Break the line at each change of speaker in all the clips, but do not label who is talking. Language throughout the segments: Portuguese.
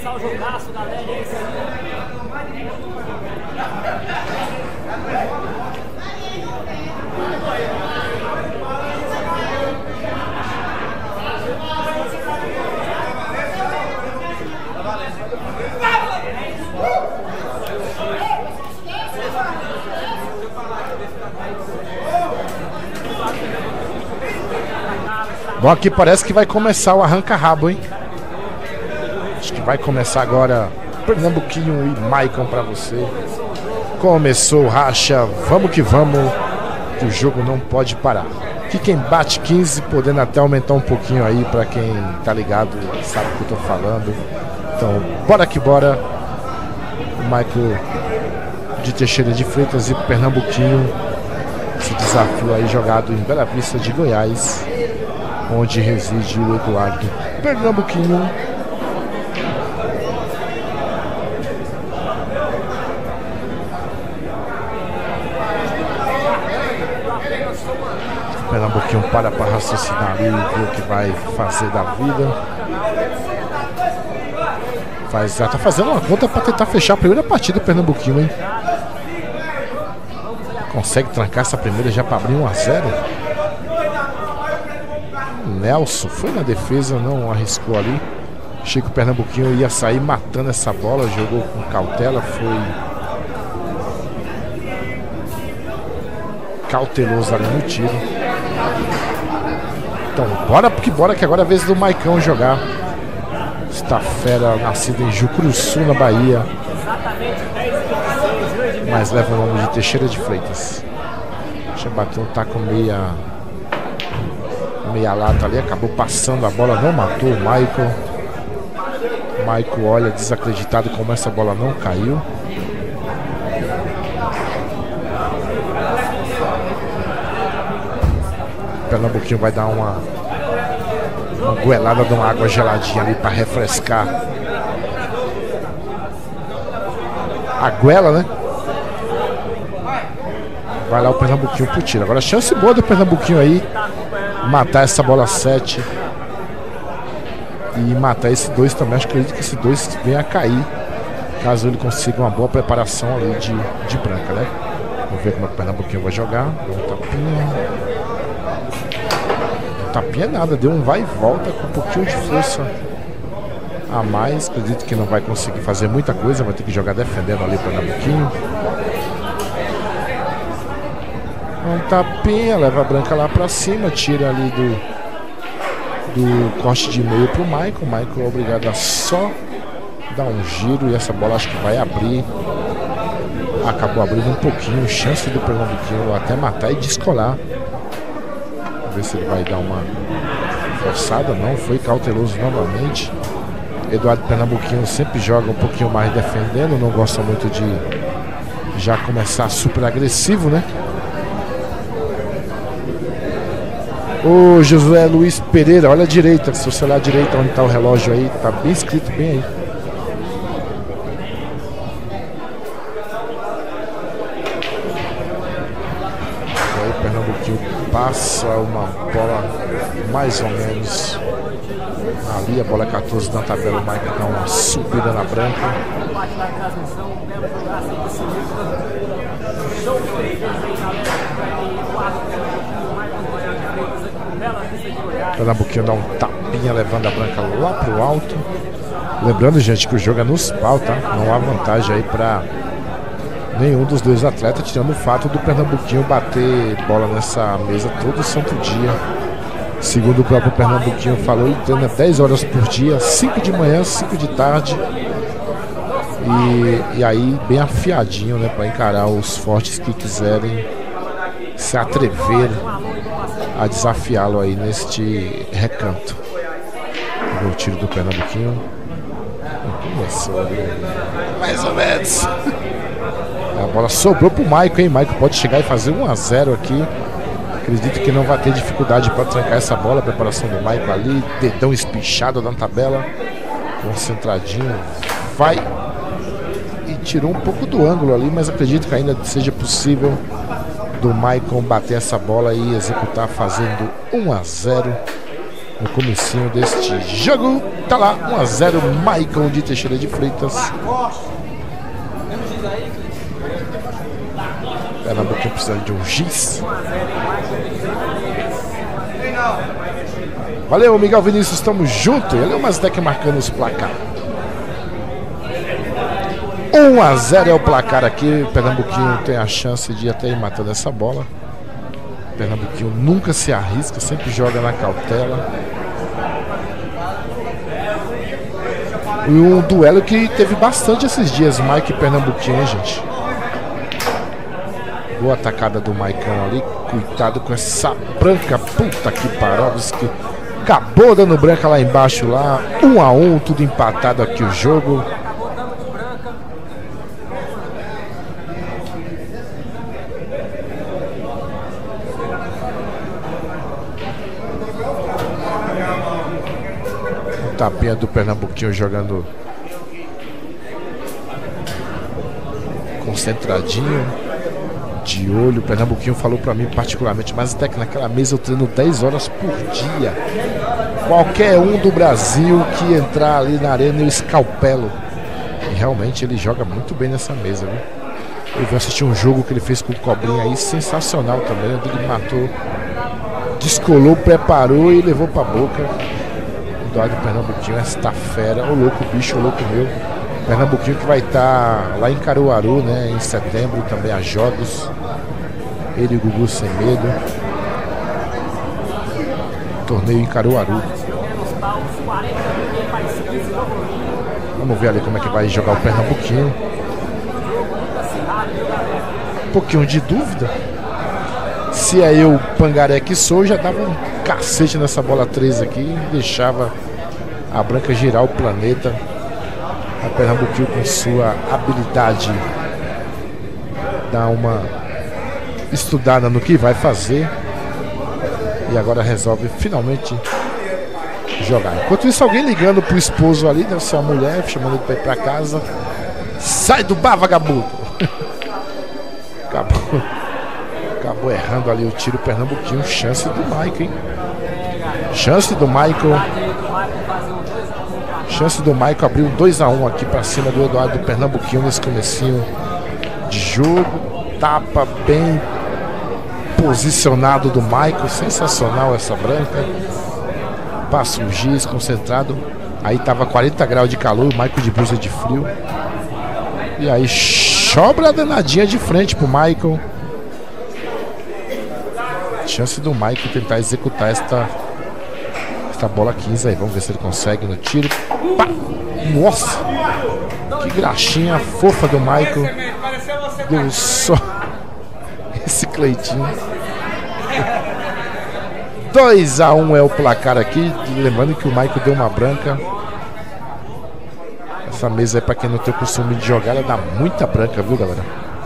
começar o jogaço, galera. É isso aí.
Bom, aqui parece que vai começar o arranca-rabo, hein? Acho que vai começar agora Pernambuquinho e Maicon pra você. Começou o racha, vamos que vamos, que o jogo não pode parar. Aqui quem bate 15, podendo até aumentar um pouquinho aí pra quem tá ligado, sabe o que eu tô falando. Então, bora que bora. O Michael de Teixeira de Freitas e Pernambuquinho. Esse desafio aí jogado em Bela Vista de Goiás, onde reside o Eduardo Pernambuquinho. Pernambuquinho para raciocinar ali, ver o que vai fazer da vida. Já tá fazendo uma conta para tentar fechar a primeira partida do Pernambuquinho, hein? Consegue trancar essa primeira já para abrir 1-0. Nelson foi na defesa, não arriscou ali. Achei que o Pernambuquinho ia sair matando essa bola, jogou com cautela, foi cauteloso ali no tiro. Então bora porque bora, que agora é a vez do Maicão jogar. Esta fera nascida em Jucuruçu, na Bahia, mas leva o nome de Teixeira de Freitas. Já bateu um taco meia lata ali, acabou passando a bola, não matou o Michael. O Michael olha desacreditado como essa bola não caiu. O Pernambuquinho vai dar uma goelada de uma água geladinha ali para refrescar a goela, né? Vai lá o Pernambuquinho pro tiro. Agora chance boa do Pernambuquinho aí matar essa bola 7 e matar esse 2 também. Acho que acredito que esse 2 venha a cair, caso ele consiga uma boa preparação ali de branca, né? Vamos ver como é que o Pernambuquinho vai jogar. Deu um tapinha. Tapinha é nada, deu um vai e volta com um pouquinho de força a mais. Acredito que não vai conseguir fazer muita coisa, vai ter que jogar defendendo ali o Pernambuquinho. Um tapinha, leva a branca lá pra cima, tira ali do corte de meio pro Michael. O Michael é obrigado a só dar um giro e essa bola acho que vai abrir. Acabou abrindo um pouquinho, chance do Pernambuquinho até matar e descolar. Vamos ver se ele vai dar uma forçada. Não, foi cauteloso novamente. Eduardo Pernambuquinho sempre joga um pouquinho mais defendendo, não gosta muito de já começar super agressivo, né? Ô Josué Luiz Pereira, olha a direita, se você olhar à direita onde está o relógio aí, tá bem escrito bem aí. Aí o Pernambuquinho passa uma bola mais ou menos ali, a bola é 14 na tabela, o Michael dá uma subida na branca. O Pernambuquinho dá um tapinha levando a branca lá pro alto. Lembrando, gente, que o jogo é nos pau, tá? Não há vantagem aí para nenhum dos dois atletas, tirando o fato do Pernambuquinho bater bola nessa mesa todo santo dia. Segundo o próprio Pernambuquinho falou, ele treina 10 horas por dia, 5 de manhã, 5 de tarde. E aí bem afiadinho, né, para encarar os fortes que quiserem se atrever a desafiá-lo aí neste recanto. O tiro do Pernambuquinho começou ali, mais ou menos. A bola sobrou pro Michael, hein? Michael pode chegar e fazer 1-0 aqui. Acredito que não vai ter dificuldade para trancar essa bola. A preparação do Michael ali, dedão espichado na tabela, concentradinho, vai e tirou um pouco do ângulo ali, mas acredito que ainda seja possível do Maicon bater essa bola e executar, fazendo 1-0. no comecinho deste jogo. Tá lá, 1 a 0, Maicon de Teixeira de Freitas. Pernambuco precisa de um giz. Valeu, Miguel Vinícius, estamos juntos. Ele é o Maztec marcando os placar. 1 a 0 é o placar aqui. O Pernambuquinho tem a chance de até ir matando essa bola. O Pernambuquinho nunca se arrisca, sempre joga na cautela. E um duelo que teve bastante esses dias, Mike e Pernambuquinho, hein, gente? Boa atacada do Maicão ali. Cuidado com essa branca. Puta que pariu. Acabou dando branca lá embaixo lá. 1 a 1, tudo empatado aqui o jogo. O tapinha do Pernambuquinho jogando concentradinho, de olho. O Pernambuquinho falou pra mim particularmente, mas até que naquela mesa eu treino 10 horas por dia. Qualquer um do Brasil que entrar ali na arena eu escalpelo. E realmente ele joga muito bem nessa mesa, viu? Eu vou assistir um jogo que ele fez com o Cobrinha aí, sensacional também, onde ele matou, descolou, preparou e levou pra boca. Eduardo Pernambuquinho, esta fera, ô louco bicho, ô louco meu. Pernambuquinho que vai estar lá em Caruaru, né, em setembro, também a jogos. Ele e o Gugu Sem Medo. Torneio em Caruaru. Vamos ver ali como é que vai jogar o Pernambuquinho. Um pouquinho de dúvida. Se é eu, Pangaré que sou, já dava um cacete nessa bola 3 aqui e deixava a branca girar o planeta. A Pernambuquinho com sua habilidade dá uma estudada no que vai fazer e agora resolve finalmente jogar. Enquanto isso, alguém ligando pro esposo ali, deve ser uma mulher chamando ele pra ir pra casa. Sai do bar, vagabundo! Acabou errando ali o tiro. Pernambuquinho, chance do Michael, hein? Chance do Michael. Chance do Michael abrir um 2 a 1 aqui pra cima do Eduardo Pernambuquinho nesse comecinho de jogo. Tapa bem posicionado do Michael. Sensacional essa branca. Passa o giz concentrado. Aí tava 40 graus de calor, o Michael de blusa de frio. E aí sobra a danadinha de frente pro Michael. Chance do Michael tentar executar esta bola 15 aí. Vamos ver se ele consegue no tiro. Pá! Nossa! Que graxinha fofa do Michael. Deu só esse Cleitinho. 2 a 1 é o placar aqui. Lembrando que o Michael deu uma branca. Essa mesa aí, pra quem não tem o costume de jogar, ela dá muita branca, viu, galera?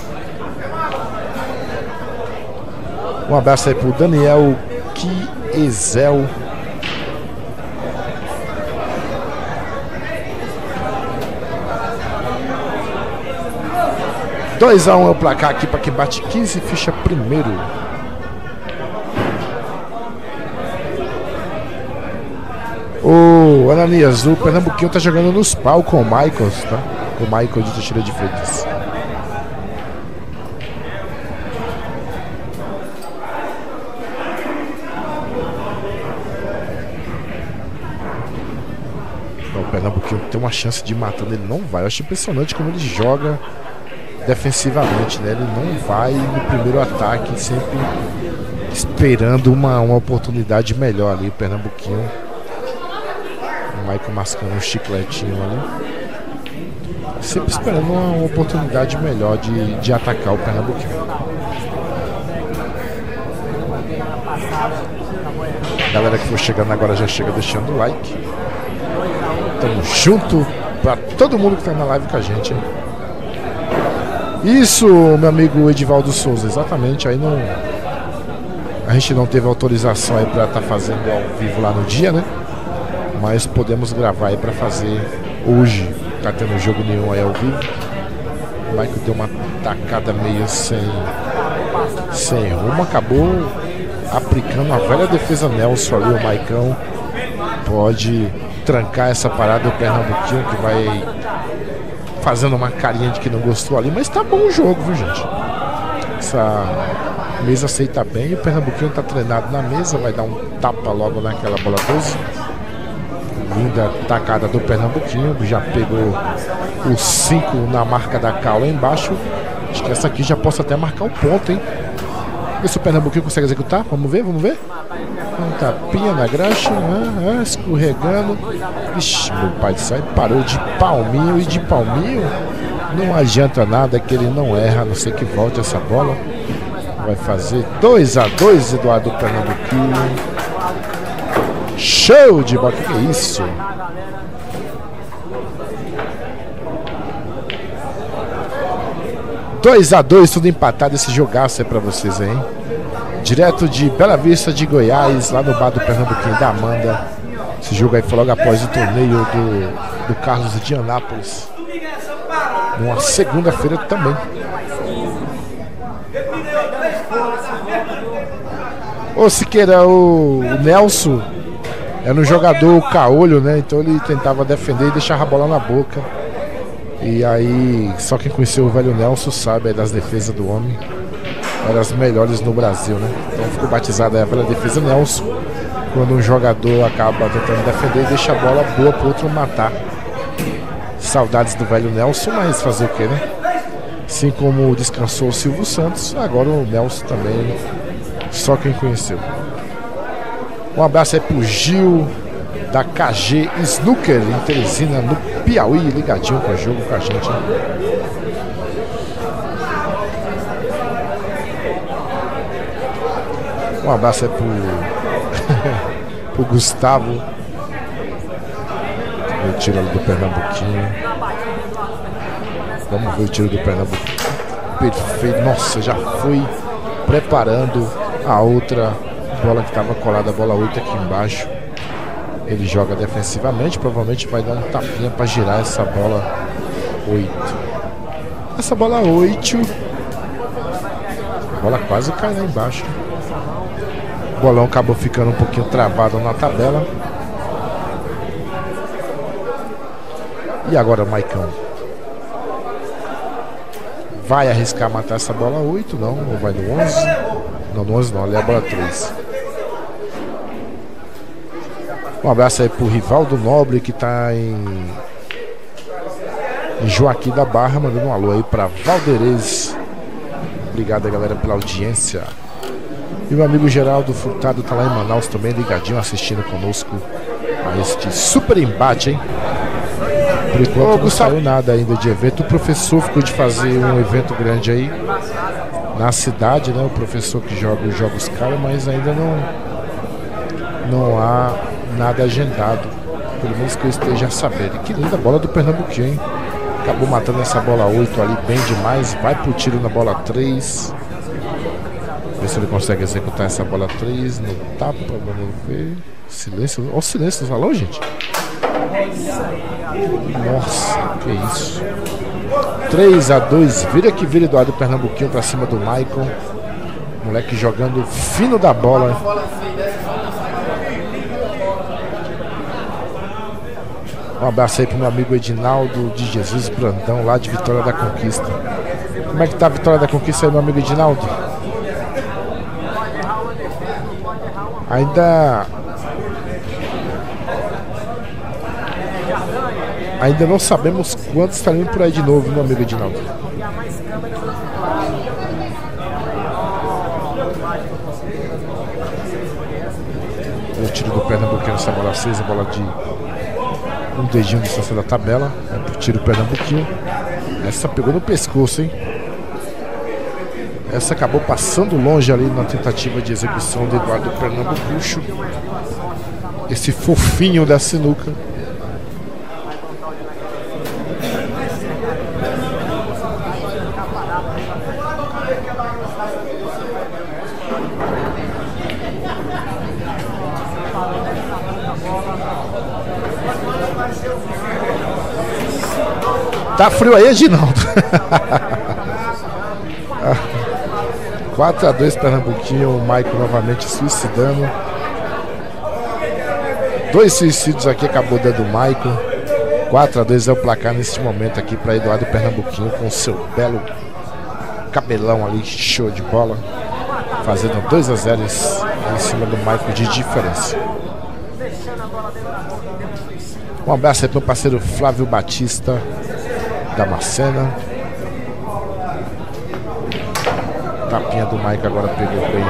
Um abraço aí pro Daniel Kiezel. Dois a 1 é o placar aqui para quem bate 15 ficha primeiro. O Ananias, o Pernambuquinho tá jogando nos pau com o Michael, tá? Com o Michael de Teixeira de Freitas. O Pernambuquinho tem uma chance de matar, ele não vai. Eu acho impressionante como ele joga defensivamente, né? Ele não vai no primeiro ataque, sempre esperando uma oportunidade melhor ali. O Pernambuquinho, o Michael mascando um chicletinho ali, sempre esperando uma oportunidade melhor de atacar o Pernambuquinho. A galera que for chegando agora já chega deixando o like. Tamo junto pra todo mundo que tá na live com a gente, hein? Isso, meu amigo Edivaldo Souza, exatamente. Aí não, a gente não teve autorização aí pra estar fazendo ao vivo lá no dia, né? Mas podemos gravar aí pra fazer hoje. Tá tendo jogo nenhum aí ao vivo. O Michael deu uma tacada meio sem rumo, acabou aplicando a velha defesa Nelson ali, o Maicão. pode trancar essa parada do Pernambuquinho, que vai fazendo uma carinha de que não gostou ali, mas tá bom o jogo, viu, gente? Essa mesa aceita bem, o Pernambuquinho tá treinado na mesa, vai dar um tapa logo naquela bola 12. Linda tacada do Pernambuquinho, já pegou o 5 na marca da Cal lá embaixo. Acho que essa aqui já possa até marcar o ponto, hein? Vê se o Pernambuquinho consegue executar, vamos ver, vamos ver. Um tapinha na graxa, escorregando. Ixi, meu pai do céu, parou de palminho, e de palminho não adianta nada que ele não erra, a não ser que volte essa bola. Vai fazer 2-2, Eduardo Pernambuquinho. Show de bola, que é isso? Dois a 2, tudo empatado, esse jogaço é pra vocês aí, hein? Direto de Bela Vista de Goiás, lá no bar do Pernambuquinho da Amanda. Esse jogo aí foi logo após o torneio do Carlos de Anápolis, numa segunda-feira também. Ô Siqueira, o Nelson era um jogador caolho, né? Então ele tentava defender e deixava a bola na boca. E aí, só quem conheceu o velho Nelson sabe aí das defesas do homem. Eram as melhores no Brasil, né? Então ficou batizada aí pela defesa Nelson, quando um jogador acaba tentando defender e deixa a bola boa pro outro matar. Saudades do velho Nelson, mas fazer o que, né? Assim como descansou o Silvio Santos, agora o Nelson também, só quem conheceu. Um abraço aí pro Gil da KG Snooker em Teresina, no Piauí, ligadinho com o jogo com a gente, hein? Um abraço aí pro Gustavo. O tiro ali do Pernambuquinho. Vamos ver o tiro do Pernambuquinho. Perfeito. Nossa, já foi preparando a outra bola que estava colada, a bola 8 aqui embaixo. Ele joga defensivamente, provavelmente vai dar um tapinha para girar essa bola 8. Essa bola 8. A bola quase cai lá embaixo. O bolão acabou ficando um pouquinho travado na tabela. E agora o Maicão vai arriscar matar essa bola 8? Não, ou vai no 11? Não, no 11 não, ali é a bola 3. Um abraço aí pro Rivaldo Nobre, que tá em Joaquim da Barra, mandando um alô aí pra Valderez. Obrigado aí, galera, pela audiência. E meu amigo Geraldo Furtado tá lá em Manaus também, ligadinho, assistindo conosco a este super embate, hein? Por enquanto não saiu nada ainda de evento. O professor ficou de fazer um evento grande aí na cidade, né? O professor que joga os jogos caros, mas ainda não há nada agendado, pelo menos que eu esteja sabendo. Que linda bola do Pernambuquinho, hein? Acabou matando essa bola 8 ali bem demais. Vai pro tiro na bola 3. Ver se ele consegue executar essa bola 3. No tapa, vamos ver. Silêncio. Olha o silêncio no salão, gente. Nossa, que isso. 3-2. Vira que vira, Eduardo Pernambuquinho pra cima do Michael. Moleque jogando fino da bola. Um abraço aí pro meu amigo Edinaldo de Jesus Brandão, lá de Vitória da Conquista. Como é que tá a Vitória da Conquista aí, meu amigo Edinaldo? Ainda não sabemos quantos estarão por aí de novo, meu amigo Edinaldo. O tiro do Pernambuquinho nessa bola 6, a bola de um dedinho de distância da tabela. É pro tiro Pernambuquinho. Essa pegou no pescoço, hein? Essa acabou passando longe ali na tentativa de execução de Eduardo Pernambucucho. Esse fofinho da sinuca. Tá frio aí, Edinaldo? 4-2 Pernambuquinho, o Maicon novamente suicidando. Dois suicídios aqui, acabou dando o Michael. 4-2 é o placar neste momento aqui para Eduardo Pernambuquinho com seu belo cabelão ali, show de bola. Fazendo 2-0 em cima do Michael de diferença. Um abraço aí pro meu parceiro Flávio Batista da Macena. Tapinha do Michael agora pegou bem,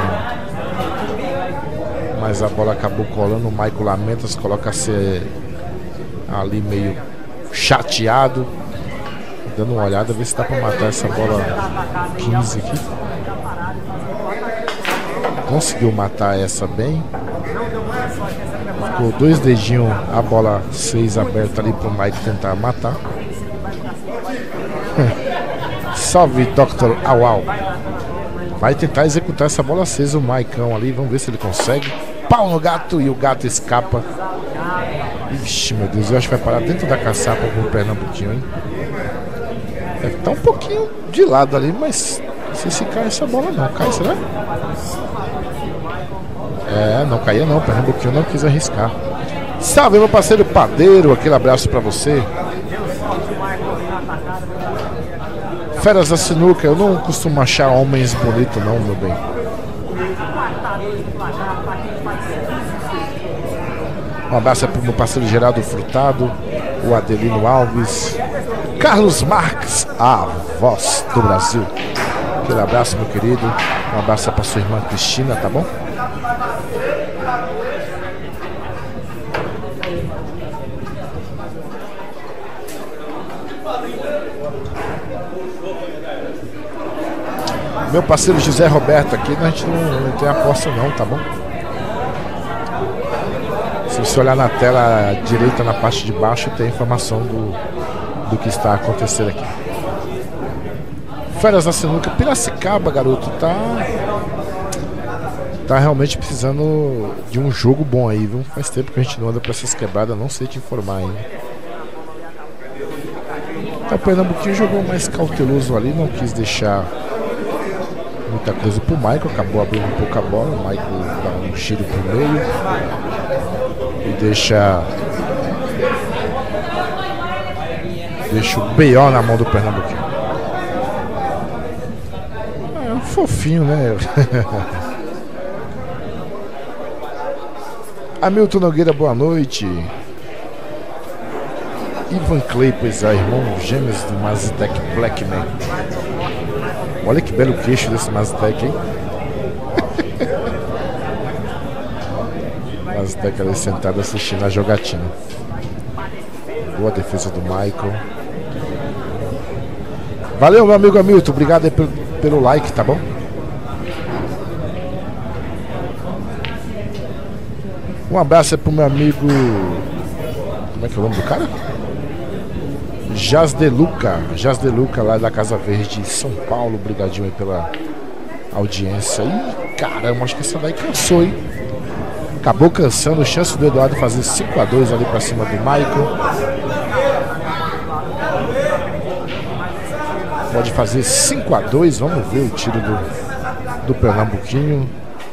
mas a bola acabou colando. O Michael lamenta, se coloca-se ali meio chateado, dando uma olhada, ver se dá pra matar essa bola 15 aqui. Conseguiu matar essa bem. Ficou 2 dedinhos, a bola 6 aberta ali pro Mike tentar matar. Salve, Dr. Awal. Vai tentar executar essa bola 6 o Maicão ali. Vamos ver se ele consegue. Pau no gato e o gato escapa. Ixi, meu Deus, eu acho que vai parar dentro da caçapa com o Pernambuquinho, hein? Deve estar um pouquinho de lado ali, mas não sei se cai essa bola não. Cai, será? É, não caía não, o Pernambuquinho não quis arriscar. Salve, meu parceiro Padeiro, aquele abraço pra você. Feras da sinuca, eu não costumo achar homens bonitos não, meu bem. Um abraço pro meu parceiro Geraldo Frutado, o Adelino Alves, Carlos Marques, a voz do Brasil. Aquele abraço, meu querido. Um abraço pra sua irmã Cristina, tá bom? Meu parceiro José Roberto aqui, a gente não tem aposta não, tá bom? Se você olhar na tela direita, na parte de baixo, tem a informação do que está acontecendo aqui. Feras da sinuca, Piracicaba, garoto, tá realmente precisando de um jogo bom aí, viu? Faz tempo que a gente não anda pra essas quebradas, não sei te informar ainda. Então, o Pernambuquinho jogou mais cauteloso ali, não quis deixar muita coisa pro Michael, acabou abrindo um pouco a bola. O Michael dá um giro pro meio e deixa o B.O. na mão do Pernambuquinho. É um fofinho, né? Hamilton Nogueira, boa noite. Ivan Clay, pois é, irmão gêmeos do Mazitec Blackman. Olha que belo queixo desse Mazitec, hein? Mazitec ali sentado assistindo a jogatina. Boa defesa do Michael. Valeu, meu amigo Hamilton. Obrigado aí pelo like, tá bom? Um abraço aí pro meu amigo. Como é que é o nome do cara? Jasdeluca lá da Casa Verde, São Paulo. Obrigadinho aí pela audiência. Ih, caramba, acho que essa daí cansou, hein? Acabou cansando. Chance do Eduardo fazer 5-2 ali pra cima do Michael. Pode fazer 5-2. Vamos ver o tiro do Pernambuquinho.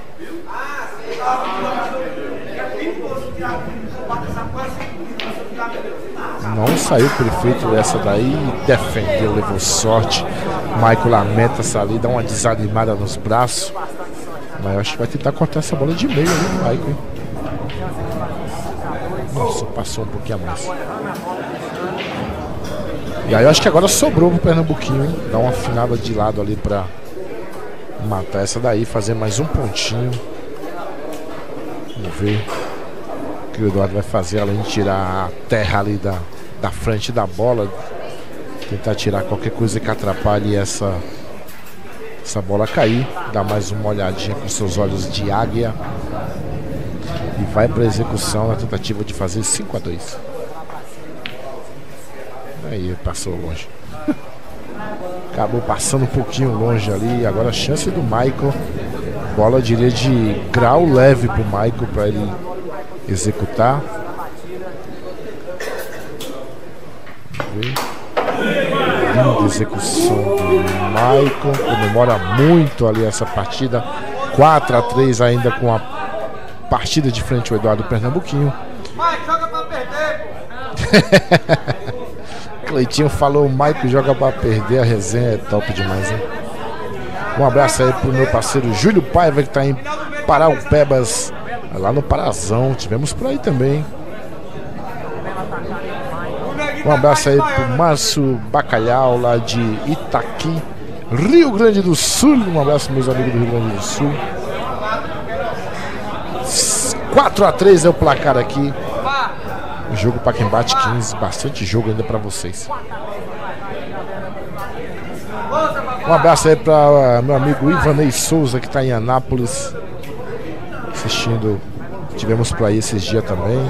Não saiu perfeito essa daí. Defendeu, levou sorte. Michael lamenta essa ali, dá uma desanimada nos braços. Mas eu acho que vai tentar cortar essa bola de meio ali do Michael, hein? Nossa, passou um pouquinho a mais. E aí eu acho que agora sobrou pro Pernambuquinho, hein? Dá uma afinada de lado ali pra matar essa daí, fazer mais um pontinho. Vamos ver o que o Eduardo vai fazer, além de tirar a terra ali da frente da bola. Tentar tirar qualquer coisa que atrapalhe essa bola cair. Dá mais uma olhadinha com seus olhos de águia. E vai para execução na tentativa de fazer 5-2. Aí passou longe. Acabou passando um pouquinho longe ali. Agora a chance do Michael. Bola, diria, de grau leve pro Michael para ele executar. Vamos ver. Linda execução do Michael. Comemora muito ali essa partida. 4-3 ainda com a partida de frente o Eduardo Pernambuquinho. Cleitinho falou, o Maico joga pra perder, a resenha é top demais, hein? Um abraço aí pro meu parceiro Júlio Paiva, que tá em Paraupebas, lá no Parazão, tivemos por aí também. Um abraço aí pro Márcio Bacalhau, lá de Itaqui, Rio Grande do Sul. Um abraço, meus amigos do Rio Grande do Sul. 4-3 é o placar aqui. O jogo para quem bate 15. Bastante jogo ainda para vocês. Um abraço aí para meu amigo Ivanei Souza, que está em Anápolis assistindo. Tivemos por aí esses dias também.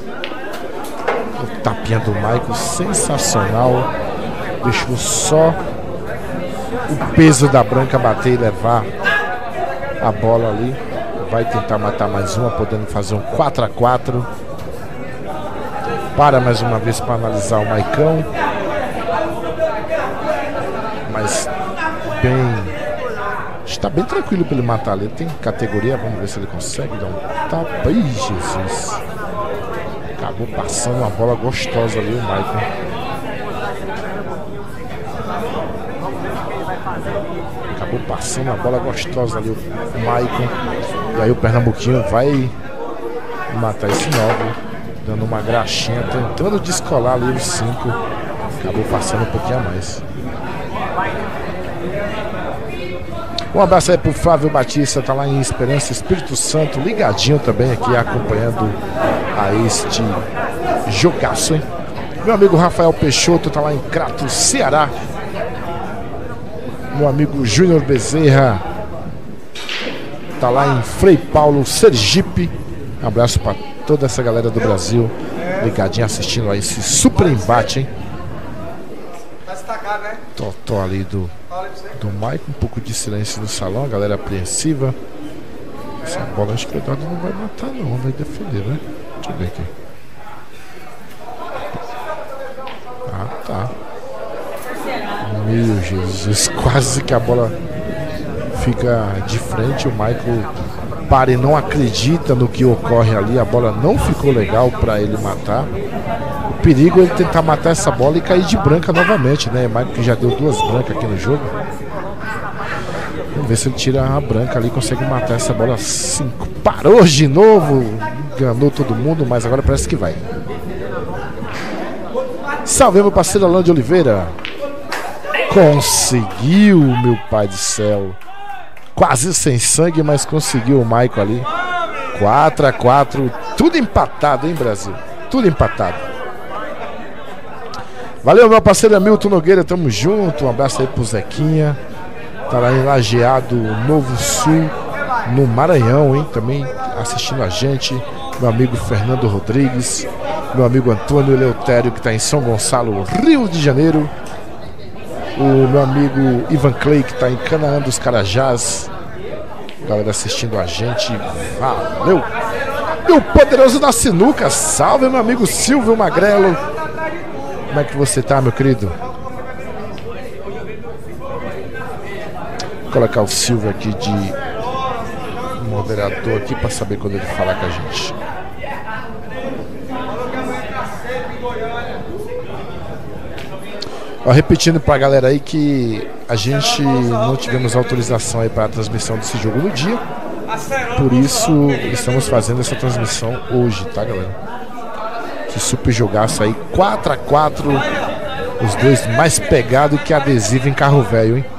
O tapinha do Maico, sensacional. Deixou só o peso da branca bater e levar a bola ali. Vai tentar matar mais uma, podendo fazer um 4-4. Para mais uma vez para analisar o Maicão. Mas bem... Está bem tranquilo para ele matar ali. Ele tem categoria, vamos ver se ele consegue dar um tapa. Ih, Jesus! Acabou passando uma bola gostosa ali o Maicon. Acabou passando uma bola gostosa ali o Maicon. E aí o Pernambuquinho vai matar esse 9, dando uma graxinha, tentando descolar ali os 5. Acabou passando um pouquinho a mais. Um abraço aí pro Flávio Batista, tá lá em Esperança, Espírito Santo, ligadinho também aqui, acompanhando a este jogaço, hein? Meu amigo Rafael Peixoto tá lá em Crato, Ceará. Meu amigo Júnior Bezerra tá lá em Frei Paulo, Sergipe. Um abraço para toda essa galera do Brasil ligadinha assistindo a esse super embate, hein? Totó ali do Maico, um pouco de silêncio no salão, a galera apreensiva. Essa bola acho que o Eduardo não vai matar não, vai defender, né? Deixa eu ver aqui. Ah, tá. Meu Jesus, quase que a bola fica de frente. O Michael para e não acredita no que ocorre ali. A bola não ficou legal para ele matar. O perigo é ele tentar matar essa bola e cair de branca novamente, né? O Michael que já deu 2 brancas aqui no jogo. Vamos ver se ele tira a branca ali e consegue matar essa bola 5. Parou de novo, enganou todo mundo, mas agora parece que vai. Salve meu parceiro Alain de Oliveira. Conseguiu, meu pai do céu. Quase sem sangue, mas conseguiu o Maico ali. 4-4, tudo empatado, hein, Brasil? Tudo empatado. Valeu, meu parceiro Hamilton Nogueira, tamo junto. Um abraço aí pro Zequinha. Tá lá em Lajeado, Novo Sul, no Maranhão, hein? Também assistindo a gente. Meu amigo Fernando Rodrigues. Meu amigo Antônio Eleutério, que tá em São Gonçalo, Rio de Janeiro. O meu amigo Ivan Clay, que está em Canaã dos Carajás. Galera assistindo a gente. Valeu! E o poderoso da sinuca. Salve, meu amigo Silvio Magrelo. Como é que você tá, meu querido? Vou colocar o Silvio aqui de moderador aqui para saber quando ele falar com a gente. Ó, repetindo pra galera aí que a gente não tivemos autorização aí para a transmissão desse jogo no dia. Por isso estamos fazendo essa transmissão hoje, tá, galera? Que super jogaço aí, 4-4. Os dois mais pegados que adesivo em carro velho, hein?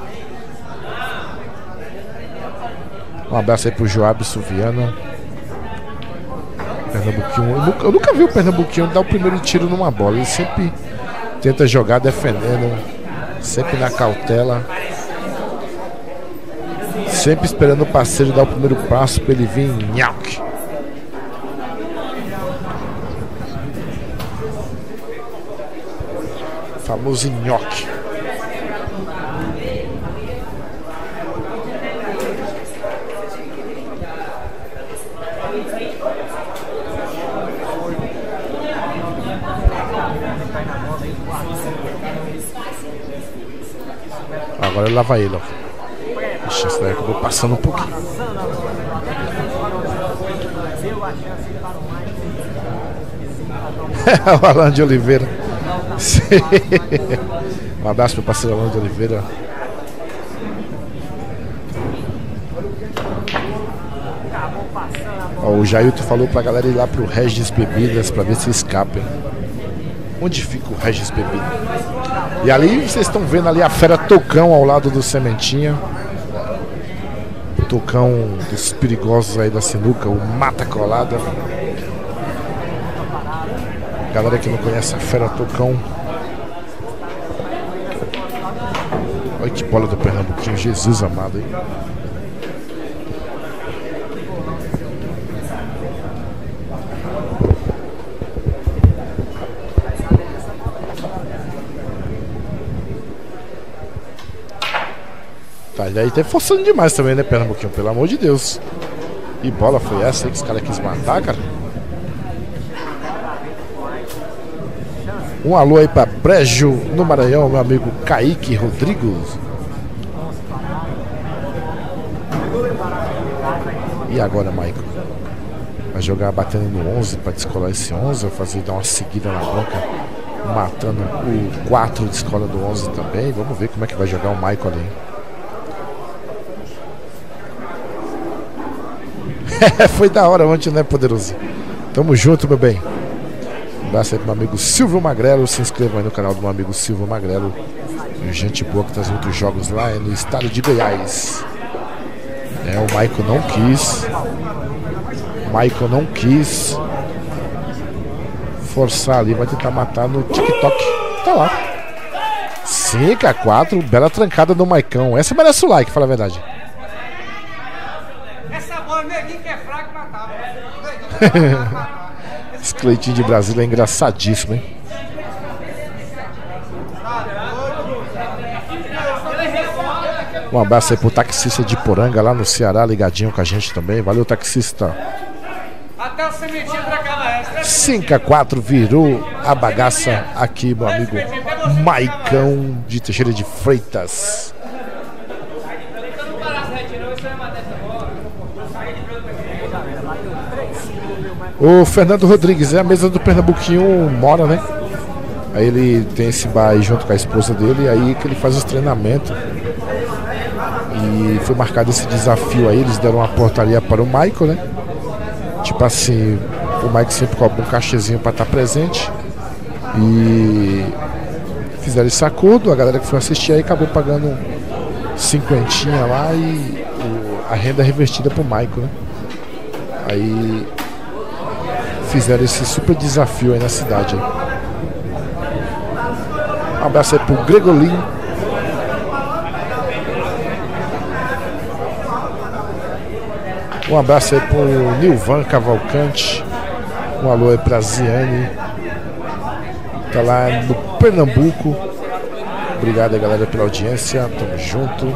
Um abraço aí pro Joabson Viana. Pernambuquinho. Eu nunca vi o Pernambuquinho dar o primeiro tiro numa bola. Ele sempre tenta jogar defendendo, sempre na cautela, sempre esperando o parceiro dar o primeiro passo para ele vir em nhaque. Famoso nhoque. Agora lá vai ele, ó. Ixi, essa daí acabou passando um pouquinho. O Alan de Oliveira. Um abraço pro parceiro Alan de Oliveira. Ó, o Jailton falou pra galera ir lá pro Regis Bebidas pra ver se escapem. Onde fica o Regis Bebidas? E ali vocês estão vendo ali a fera Tocão ao lado do Sementinha. Tocão dos perigosos aí da sinuca, o Mata Colada. Galera que não conhece a fera Tocão. Olha que bola do Pernambuquinho, Jesus amado, hein? Tá, e aí tá forçando demais também, né, Pernambuquinho? Pelo amor de Deus. Que bola foi essa aí que os caras quis matar, cara? Um alô aí pra Brejo, no Maranhão, meu amigo Kaique Rodrigues. E agora, Michael? Vai jogar batendo no 11 pra descolar esse 11, vai fazer dar uma seguida na banca, matando o 4 de escola do 11 também. Vamos ver como é que vai jogar o Michael ali. Foi da hora ontem, né, Poderoso? Tamo junto, meu bem. Um abraço aí pro meu amigo Silvio Magrelo. Se inscreva aí no canal do meu amigo Silvio Magrelo. Gente boa que traz muitos jogos lá no estado de Goiás. O Michael não quis. Michael não quis forçar ali. Vai tentar matar no TikTok. Tá lá. 5-4. Bela trancada do Maicão. Essa merece o like, fala a verdade.
Neguinho que é fraco matava.
Esse Cleitinho de Brasília é engraçadíssimo, hein? Um abraço aí pro taxista de Poranga lá no Ceará, ligadinho com a gente também. Valeu, taxista.
Até o Sementinha trocava essa.
5-4 virou a bagaça aqui, meu amigo Maicão de Teixeira de Freitas. O Fernando Rodrigues é a mesa do Pernambuquinho, mora, né? Aí ele tem esse bar aí junto com a esposa dele, aí que ele faz os treinamentos. E foi marcado esse desafio aí, eles deram uma portaria para o Michael, né? Tipo assim, o Michael sempre cobra um cachezinho para estar presente. E fizeram esse acordo, a galera que foi assistir aí acabou pagando 50 lá e a renda revertida pro Michael, né? Aí fizeram esse super desafio aí na cidade aí. Um abraço aí pro Gregolinho. Um abraço aí pro Nilvan Cavalcante. Um alô aí pra Ziane. Tá lá no Pernambuco. Obrigado aí, galera, pela audiência. Tamo junto.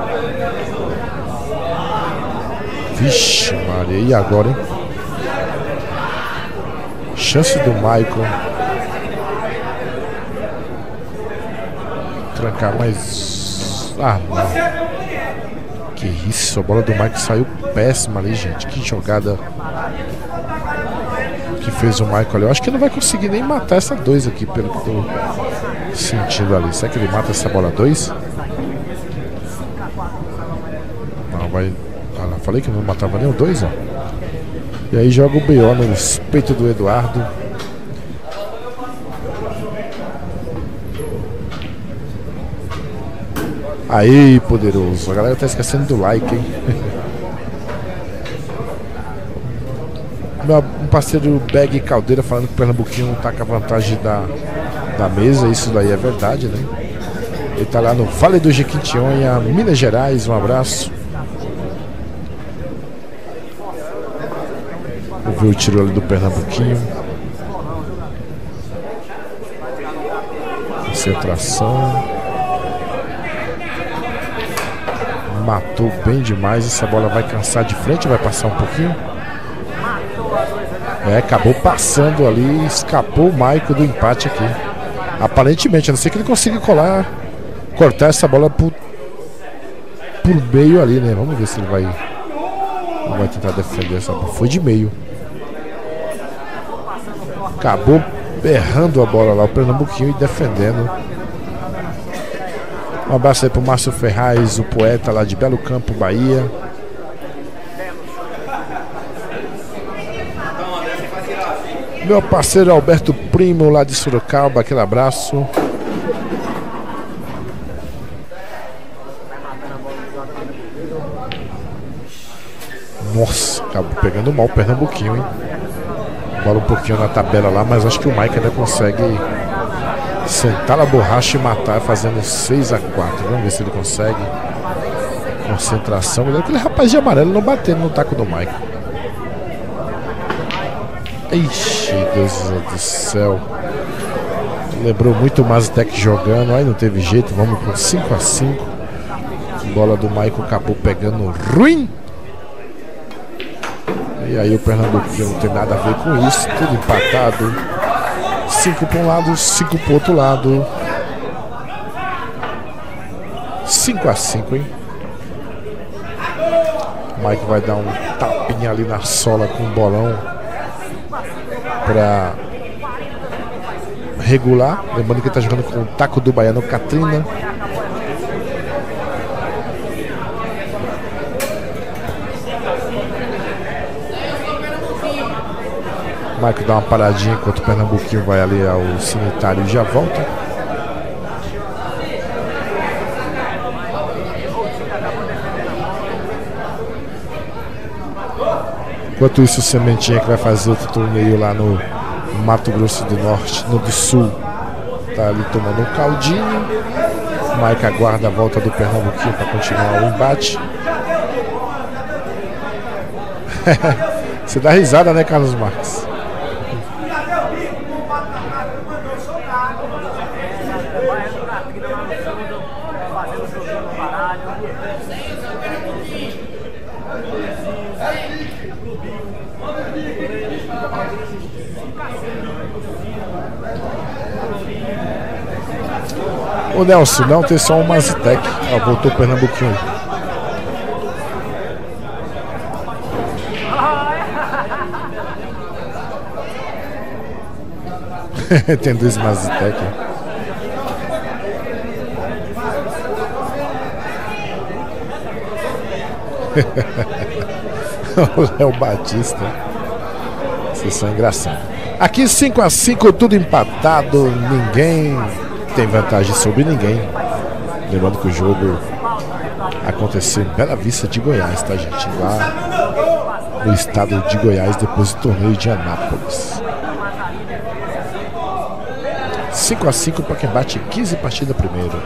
Vixe, Maria, e agora, hein? Chance do Michael trancar mais. Ah, não. Que isso, a bola do Michael saiu péssima ali, gente. Que jogada que fez o Michael ali. Eu acho que ele não vai conseguir nem matar essa 2 aqui, pelo que eu tô sentindo ali. Será que ele mata essa bola 2? Não, vai. Ah, não, falei que não matava nem o 2, ó. E aí joga o B.O. no peito do Eduardo. Aí, poderoso. A galera tá esquecendo do like, hein? Um parceiro Bag Caldeira falando que o Pernambuquinho tá com a vantagem da mesa. Isso daí é verdade, né? Ele tá lá no Vale do Jequitinhonha, Minas Gerais. Um abraço. Vou ver o tiro ali do Pernambuquinho. Concentração. Matou bem demais. Essa bola vai cansar de frente, vai passar um pouquinho. Acabou passando ali. Escapou o Michael do empate aqui. Aparentemente, a não ser que ele consiga cortar essa bola por meio ali, né? Vamos ver se ele vai tentar defender essa bola. Foi de meio. Acabou berrando a bola lá, o Pernambuquinho, e defendendo. Um abraço aí pro Márcio Ferraz, o poeta lá de Belo Campo, Bahia. Meu parceiro Alberto Primo lá de Sorocaba, aquele abraço. Nossa, acabou pegando mal o Pernambuquinho, hein? Bola um pouquinho na tabela lá, mas acho que o Mike ainda consegue sentar na borracha e matar, fazendo 6-4. Vamos ver se ele consegue. Concentração. Aquele rapaz de amarelo não batendo no taco do Mike. Ixi, Deus do céu. Lembrou muito o Mazatec jogando. Aí não teve jeito. Vamos com 5-5. Bola do Mike acabou pegando ruim. E aí o Pernambuquinho não tem nada a ver com isso. Tudo empatado. 5 para um lado, 5 para o outro lado. 5-5, hein? O Mike vai dar um tapinha ali na sola com o bolão para regular. Lembrando que ele está jogando com o taco do Baiano Katrina. O Mike dá uma paradinha enquanto o Pernambuquinho vai ali ao cemitério e já volta. Enquanto isso, o Sementinha, que vai fazer outro torneio lá no Mato Grosso do Norte, no do Sul, tá ali tomando um caldinho. O Mike aguarda a volta do Pernambuquinho para continuar o embate. Você dá risada, né, Carlos Marques? Ô Nelson, não tem só um Mazatec. Voltou o Pernambuquinho. Tem 2 Mazatec. O Léo Batista. Vocês são engraçados. Aqui 5-5, tudo empatado. Ninguém tem vantagem sobre ninguém. Lembrando que o jogo aconteceu em Bela Vista de Goiás, tá, gente? Lá no estado de Goiás, depois do torneio de Anápolis. 5-5 para quem bate 15 partidas primeiro.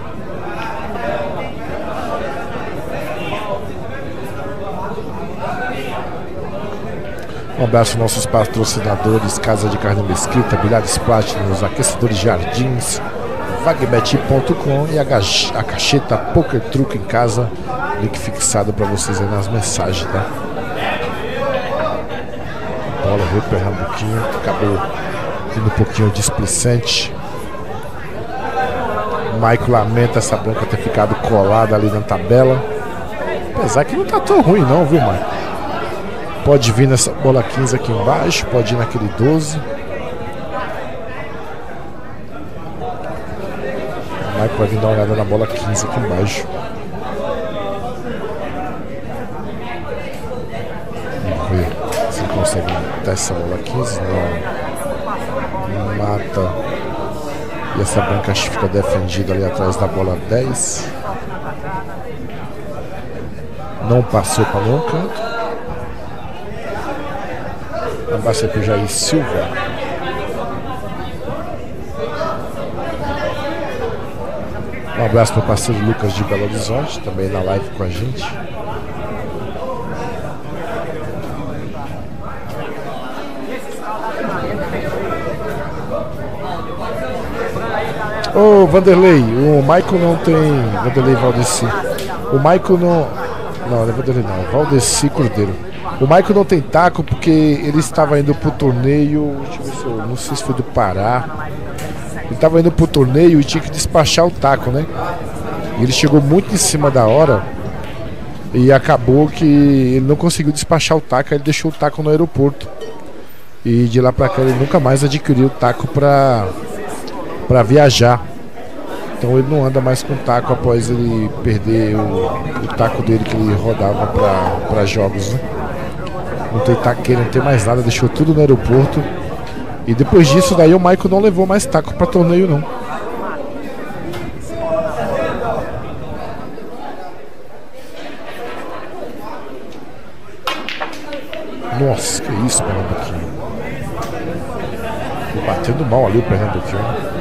Um abraço aos nossos patrocinadores: Casa de Carne Mesquita, Bilhares Platinum, Aquecedores Jardins, Vagbet.com e a cacheta Poker Truco em Casa. Link fixado para vocês aí nas mensagens, tá? Bola veio Pernambuquinho, acabou indo um pouquinho displicente. O Mike lamenta essa branca ter ficado colada ali na tabela. Apesar que não tá tão ruim não, viu, Mike? Pode vir nessa bola 15 aqui embaixo, pode ir naquele 12. O Mike vai vir dar uma olhada na bola 15 aqui embaixo. Vamos ver se ele consegue dar essa bola 15. Não mata. E essa branca fica defendida ali atrás da bola 10. Não passou para nenhum canto. Um abraço para o Jair Silva. Um abraço para o parceiro Lucas de Belo Horizonte, também na live com a gente. Ô Vanderlei, o Michael não tem. Vanderlei Valdeci. O Michael não. Não, não é Vanderlei não, é Valdeci Cordeiro. O Michael não tem taco porque ele estava indo pro torneio. Deixa eu ver se eu. Não sei se foi do Pará. Ele estava indo pro torneio e tinha que despachar o taco, né? E ele chegou muito em cima da hora. E acabou que ele não conseguiu despachar o taco. Ele deixou o taco no aeroporto. E de lá pra cá ele nunca mais adquiriu taco pra viajar. Então ele não anda mais com taco após ele perder o taco dele que ele rodava pra jogos, né? Não tem taqueira, não tem mais nada, deixou tudo no aeroporto. E depois disso daí o Michael não levou mais taco pra torneio não. Nossa, que isso, Pernambuquinho. Batendo mal ali o Pernambuquinho.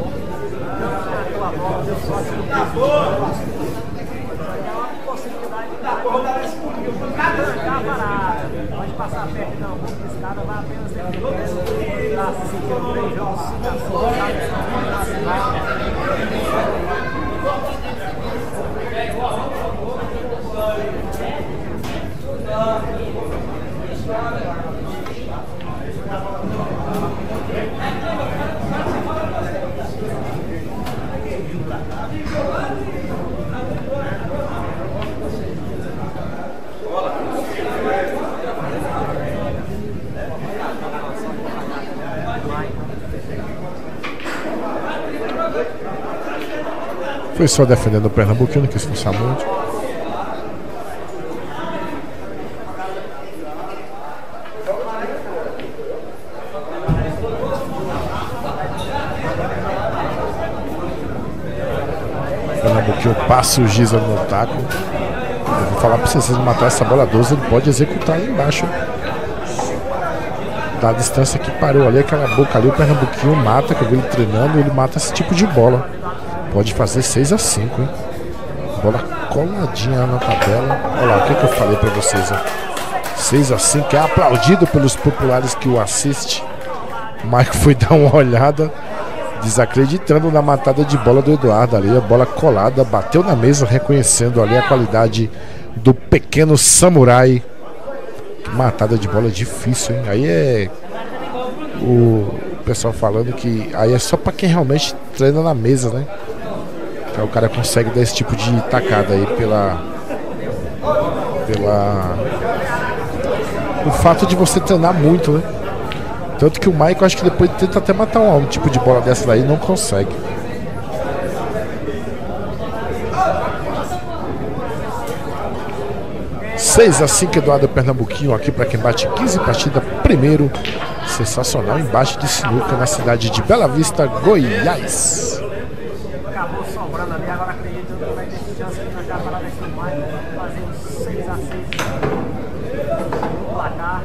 Pode passar perto, não. Esse cara vai apenas defender. Tá se sentindo 3 jogos, 5
Foi só defendendo o Pernambuquinho, não quis forçar muito. O Pernambuquinho passa o giz no taco. Eu vou falar pra vocês, se matar essa bola 12, ele pode executar ali embaixo. Da distância que parou ali, aquela boca ali, o Pernambuquinho mata, que eu vi ele treinando, ele mata esse tipo de bola. Pode fazer 6 a 5, hein? Bola coladinha na tabela. Olha lá, o que eu falei pra vocês, ó. 6 a 5, é aplaudido pelos populares que o assistem. O Michael foi dar uma olhada, desacreditando na matada de bola do Eduardo ali. A bola colada, bateu na mesa, reconhecendo ali a qualidade do pequeno samurai. Matada de bola difícil, hein? Aí é o pessoal falando que aí é só pra quem realmente treina na mesa, né? Que o cara consegue dar esse tipo de tacada aí o fato de você treinar muito, né? Tanto que o Michael, acho que depois tenta até matar um tipo de bola dessa daí, não consegue. (6 a 5) Eduardo Pernambuquinho aqui para quem bate 15 partidas. Primeiro, sensacional embate de sinuca na cidade de Bela Vista, Goiás.
Acabou sobrando ali, agora acredito que vai ter chance de nós já parar desse mais, fazer uns 6 a 6 no placar.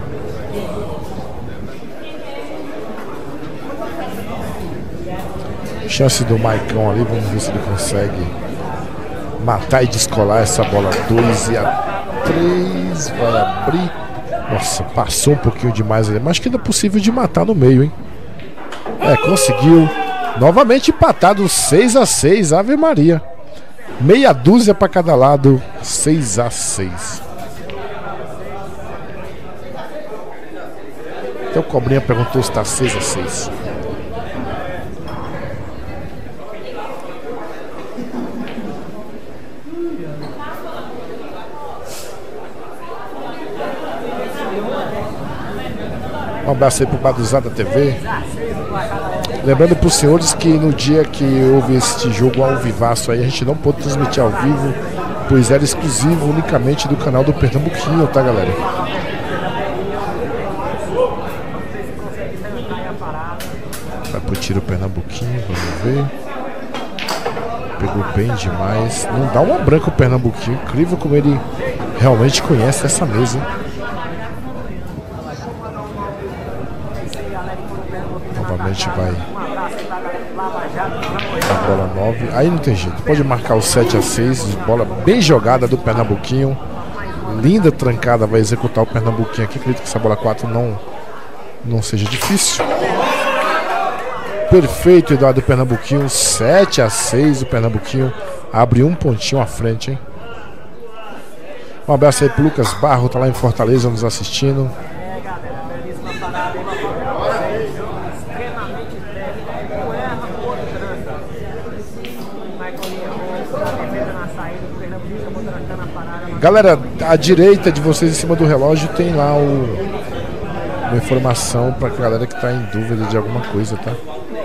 Chance do Maicon ali, vamos ver se ele consegue matar e descolar essa bola. 2 e a 3, vai abrir. Nossa, passou um pouquinho demais ali, mas acho que ainda é possível de matar no meio, hein? É, conseguiu. Novamente empatado, 6 a 6, Ave Maria. Meia dúzia para cada lado, 6 a 6. Então o Cobrinha perguntou se está 6 a 6. Um abraço aí pro Baduzada TV. Lembrando para os senhores que no dia que houve este jogo ao vivaço aí, a gente não pôde transmitir ao vivo, pois era exclusivo unicamente do canal do Pernambuquinho, tá, galera? Vai pro tiro o Pernambuquinho, vamos ver. Pegou bem demais. Não dá uma branca o Pernambuquinho. Incrível como ele realmente conhece essa mesa. Novamente vai a bola 9. Aí não tem jeito. Pode marcar o 7 a 6. Bola bem jogada do Pernambuquinho. Linda trancada. Vai executar o Pernambuquinho aqui. Acredito que essa bola 4 não seja difícil. Perfeito, Eduardo Pernambuquinho. 7 a 6. O Pernambuquinho abre um pontinho à frente, hein? Um abraço aí pro Lucas Barro. Tá lá em Fortaleza nos assistindo. Galera, à direita de vocês, em cima do relógio, tem lá uma informação pra galera que tá em dúvida de alguma coisa, tá?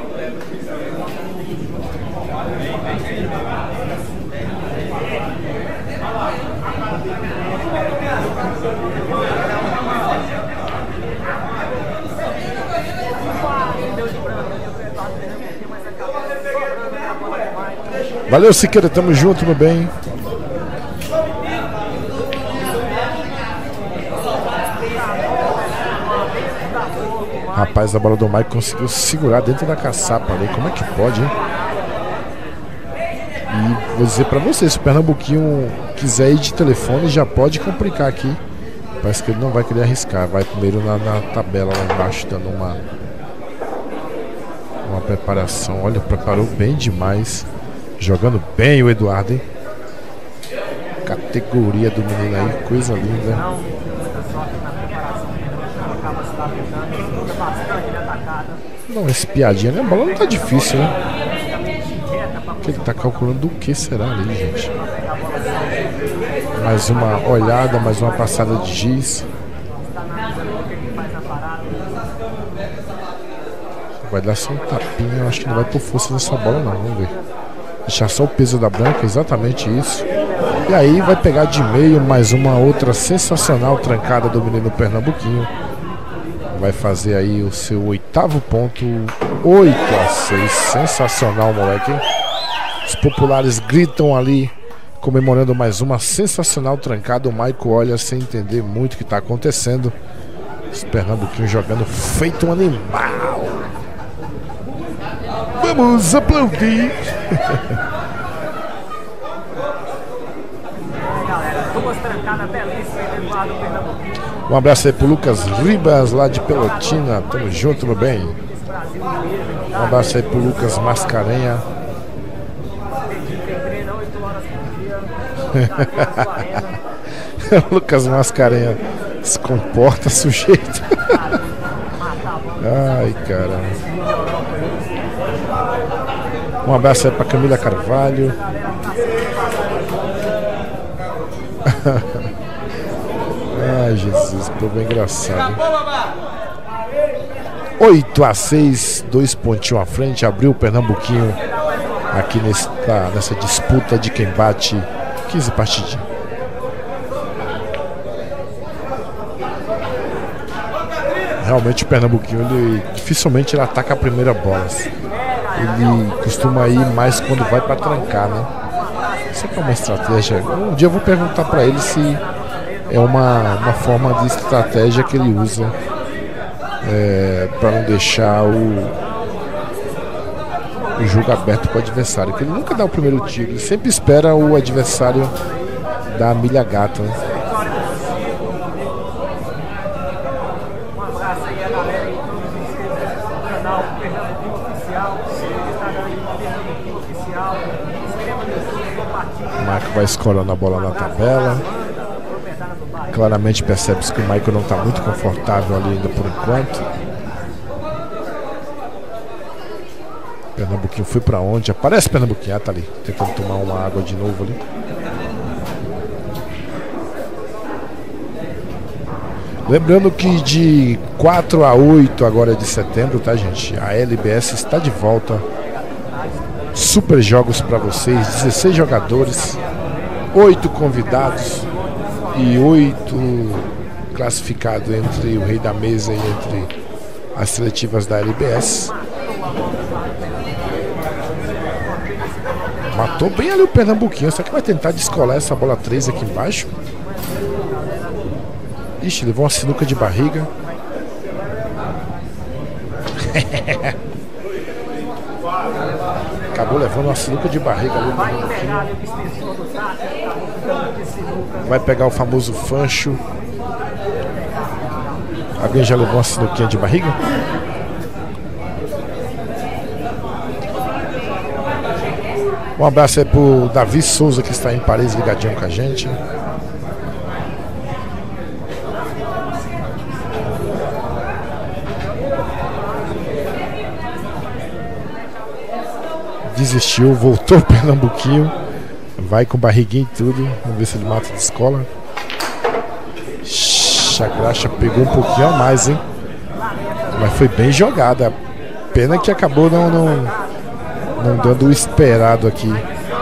Valeu, Siqueira, tamo junto, meu bem. Rapaz, a bola do Mike conseguiu segurar dentro da caçapa ali. Como é que pode, hein? E vou dizer pra vocês, se o Pernambuquinho quiser ir de telefone, já pode complicar aqui. Parece que ele não vai querer arriscar. Vai primeiro na tabela lá embaixo, dando uma preparação. Olha, preparou bem demais. Jogando bem o Eduardo, hein? Categoria do menino aí, coisa linda. Dá uma espiadinha, né? A bola não tá difícil, né? Que ele tá calculando do que será ali, gente. Mais uma olhada, mais uma passada de giz. Vai dar só um tapinha, eu acho que não vai por força nessa bola não, vamos ver. Deixar só o peso da branca, exatamente isso. E aí vai pegar de meio mais uma outra sensacional trancada do menino Pernambuquinho. Vai fazer aí o seu 8º ponto, 8-6. Sensacional, moleque. Os populares gritam ali, comemorando mais uma sensacional trancada. O Maico olha sem entender muito o que está acontecendo. Os Pernambuquinhos jogando feito um animal. Vamos aplaudir. Um abraço aí pro Lucas Ribas, lá de Pelotina. Tamo junto, meu bem. Um abraço aí pro Lucas Mascarenha. Lucas Mascarenha se comporta, sujeito. Ai, caramba. Um abraço aí pra Camila Carvalho. Ai, Jesus, que povo engraçado. 8-6, 2 pontinhos à frente. Abriu o Pernambuquinho aqui nessa disputa de quem bate 15 partidinhas. Realmente o Pernambuquinho, ele dificilmente ele ataca a primeira bola. Ele costuma ir mais quando vai para trancar, né? Isso aqui é uma estratégia. Um dia eu vou perguntar para ele se é uma forma de estratégia que ele usa para não deixar o jogo aberto para o adversário. Que ele nunca dá o primeiro tiro, ele sempre espera o adversário dar a milha gata, né? O Michael vai escorando a bola na tabela. Claramente percebe-se que o Michael não está muito confortável ali ainda por enquanto. Pernambuquinho foi para onde? Aparece Pernambuquinho, tá ali, tentando tomar uma água de novo ali. Lembrando que de 4 a 8 agora de setembro, tá, gente? A LBS está de volta. Super jogos para vocês, 16 jogadores, 8 convidados e 8 classificados entre o rei da mesa e entre as seletivas da LBS. Matou bem ali o Pernambuquinho. Será que vai tentar descolar essa bola 3 aqui embaixo? Ixi, levou uma sinuca de barriga. Acabou levando uma sinuca de barriga ali. Vai pegar o famoso fancho. Alguém já levou uma sinuquinha de barriga? Um abraço aí pro Davi Souza, que está em Paris ligadinho com a gente. Desistiu, voltou o Pernambuquinho. Vai com barriguinha e tudo. Vamos ver se ele mata de escola. A graxa pegou um pouquinho a mais, hein? Mas foi bem jogada. Pena que acabou não dando o esperado aqui.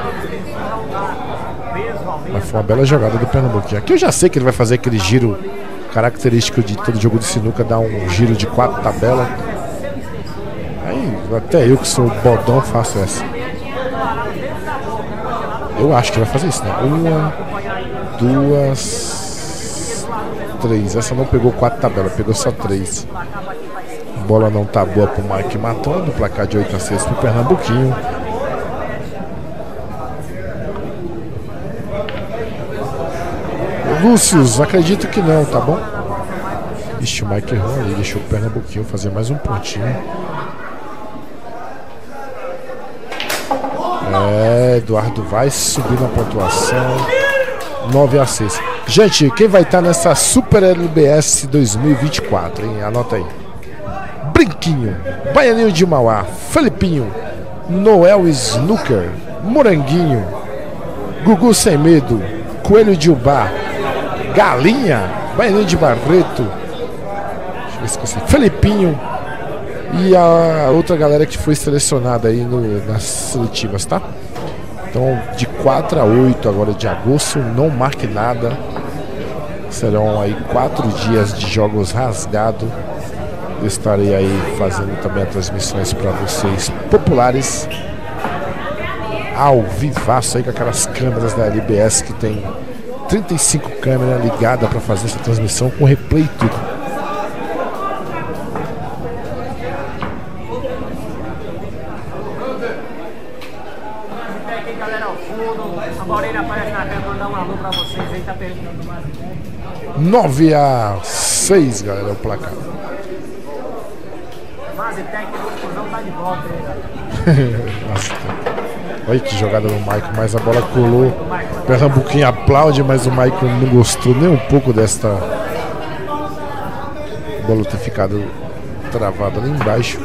Mas foi uma bela jogada do Pernambuquinho. Aqui eu já sei que ele vai fazer aquele giro característico de todo jogo de sinuca, dar um giro de 4 tabelas. Aí até eu que sou bodão faço essa. Eu acho que vai fazer isso, né? 1, 2, 3. Essa não pegou 4 tabelas, pegou só 3. A bola não tá boa pro Mike matando. Placar de 8-6 pro Pernambuquinho. Lúcius, acredito que não, tá bom? Ixi, o Mike errou ali, deixou o Pernambuquinho fazer mais um pontinho. Eduardo vai subir na pontuação. 9-6. Gente, quem vai estar nessa Super LBS 2024, hein? Anota aí. Brinquinho, Baianinho de Mauá, Felipinho, Noel Snooker, Moranguinho, Gugu Sem Medo, Coelho de Ubá, Galinha, Baianinho de Barreto, deixa eu ver se consigo, Felipinho e a outra galera que foi selecionada aí nas seletivas, tá? Então de 4-8 agora de agosto, não marque nada. Serão aí 4 dias de jogos rasgados. Eu estarei aí fazendo também as transmissões para vocês populares ao vivaço aí com aquelas câmeras da LBS que tem 35 câmeras ligadas para fazer essa transmissão com replay e tudo.
Aqui, galera, ao fundo. A Moreira aparece na tela, mandar um alô pra vocês aí, tá perguntando mais.
9-6, galera, é o placar.
Fase técnica, o fusão tá de volta aí,
Nossa, olha que jogada do Maicon, mas a bola colou. Pernambuquinho aplaude, mas o Maicon não gostou nem um pouco desta bola ter ficado travada ali embaixo.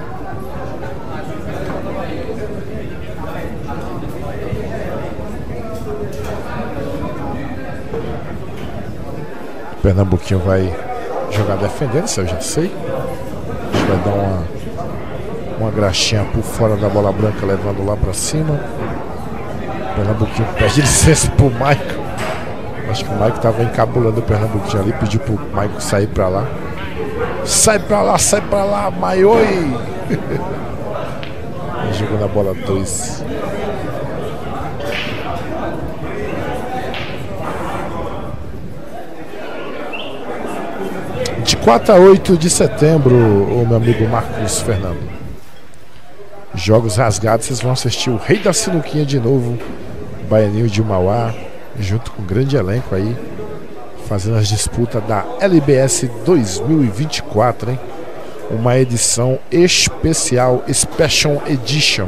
O Pernambuquinho vai jogar defendendo, isso eu já sei. Vai dar uma graxinha por fora da bola branca, levando lá pra cima. O Pernambuquinho pede licença pro Maicon. Acho que o Maicon tava encabulando o Pernambuquinho ali, pediu pro Maicon sair pra lá. Sai pra lá, Maioi! Jogou na bola 2. De 4-8 de setembro, o meu amigo Marcos Fernando. Jogos rasgados, vocês vão assistir o Rei da Sinuquinha de novo, Baianinho de Mauá, junto com um grande elenco aí, fazendo as disputas da LBS 2024, hein? Uma edição especial, Special Edition.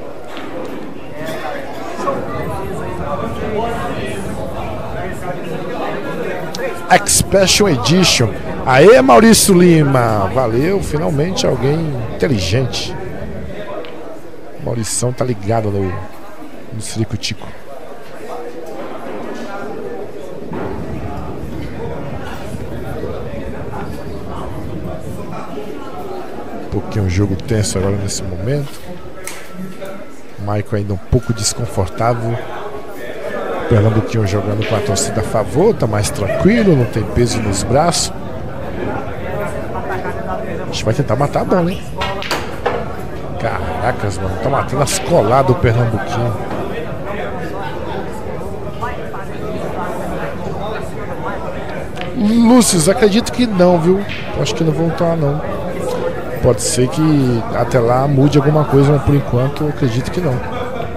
Special Edition. Aê, Maurício Lima, valeu, finalmente alguém inteligente. Maurição tá ligado no Ciricutico. Um pouquinho um jogo tenso agora nesse momento. Maicon ainda um pouco desconfortável. Pernambuquinho jogando com a torcida a favor, tá mais tranquilo, não tem peso nos braços. A gente vai tentar matar a bola, hein? Caracas, mano, tá matando as coladas do Pernambuquinho. Lúcius, acredito que não, viu? Acho que não vão estar, não. Pode ser que até lá mude alguma coisa, mas por enquanto eu acredito que não.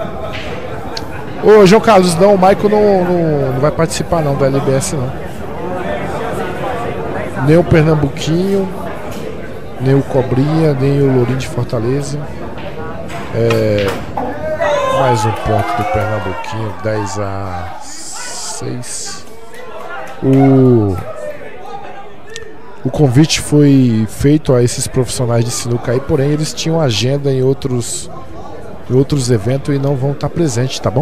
Ô, João Carlos, não, o Maicon não vai participar não da LBS, não. Nem o Pernambuquinho, nem o Cobrinha, nem o Lourinho de Fortaleza. Mais um ponto do Pernambuquinho, 10-6. O convite foi feito a esses profissionais de sinuca aí, porém eles tinham agenda em outros eventos e não vão estar presentes, tá bom?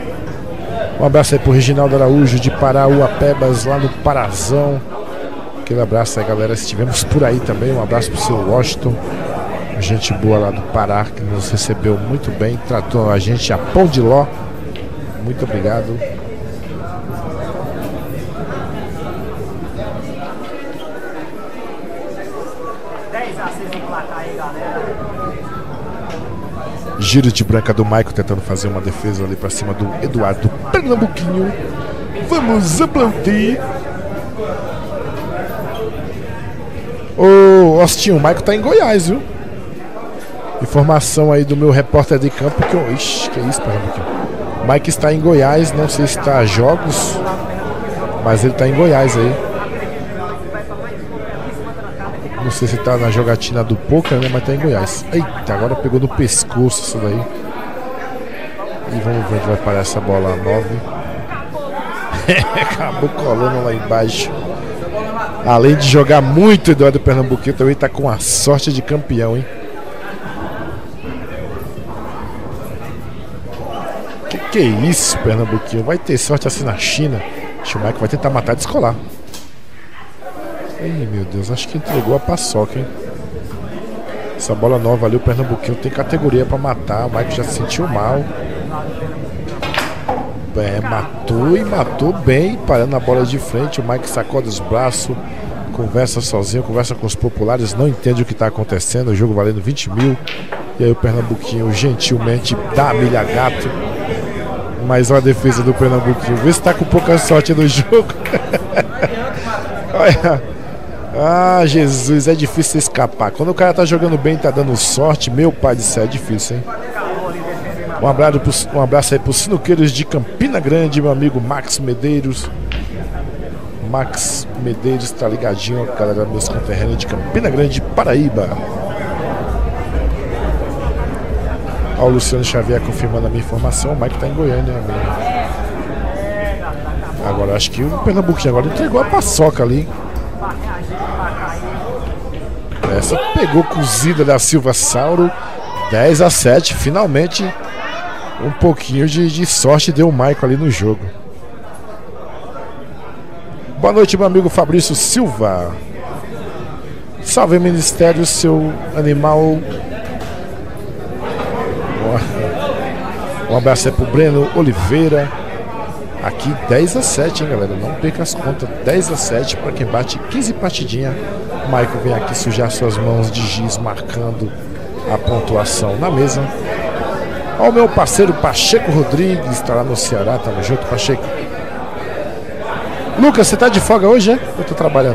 Um abraço aí pro Reginaldo Araújo de Parauapebas, lá no Parazão. Aquele abraço aí, galera. Estivemos por aí também. Um abraço pro seu Washington. Gente boa lá do Pará, que nos recebeu muito bem. Tratou a gente a pão de ló. Muito obrigado. Giro de branca do Maicon tentando fazer uma defesa ali pra cima do Eduardo Pernambuquinho. Vamos aplaudir. Ô, Ostinho, o Maicon tá em Goiás, viu? Informação aí do meu repórter de campo que eu... Ixi, que isso, Pernambuquinho. O Maicon está em Goiás, não sei se está a jogos, mas ele tá em Goiás aí. Não sei se tá na jogatina do poker, né? Mas tá em Goiás. Eita, agora pegou no pescoço isso daí. E vamos ver onde vai parar essa bola 9. Acabou colando lá embaixo. Além de jogar muito, Eduardo Pernambuquinho também tá com a sorte de campeão, hein? Que é isso, Pernambuquinho? Vai ter sorte assim na China. O Maicon vai tentar matar e descolar. Ih, meu Deus, acho que entregou a paçoca, hein? Essa bola nova ali, o Pernambuquinho tem categoria pra matar. O Maicon já se sentiu mal. Matou e matou bem, parando a bola de frente. O Maicon sacode os braços, conversa sozinho, conversa com os populares, não entende o que está acontecendo. O jogo valendo 20 mil. E aí o Pernambuquinho gentilmente dá a milha gato. Mas olha a defesa do Pernambuquinho. Vê se está com pouca sorte no jogo. Olha. Ah, Jesus, é difícil escapar. Quando o cara tá jogando bem, tá dando sorte, meu pai do céu, é difícil, hein? Um abraço aí pros sinuqueiros de Campina Grande, meu amigo Max Medeiros. Max Medeiros tá ligadinho, galera, meus conterrâneos de Campina Grande, Paraíba. Ó, o Luciano Xavier confirmando a minha informação. O Mike tá em Goiânia, amigo. Agora acho que o Pernambuquinho agora entregou a paçoca ali. Essa pegou cozida da Silva Sauro. 10-7, finalmente um pouquinho de sorte deu o Maicon ali no jogo. Boa noite, meu amigo Fabrício Silva. Salve, Ministério, seu animal. Um abraço aí pro Breno Oliveira. Aqui 10-7, hein, galera? Não perca as contas. 10-7 para quem bate 15 partidinhas. O Maicon vem aqui sujar suas mãos de giz, marcando a pontuação na mesa. Ó, o meu parceiro Pacheco Rodrigues, está lá no Ceará. Tamo junto, Pacheco. Lucas, você tá de folga hoje, é? Eu tô trabalhando.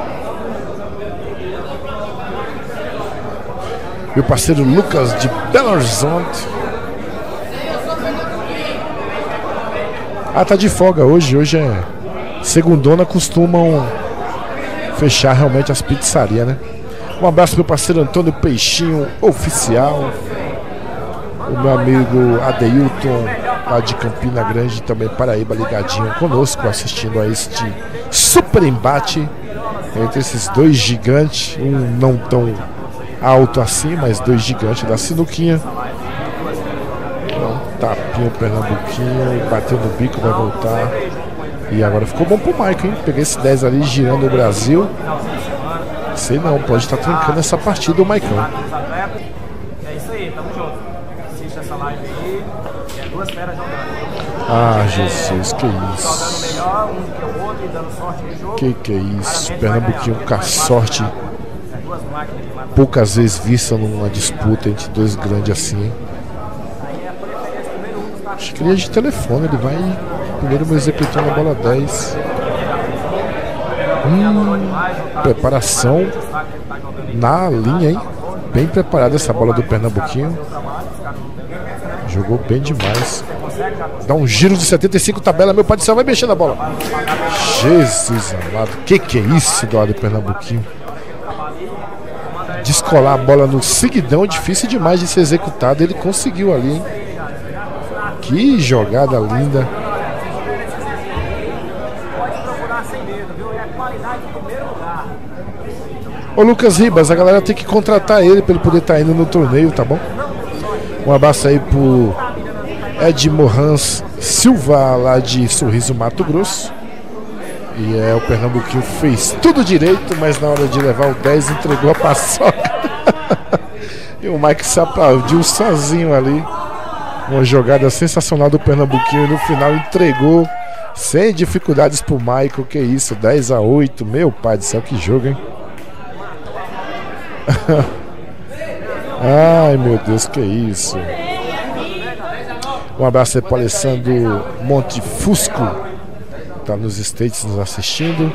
Meu parceiro Lucas de Belo Horizonte. Ah, tá de folga hoje. Hoje é segundona, costumam fechar realmente as pizzarias, né? Um abraço pro meu parceiro Antônio Peixinho Oficial. O meu amigo Adeilton, lá de Campina Grande, também Paraíba, ligadinho conosco, assistindo a este super embate entre esses dois gigantes. Um não tão alto assim, mas dois gigantes da sinuquinha. Tapinha o Pernambuquinho, bateu no bico, vai voltar. E agora ficou bom pro Maicon, hein? Peguei esse 10 ali girando o Brasil. Sei não, pode estar trancando essa partida o Maicon.
É isso aí, tamo junto. Assiste essa live aí. É duas feras jogando.
Ah, Jesus, que isso.
Jogando melhor um do que o outro e dando sorte no jogo.
Que é isso? Pernambuquinho com a sorte poucas vezes vista numa disputa entre dois grandes assim, hein? Acho que ele é de telefone, ele vai primeiro me executando a bola 10. Preparação na linha, hein? Bem preparada essa bola do Pernambuquinho. Jogou bem demais. Dá um giro de 75 tabela, meu pai do céu, vai mexer na bola. Jesus amado, que é isso, do Pernambuquinho? Descolar a bola no seguidão, difícil demais de ser executado. Ele conseguiu ali, hein? Que jogada linda. Ô Lucas Ribas, a galera tem que contratar ele para ele poder estar indo no torneio, tá bom? Um abraço aí pro Ed Morrans Silva, lá de Sorriso, Mato Grosso. E o Pernambuquinho fez tudo direito, mas na hora de levar o 10 entregou a paçoca. E o Mike se aplaudiu sozinho ali. Uma jogada sensacional do Pernambuquinho e no final entregou sem dificuldades pro Michael. Que isso, 10-8. Meu pai do céu, que jogo, hein? Ai, meu Deus, que isso. Um abraço aí para o Alessandro Montefusco, tá nos States nos assistindo.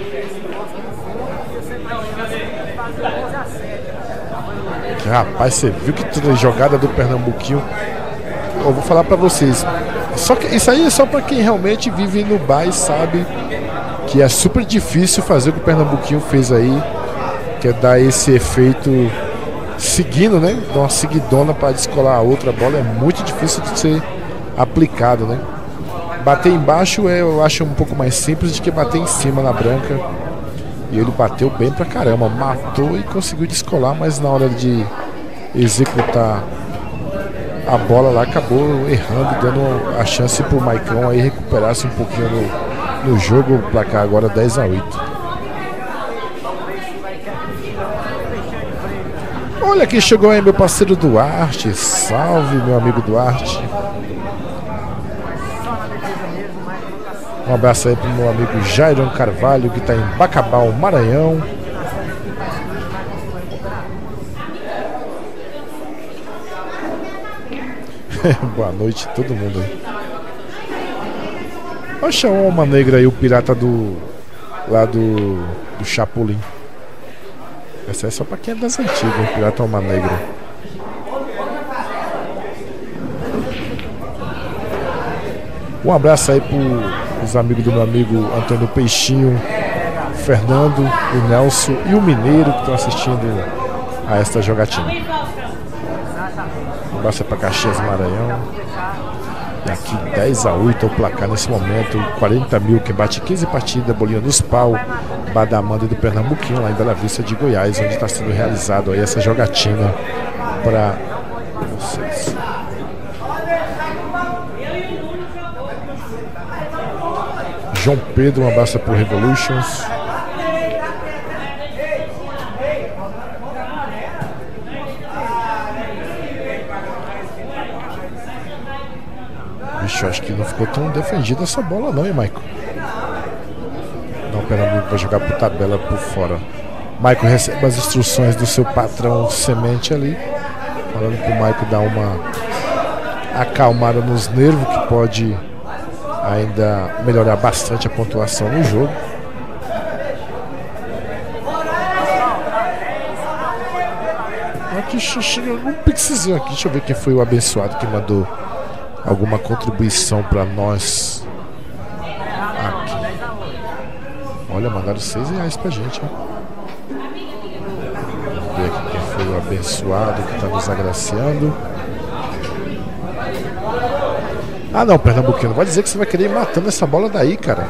Rapaz, você viu que jogada do Pernambuquinho. Eu vou falar para vocês. Só que isso aí é só para quem realmente vive no bar e sabe que é super difícil fazer o que o Pernambuquinho fez aí, que é dar esse efeito seguindo, né? Dar uma seguidona para descolar a outra bola. É muito difícil de ser aplicado, né? Bater embaixo eu acho um pouco mais simples do que bater em cima na branca. E ele bateu bem pra caramba, matou e conseguiu descolar, mas na hora de executar a bola lá acabou errando, dando a chance pro Maicon aí recuperar-se um pouquinho no jogo. O placar agora 10-8. Olha quem chegou aí, meu parceiro Duarte. Salve, meu amigo Duarte. Um abraço aí pro meu amigo Jairon Carvalho, que tá em Bacabal, Maranhão. Boa noite todo mundo aí. Olha o Alma Negra aí, o pirata lá do Chapolin. Essa é só pra quem é das antigas, o pirata Alma Negra. Um abraço aí pros amigos do meu amigo Antônio Peixinho, Fernando, o Nelson e o Mineiro que estão assistindo a esta jogatina. Um abraço aí pra Caxias, Maranhão. E aqui 10-8 o placar nesse momento. 40 mil, quem bate 15 partidas, bolinha dos pau, Badamanda do Pernambuquinho, lá em Bela Vista de Goiás, onde está sendo realizado aí essa jogatina para vocês. João Pedro, um abraço pro Revolutions. Vixe, acho que não ficou tão defendida essa bola não, hein, Maicon? Não, Pernambuco vai jogar por tabela por fora. Maicon recebe as instruções do seu patrão Semente ali, falando pro Maicon dar uma acalmada nos nervos, que pode ainda melhorar bastante a pontuação no jogo. Aqui chega um pixelzinho aqui. Deixa eu ver quem foi o abençoado que mandou alguma contribuição para nós aqui. Olha, mandaram R$6 pra gente, hein? Vamos ver aqui quem foi o abençoado que está nos agraciando. Ah não, Pernambuquino, vai dizer que você vai querer ir matando essa bola daí, cara.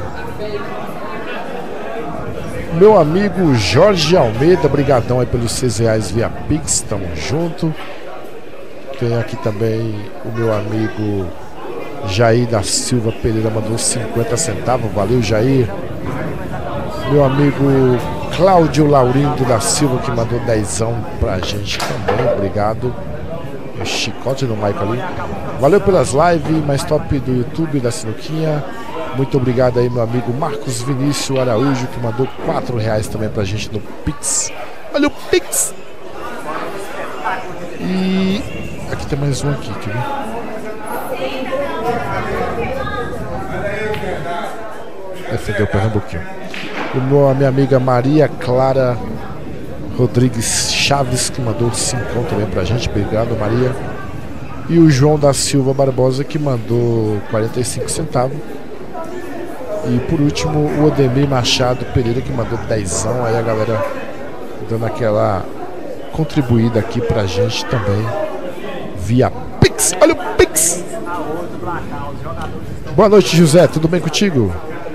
Meu amigo Jorge Almeida, brigadão aí pelos R$6 via Pix, tamo junto. Tem aqui também o meu amigo Jair da Silva Pereira, mandou 50 centavos, valeu Jair. Meu amigo Cláudio Laurindo da Silva, que mandou 10 pra gente também, obrigado. Chicote no Michael ali. Valeu pelas lives, mais top do YouTube da Sinuquinha. Muito obrigado aí, meu amigo Marcos Vinícius Araújo, que mandou R$4 também pra gente no Pix. Olha o Pix! E aqui tem mais um aqui, quer ver? Defendeu o Pernambuquinho. A minha amiga Maria Clara Rodrigues Chaves, que mandou 5 também pra gente, obrigado Maria. E o João da Silva Barbosa, que mandou 45 centavos. E por último o Odemir Machado Pereira, que mandou 10. Aí a galera dando aquela contribuída aqui pra gente também via Pix. Olha o Pix! Boa noite, José, tudo bem contigo?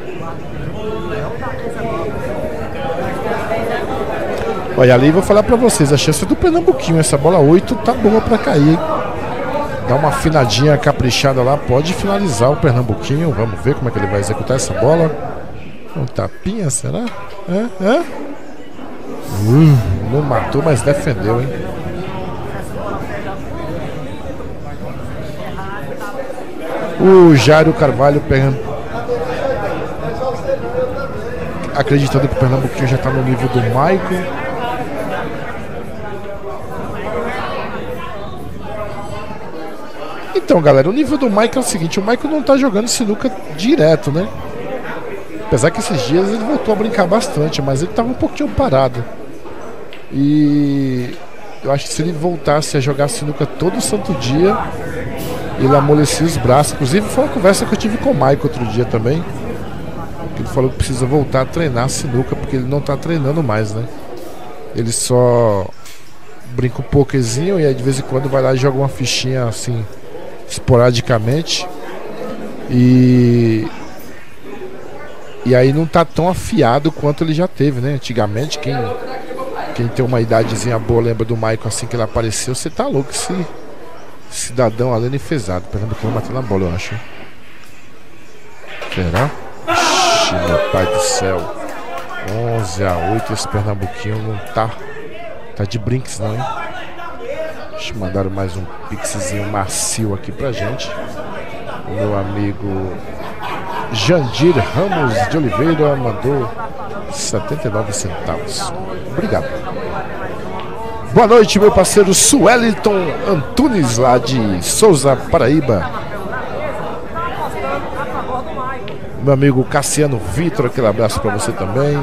Olha ali, vou falar pra vocês, a chance do Pernambuquinho, essa bola 8 tá boa pra cair. Dá uma afinadinha caprichada lá, pode finalizar o Pernambuquinho. Vamos ver como é que ele vai executar essa bola. Um tapinha, será? Não matou, mas defendeu, hein? O Jairo Carvalho pegando, acreditando que o Pernambuquinho já tá no nível do Maicon. Então, galera, o nível do Maicon é o seguinte: o Maicon não tá jogando sinuca direto, né? Apesar que esses dias ele voltou a brincar bastante, mas ele tava um pouquinho parado. E eu acho que se ele voltasse a jogar sinuca todo santo dia, ele amolecia os braços. Inclusive foi uma conversa que eu tive com o Maicon outro dia também, que ele falou que precisa voltar a treinar sinuca, porque ele não tá treinando mais, né? Ele só brinca um pokerzinho e aí de vez em quando vai lá e joga uma fichinha assim, esporadicamente. E aí não tá tão afiado quanto ele já teve, né? Antigamente, quem tem uma idadezinha boa lembra do Maicon assim que ele apareceu. Você tá louco, esse cidadão além enfesado. Pegando que bateu na bola, eu acho. Será? Ixi, meu pai do céu. 11-8, esse Pernambuquinho não tá de brinks não, hein? Deixa eu mandar mais um pixzinho macio aqui pra gente. O meu amigo Jandir Ramos de Oliveira mandou 79 centavos. Obrigado. Boa noite, meu parceiro Sueliton Antunes, lá de Souza, Paraíba. Meu amigo Cassiano Vitor, aquele abraço pra você também.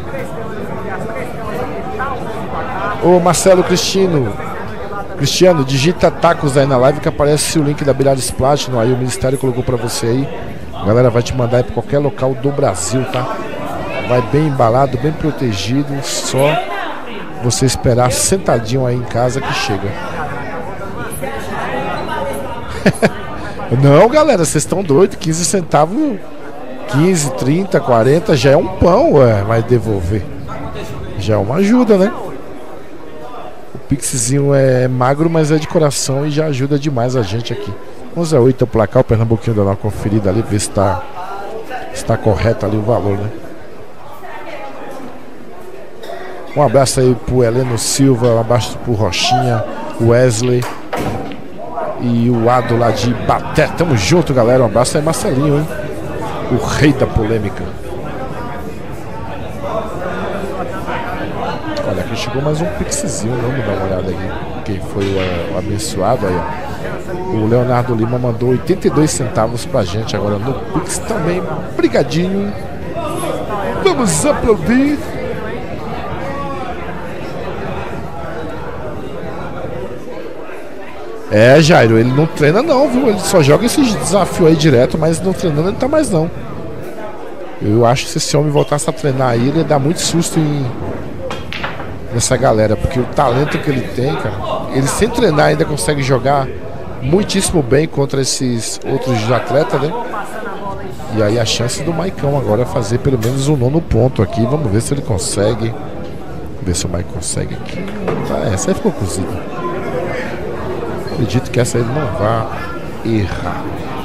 Ô Marcelo Cristiano, digita tacos aí na live que aparece o link da Bilhares Platinum. Aí o Ministério colocou pra você aí. A galera vai te mandar aí pra qualquer local do Brasil, tá? Vai bem embalado, bem protegido. Só você esperar sentadinho aí em casa que chega. Não, galera, vocês estão doidos. 15 centavos, 15, 30, 40 já é um pão, ué. Vai devolver. Já é uma ajuda, né? O pixzinho é magro, mas é de coração e já ajuda demais a gente aqui. 11-8 o placar, o Pernambuquinho dá uma conferida ali, ver se está correto ali o valor, né? Um abraço aí pro Heleno Silva, um abraço pro Rochinha, o Wesley e o Ado lá de Baté. Tamo junto, galera. Um abraço aí, Marcelinho, hein? O rei da polêmica. Olha, aqui chegou mais um pixzinho, vamos dar uma olhada aqui. Quem foi o abençoado aí, ó. O Leonardo Lima mandou 82 centavos pra gente agora no Pix também. Brigadinho. Vamos aplaudir. É, Jairo, ele não treina não, viu? Ele só joga esses desafios aí direto, mas não treinando ele tá mais não. Eu acho que se esse homem voltasse a treinar aí, ele ia dar muito susto nessa galera, porque o talento que ele tem, cara, ele sem treinar ainda consegue jogar muitíssimo bem contra esses outros atletas, né? E aí a chance do Maicon agora é fazer pelo menos um 9º ponto aqui. Vamos ver se ele consegue. Ver se o Maicon consegue aqui. Ah, essa aí ficou cozida. Acredito que essa aí não vai errar.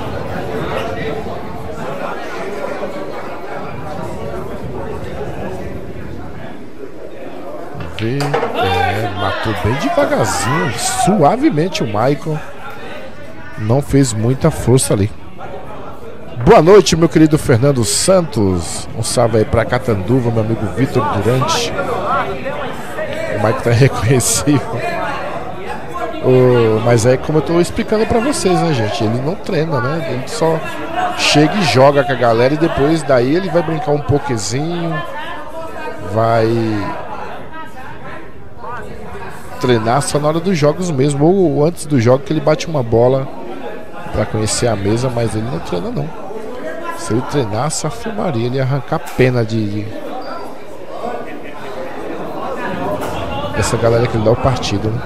Vamos ver. Matou bem devagarzinho, suavemente o Maicon. Não fez muita força ali. Boa noite, meu querido Fernando Santos. Um salve aí pra Catanduva, meu amigo Vitor Durante. O Maicon tá reconhecível. Mas é como eu tô explicando pra vocês, né, gente? Ele não treina, né? Ele só chega e joga com a galera e depois daí ele vai brincar um pokezinho, vai treinar só na hora dos jogos mesmo, ou antes do jogo que ele bate uma bola pra conhecer a mesa, mas ele não treina não. Se ele treinasse, a filmaria, ele ia arrancar pena dessa galera que ele dá o partido, né?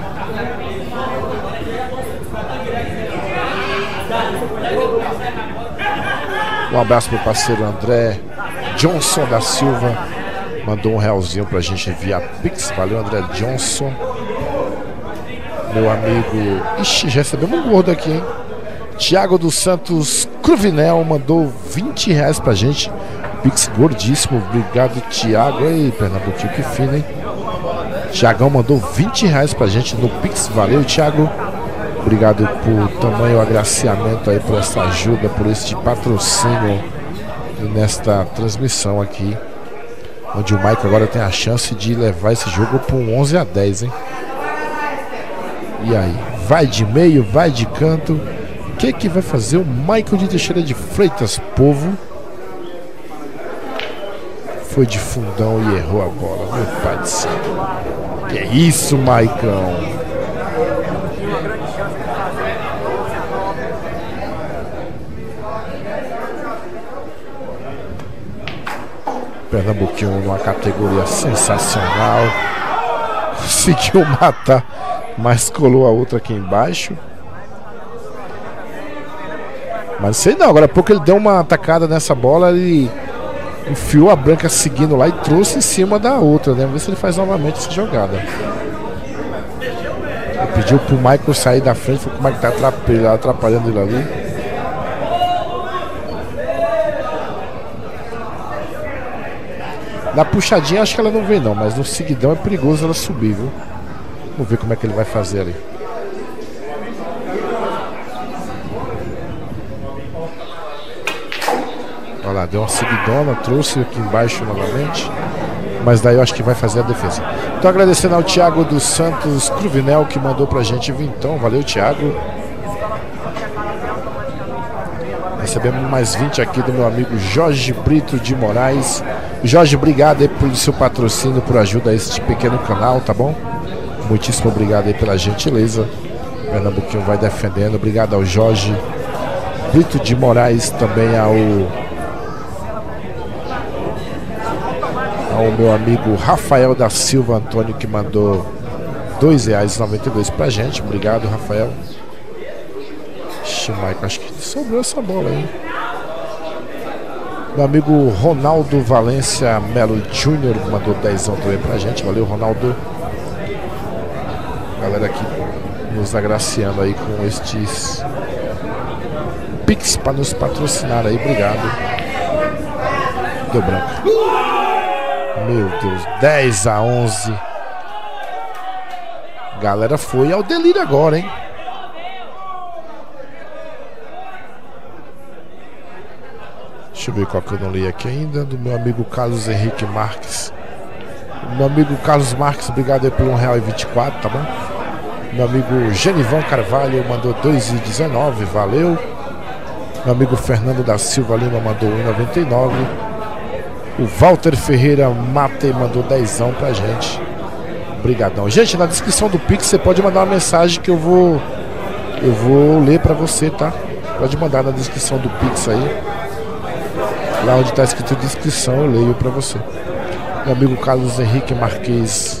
Um abraço pro parceiro André Johnson da Silva. Mandou um realzinho pra gente via Pix. Valeu, André Johnson. Meu amigo. Ixi, já recebemos um gordo aqui, hein? Tiago dos Santos Cruvinel mandou R$20 pra gente. Pix gordíssimo. Obrigado, Thiago. Ei, Pernambuquinho, que fino, hein? Thiagão mandou R$20 pra gente no Pix. Valeu, Thiago. Obrigado por tamanho agraciamento aí, por essa ajuda, por este patrocínio nesta transmissão aqui, onde o Mike agora tem a chance de levar esse jogo para um 11-10, hein? E aí, vai de meio, vai de canto. O que vai fazer o Michael de Teixeira de Freitas, povo? Foi de fundão e errou a bola, meu pai do céu. Que é isso, Maicão? Pernambuquinho numa categoria sensacional. Conseguiu matar, mas colou a outra aqui embaixo. Mas sei não, agora há pouco ele deu uma atacada nessa bola. Ele enfiou a branca seguindo lá e trouxe em cima da outra, né? Vamos ver se ele faz novamente essa jogada. Ele pediu pro Michael sair da frente. Foi o Michael tá atrapalhando ele ali. Na puxadinha acho que ela não vem não, mas no seguidão é perigoso ela subir, viu? Vamos ver como é que ele vai fazer ali. Olha lá, deu uma seguidona, trouxe aqui embaixo novamente. Mas daí eu acho que vai fazer a defesa. Então agradecendo ao Thiago dos Santos Cruvinel, que mandou pra gente vintão. Valeu, Thiago. Recebemos mais 20 aqui do meu amigo Jorge Brito de Moraes. Jorge, obrigado aí pelo seu patrocínio, por ajuda a este pequeno canal, tá bom? Muitíssimo obrigado aí pela gentileza. Pernambuquinho vai defendendo. Obrigado ao Jorge Brito de Moraes, também ao meu amigo Rafael da Silva Antônio, que mandou R$2,92 pra gente. Obrigado, Rafael. Mike, acho que sobrou essa bola aí. Meu amigo Ronaldo Valência Melo Júnior mandou 10 também pra gente. Valeu, Ronaldo. Galera aqui nos agraciando aí com estes Pix para nos patrocinar aí. Obrigado. Deu branco. Meu Deus, 10-11. Galera foi ao delírio agora, hein? Deixa eu ver qual que eu não li aqui ainda. Do meu amigo Carlos Henrique Marques. Meu amigo Carlos Marques, obrigado aí por R$1,24, tá bom? Meu amigo Genivão Carvalho mandou R$2,19, valeu. Meu amigo Fernando da Silva Lima mandou R$1,99. O Walter Ferreira Mate mandou 10 pra gente. Obrigadão. Gente, na descrição do Pix você pode mandar uma mensagem que eu vou ler pra você, tá? Pode mandar na descrição do Pix aí. Lá onde está escrito descrição eu leio para você. Meu amigo Carlos Henrique Marques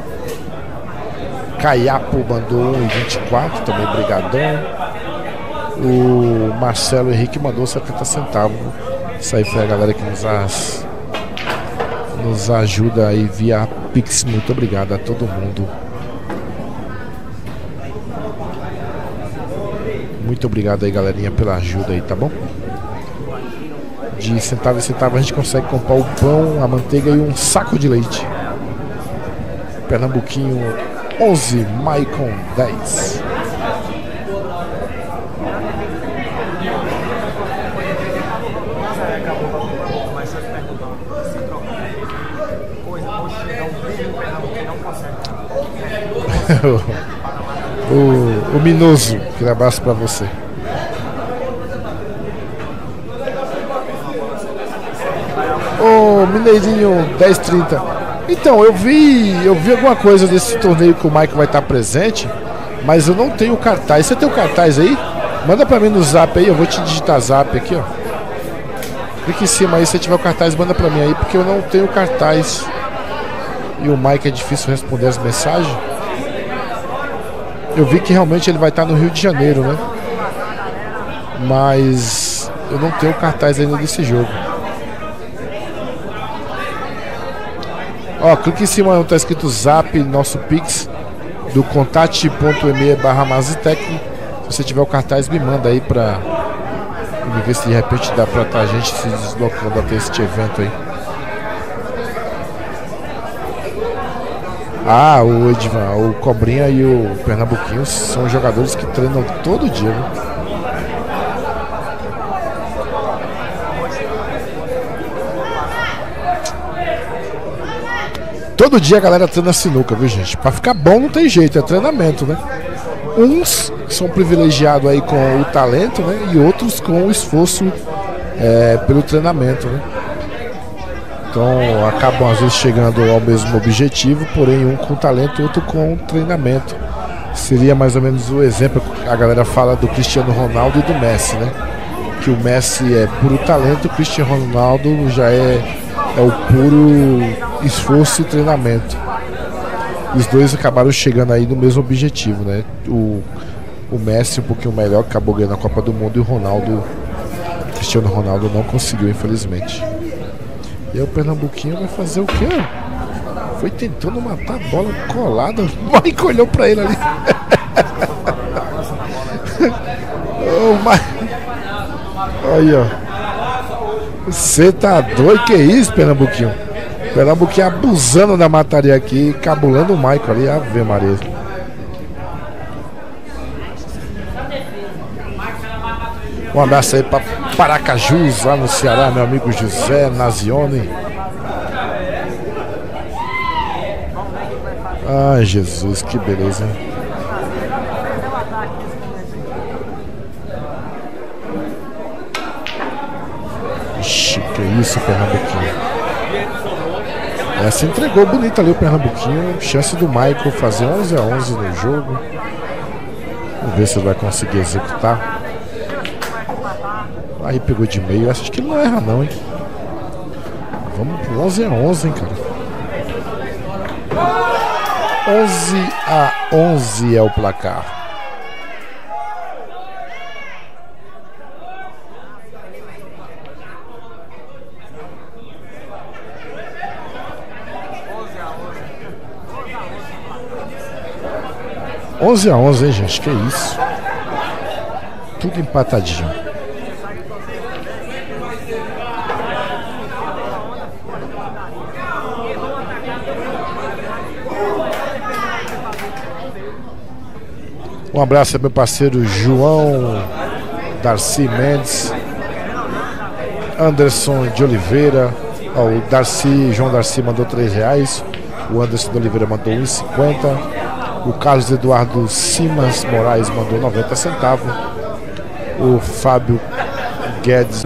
Caiapo mandou R$1,24, também brigadão. O Marcelo Henrique mandou 70 centavos. Isso aí foi a galera que nos ajuda aí via Pix. Muito obrigado a todo mundo. Muito obrigado aí, galerinha, pela ajuda aí, tá bom? De centavo em centavo a gente consegue comprar o pão, a manteiga e um saco de leite. Pernambuquinho 11, Maicon 10. o Minoso, aquele abraço pra você. Ô, Mineirinho 10:30. Então, eu vi alguma coisa desse torneio que o Mike vai estar presente, mas eu não tenho cartaz. Você tem o cartaz aí? Manda pra mim no zap aí, eu vou te digitar zap aqui, ó. Clica em cima aí, se tiver o cartaz, manda pra mim aí, porque eu não tenho cartaz. E o Mike é difícil responder as mensagens. Eu vi que realmente ele vai estar no Rio de Janeiro, né? Mas eu não tenho cartaz ainda desse jogo. Ó, clica em cima onde tá escrito Zap, nosso Pix, do contate.me/Mazitec. Se você tiver o cartaz, me manda aí pra Vamos ver se de repente dá pra a gente se deslocando até este evento aí. Ah, o Edvan, o Cobrinha e o Pernambuquinho são jogadores que treinam todo dia, né? Todo dia a galera treina sinuca, viu, gente? Pra ficar bom não tem jeito, é treinamento, né? Uns são privilegiados aí com o talento, né? E outros com o esforço pelo treinamento, né? Então acabam às vezes chegando ao mesmo objetivo, porém um com talento e outro com treinamento. Seria mais ou menos o exemplo que a galera fala do Cristiano Ronaldo e do Messi, né? Que o Messi é puro talento, o Cristiano Ronaldo já é o puro esforço e treinamento. E os dois acabaram chegando aí no mesmo objetivo, né? O Messi um pouquinho melhor, acabou ganhando a Copa do Mundo, e o Cristiano Ronaldo não conseguiu, infelizmente. E aí o Pernambuquinho vai fazer o quê? Foi tentando matar a bola colada. O Mike olhou pra ele ali. Olha, ó. Você tá doido? Que isso, Pernambuquinho? Pernambuquinho abusando da mataria aqui, cabulando o Michael ali. Ave Maria. Um abraço aí pra Paracajus, lá no Ceará, meu amigo José Nazione. Ai, Jesus, que beleza. Ixi, que isso, Pernambuquinho. Essa entregou bonito ali o Pernambuquinho. Chance do Michael fazer 11-11 no jogo. Vamos ver se ele vai conseguir executar. Aí pegou de meio. Acho que ele não erra não, hein. Vamos pro 11-11, hein, cara. 11-11 é o placar. Onze a 11, hein, gente? Que isso? Tudo empatadinho. Um abraço ao meu parceiro João Darcy Mendes, Anderson de Oliveira. Ó, o João Darcy mandou R$3, o Anderson de Oliveira mandou R$1,50, o Carlos Eduardo Simas Moraes mandou 90 centavos, o Fábio Guedes,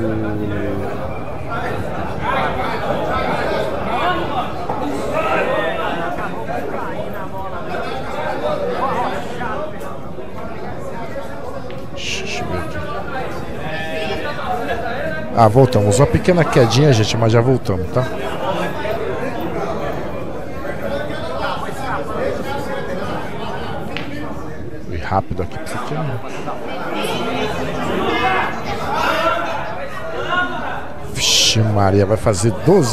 voltamos. Uma pequena quedinha, gente, mas já voltamos, tá? Fui rápido aqui pra você. Vixe Maria, vai fazer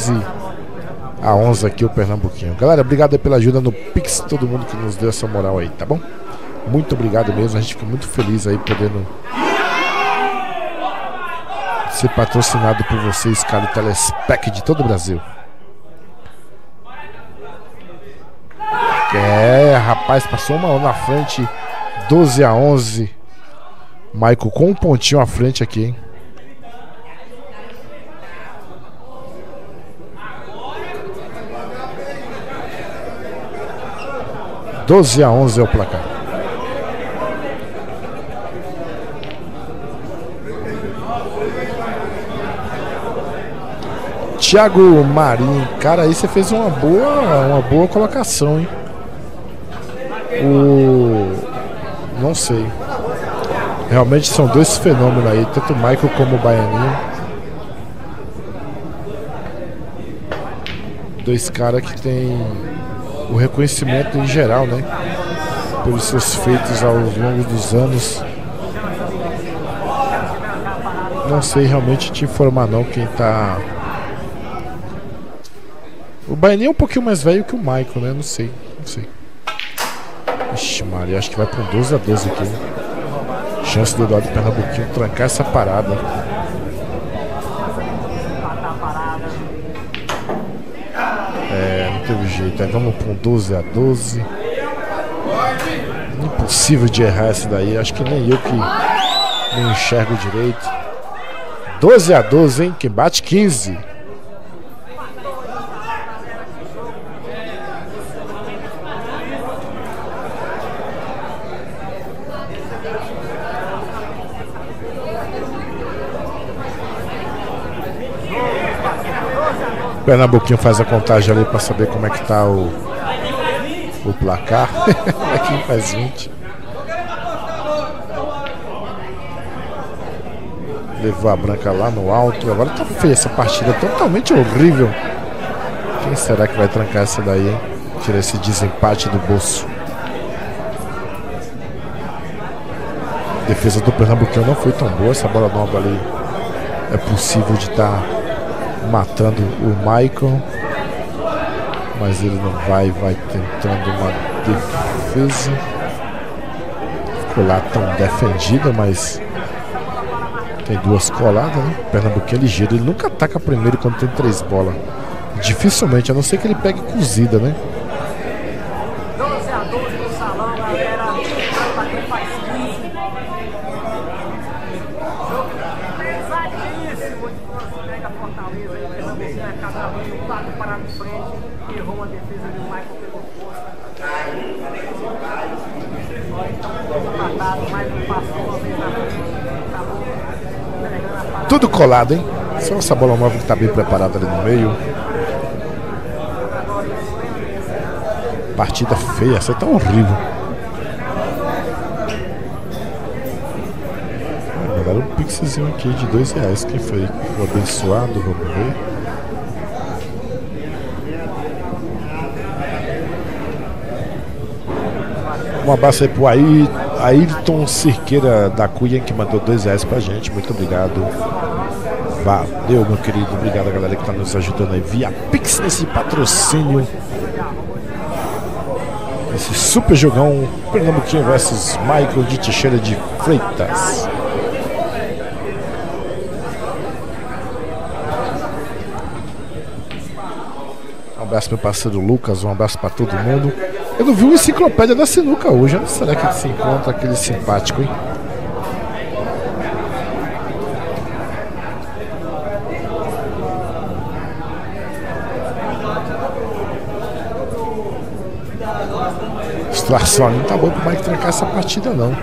12-11 aqui o Pernambuquinho. Galera, obrigado aí pela ajuda no Pix, todo mundo que nos deu essa moral aí, tá bom? Muito obrigado mesmo, a gente fica muito feliz aí podendo ser patrocinado por vocês, cara, o Telespec de todo o Brasil. Rapaz, passou uma na frente, 12-11. Michael com um pontinho à frente aqui, hein? (12-11) é o placar. Thiago Marim, cara, aí você fez uma boa colocação, hein? Não sei. Realmente são dois fenômenos aí, tanto o Michael como o Baianinho. Dois caras que tem o reconhecimento em geral, né? Pelos seus feitos ao longo dos anos. Não sei realmente te informar não quem tá. O Baianinho é um pouquinho mais velho que o Michael, né? Não sei. Ixi, Maria, acho que vai para um 12-12 aqui, né? chance do lado do Pernambuquinho trancar essa parada. Não teve jeito. Aí vamos para um 12-12. Impossível de errar essa daí. Acho que nem eu que não enxergo direito. 12-12, hein? Quem bate 15. O Pernambuquinho faz a contagem ali para saber como é que tá o placar. Aqui faz 20. Levou a branca lá no alto. Agora tá feia essa partida, totalmente horrível. Quem será que vai trancar essa daí, hein? Tirar esse desempate do bolso. A defesa do Pernambuquinho não foi tão boa. Essa bola nova ali é possível de estar matando o Michael, mas ele não vai tentando uma defesa. Ficou lá tão defendida, mas tem duas coladas, né? O Pernambuquinho é ligeiro, ele nunca ataca primeiro quando tem 3 bolas. Dificilmente, a não ser que ele pegue cozida, né?
12-12 no salão, galera. Pra quem faz 15. Jogo pesadíssimo de força, pega Fortaleza aí. O Pernambuquinho acaba abrindo o lado para na frente. Errou uma defesa de Michael, pegou força. Empatado, mais um passou uma vez na frente.
Tudo colado, hein? Só essa bola nova que tá bem preparada ali no meio. Partida feia, essa tá horrível. Galera, um pixelzinho aqui de R$2. Quem foi? O abençoado, vamos ver. Um abraço aí pro Ayrton Cirqueira da Cunha, que mandou R$2 pra gente. Muito obrigado. Valeu, meu querido. Obrigado a galera que tá nos ajudando aí via Pix nesse patrocínio. Esse super jogão Pernambuquinho versus Michael de Teixeira de Freitas. Um abraço pro meu parceiro Lucas, um abraço pra todo mundo. Eu não vi uma enciclopédia da sinuca hoje. Onde será que se encontra aquele simpático, hein? A situação ali não tá boa pro Mike trancar essa partida, não.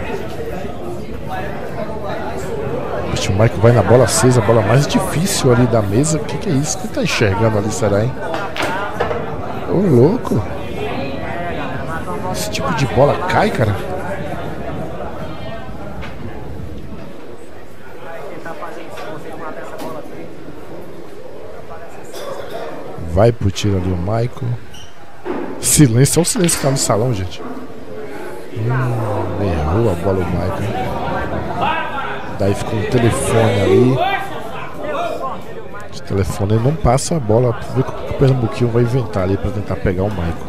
Poxa, o Mike vai na bola 6, a bola mais difícil ali da mesa. O que é isso? O que tá enxergando ali, será, hein? Ô, louco! Esse tipo de bola cai, cara. Vai pro tiro ali o Michael. Silêncio, olha o silêncio que tá no salão, gente. Errou a bola o Michael. Daí ficou um telefone ali. O telefone não passa a bola. Pra ver o que o Pernambuquinho vai inventar ali pra tentar pegar o Michael.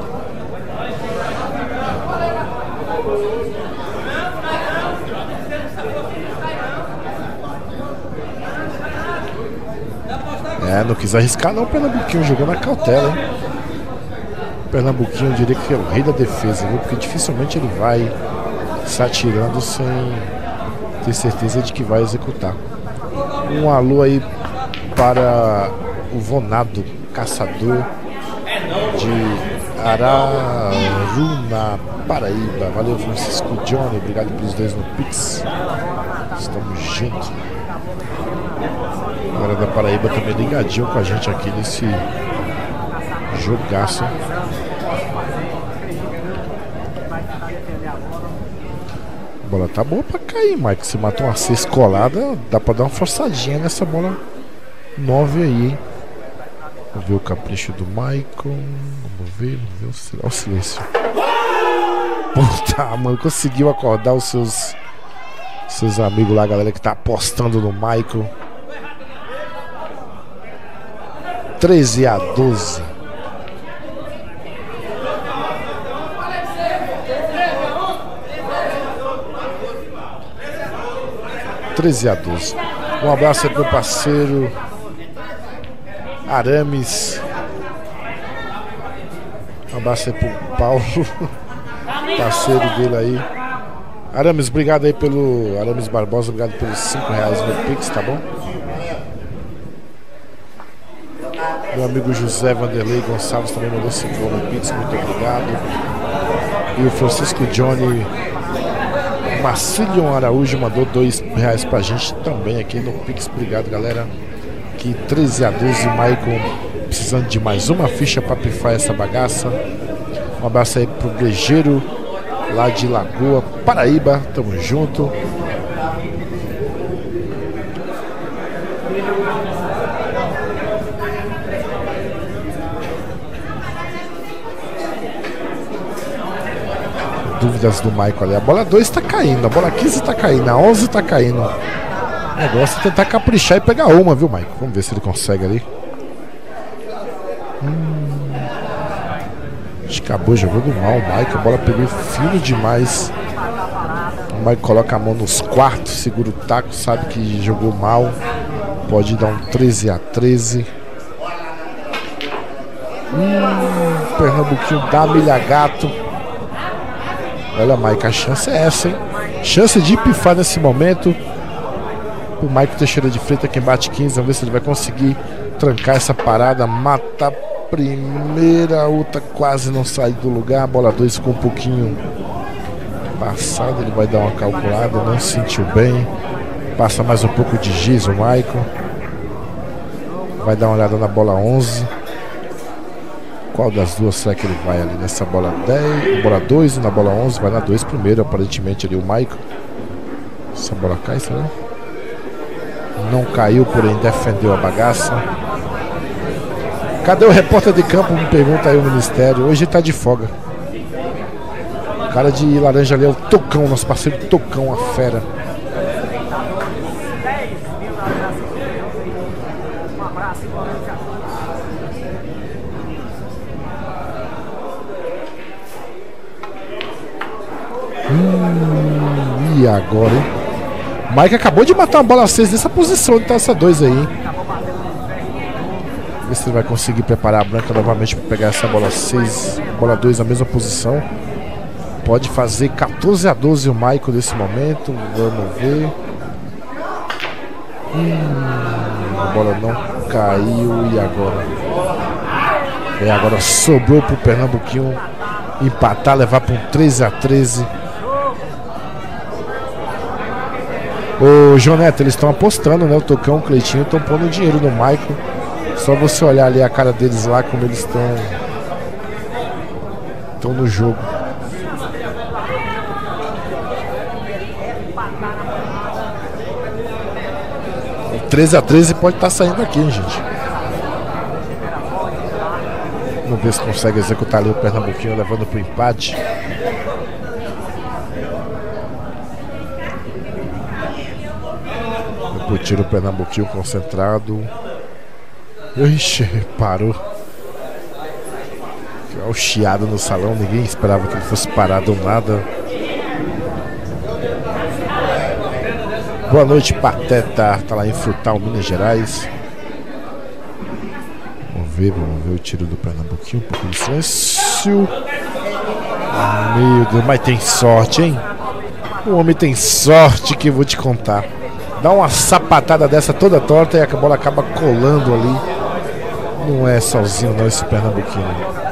Não quis arriscar não o Pernambuquinho, jogou na cautela, hein? O Pernambuquinho, eu diria que é o rei da defesa, viu? Porque dificilmente ele vai se atirando sem ter certeza de que vai executar. Um alô aí para o Vonado, caçador de Araruna, Paraíba. Valeu, Francisco Johnny, obrigado pelos 2 no Pix. Estamos juntos. A galera da Paraíba também ligadinho com a gente aqui nesse jogaço. A bola tá boa pra cair, Mike. Se matou uma 6 colada, dá pra dar uma forçadinha nessa bola 9 aí, hein? Vamos ver o capricho do Michael. Vamos ver o silêncio. Puta, mano, conseguiu acordar os seus amigos lá, a galera que tá apostando no Michael. 13-12. 13-12. Um abraço aí pro meu parceiro Arames. Um abraço aí pro Paulo, parceiro dele aí. Arames, obrigado aí pelo... Arames Barbosa, obrigado pelos R$5 no Pix, tá bom? Meu amigo José Vanderlei Gonçalves também mandou 5 no Pix, muito obrigado. E o Francisco Johnny Marcilion Araújo mandou R$2 pra gente também aqui no Pix. Obrigado, galera. Aqui 13-12, Maicon precisando de mais uma ficha para pifar essa bagaça. Um abraço aí pro Brejeiro lá de Lagoa, Paraíba. Tamo junto. Dúvidas do Maicon ali. A bola 2 tá caindo, a bola 15 tá caindo, a 11 tá caindo. O negócio é tentar caprichar e pegar uma, viu, Maicon? Vamos ver se ele consegue ali. Acho que acabou jogando mal o Maicon. A bola pegou fino demais. O Maicon coloca a mão nos quartos, segura o taco, sabe que jogou mal. Pode dar um 13-13. Pernambuquinho dá milha gato. Olha, Maicon, a chance é essa, hein? Chance de pifar nesse momento. O Maicon Teixeira de Freitas, quem bate 15. Vamos ver se ele vai conseguir trancar essa parada. Mata a primeira, a outra quase não sai do lugar. A bola 2 ficou um pouquinho passada. Ele vai dar uma calculada, não se sentiu bem. Passa mais um pouco de giz o Maicon. Vai dar uma olhada na bola 11. Qual das duas será que ele vai ali? Nessa bola 10, bola 2 e na bola 11. Vai na 2 primeiro, aparentemente ali o Maicon. Essa bola cai, será? Não caiu, porém defendeu a bagaça. Cadê o repórter de campo? Me pergunta aí o Ministério. Hoje tá de folga. O cara de laranja ali é o Tocão, nosso parceiro Tocão, a fera. E agora, hein? O Mike acabou de matar uma bola 6 nessa posição de taça 2 aí, hein? Ver se ele vai conseguir preparar a branca novamente para pegar essa bola 6, bola 2 na mesma posição. Pode fazer 14-12 o Maicon nesse momento. Vamos ver. A bola não caiu. E agora? E agora sobrou pro Pernambuquinho empatar, levar para um 13-13. Ô, João Neto, eles estão apostando, né? O Tocão, o Cleitinho estão pondo dinheiro no Maicon. Só você olhar ali a cara deles lá, como eles estão no jogo. O 13-13 pode estar saindo aqui, hein, gente. Vamos ver se consegue executar ali o Pernambuquinho, levando pro empate. Tira o Pernambuquinho concentrado. Ixi, parou. Olha o chiado no salão. Ninguém esperava que ele fosse parar do nada. Boa noite, Pateta. Tá lá em Frutal, Minas Gerais. Vamos ver o tiro do Pernambuquinho. Um pouco de silêncio. Meu Deus, mas tem sorte, hein? O homem tem sorte que eu vou te contar. Dá uma sapatada dessa toda torta e a bola acaba colando ali. Não é sozinho não esse Pernambuquinho.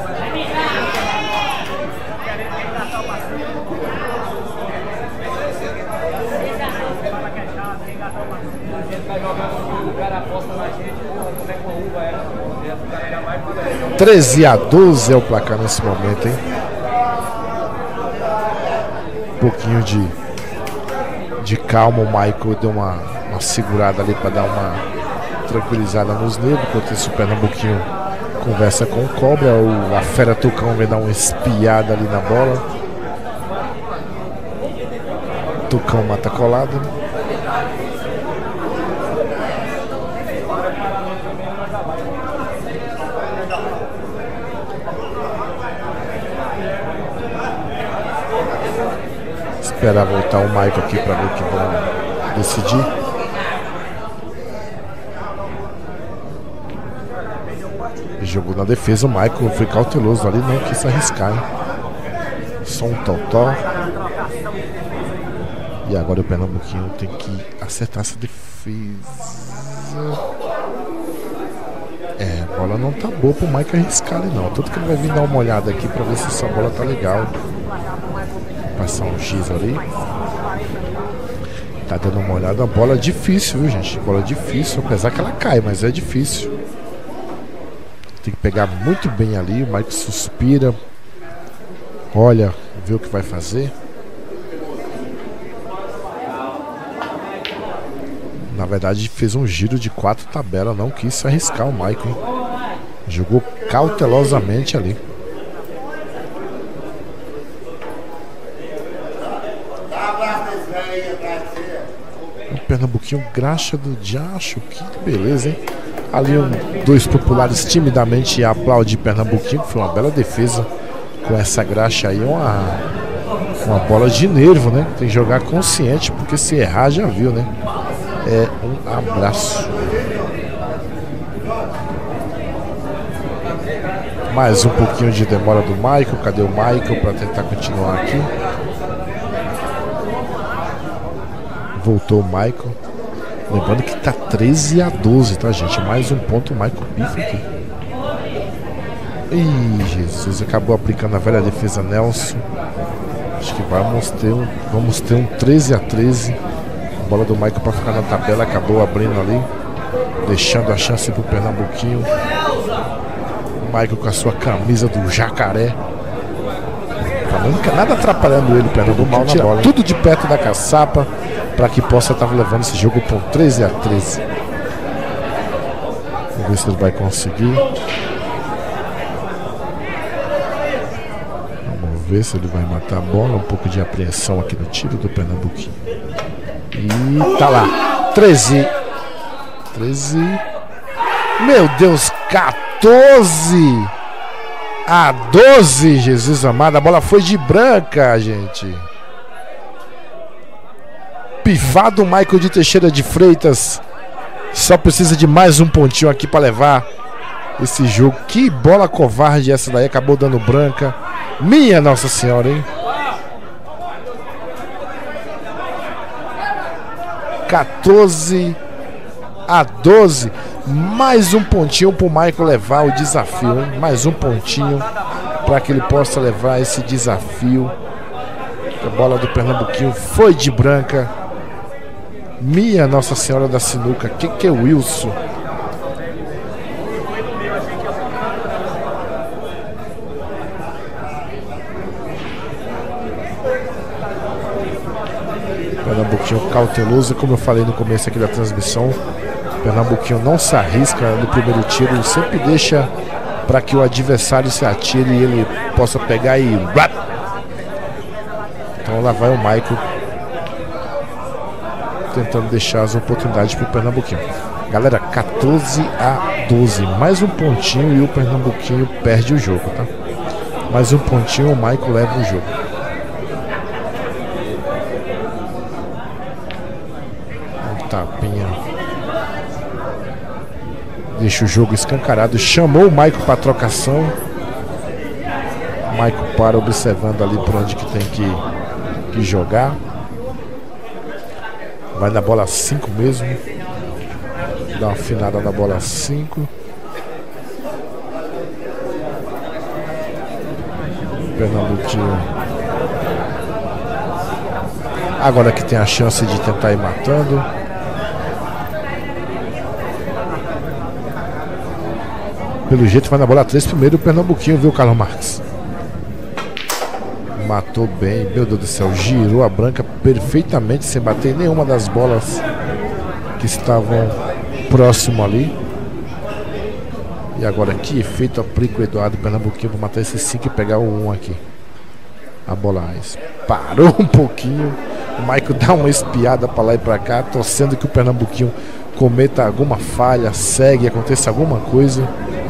É 13-12 é o placar nesse momento, hein? Um pouquinho de calma, o Maicon deu uma segurada ali para dar uma tranquilizada nos nervos, enquanto esse Pernambuquinho conversa com o Cobra. A fera Tucão vem dar uma espiada ali na bola. Tucão mata colado. Esperar voltar o Maicon aqui para ver o que vão decidir. Jogou na defesa, o Michael foi cauteloso ali, não quis arriscar, hein? Só um totó. E agora o Pernambuquinho tem que acertar essa defesa. A bola não tá boa pro Michael arriscar ali não. Tanto que ele vai vir dar uma olhada aqui pra ver se essa bola tá legal. Passar um X ali. Tá dando uma olhada. A bola é difícil, viu, gente? Bola difícil, apesar que ela cai, mas é difícil. Tem que pegar muito bem ali. O Michael suspira. Olha, vê o que vai fazer. Na verdade fez um giro de 4 tabelas. Não quis arriscar o Michael, hein? Jogou cautelosamente ali. O Pernambuquinho graxa do diacho. Que beleza, hein? Ali dois populares timidamente aplaudem Pernambuquinho. Foi uma bela defesa. Com essa graxa aí, uma bola de nervo, né? Tem que jogar consciente, porque se errar já viu, né? É um abraço. Mais um pouquinho de demora do Michael. Cadê o Michael para tentar continuar aqui? Voltou o Michael. Lembrando que tá 13-12, tá, gente? Mais um ponto, o Michael pifa aqui. Ih, Jesus, acabou aplicando a velha defesa Nelson. Acho que vamos ter um 13-13. A bola do Michael para ficar na tabela, acabou abrindo ali, deixando a chance pro Pernambuquinho. O Michael com a sua camisa do jacaré. Nada atrapalhando ele, Pernambuquinho. Tira bola, tudo de perto da caçapa para que possa estar levando esse jogo para um 13-13. Vamos ver se ele vai conseguir. Vamos ver se ele vai matar a bola. Um pouco de apreensão aqui no tiro do Pernambuquinho. E tá lá, 13. Meu Deus, 14-12, Jesus amado. A bola foi de branca, gente. Pifado o Michael de Teixeira de Freitas. Só precisa de mais um pontinho aqui para levar esse jogo. Que bola covarde essa daí, acabou dando branca. Minha Nossa Senhora, hein? 14-12. Mais um pontinho pro Michael levar o desafio, hein? Mais um pontinho para que ele possa levar esse desafio. A bola do Pernambuquinho foi de branca. Minha Nossa Senhora da Sinuca. Que é o Wilson? Pernambuquinho cauteloso, como eu falei no começo aqui da transmissão. Pernambuquinho não se arrisca no primeiro tiro, ele sempre deixa para que o adversário se atire e ele possa pegar e... Então lá vai o Michael tentando deixar as oportunidades para o Pernambuquinho. Galera, 14-12, mais um pontinho e o Pernambuquinho perde o jogo, tá? Mais um pontinho, o Michael leva o jogo. Um tapinha. Deixa o jogo escancarado. Chamou o Michael para trocação. O Michael para observando ali por onde que tem que jogar. Vai na bola 5 mesmo. Dá uma afinada na bola 5. Pernambuquinho. Agora que tem a chance de tentar ir matando. Pelo jeito vai na bola 3 primeiro o Pernambuquinho, viu, Carlos Marques? Matou bem, meu Deus do céu, girou a branca perfeitamente sem bater em nenhuma das bolas que estavam próximo ali. E agora que efeito aplica o Eduardo Pernambuquinho. Vou matar esse 5 e pegar o 1 aqui. A bola parou um pouquinho. O Michael dá uma espiada para lá e para cá, torcendo que o Pernambuquinho cometa alguma falha, segue, aconteça alguma coisa.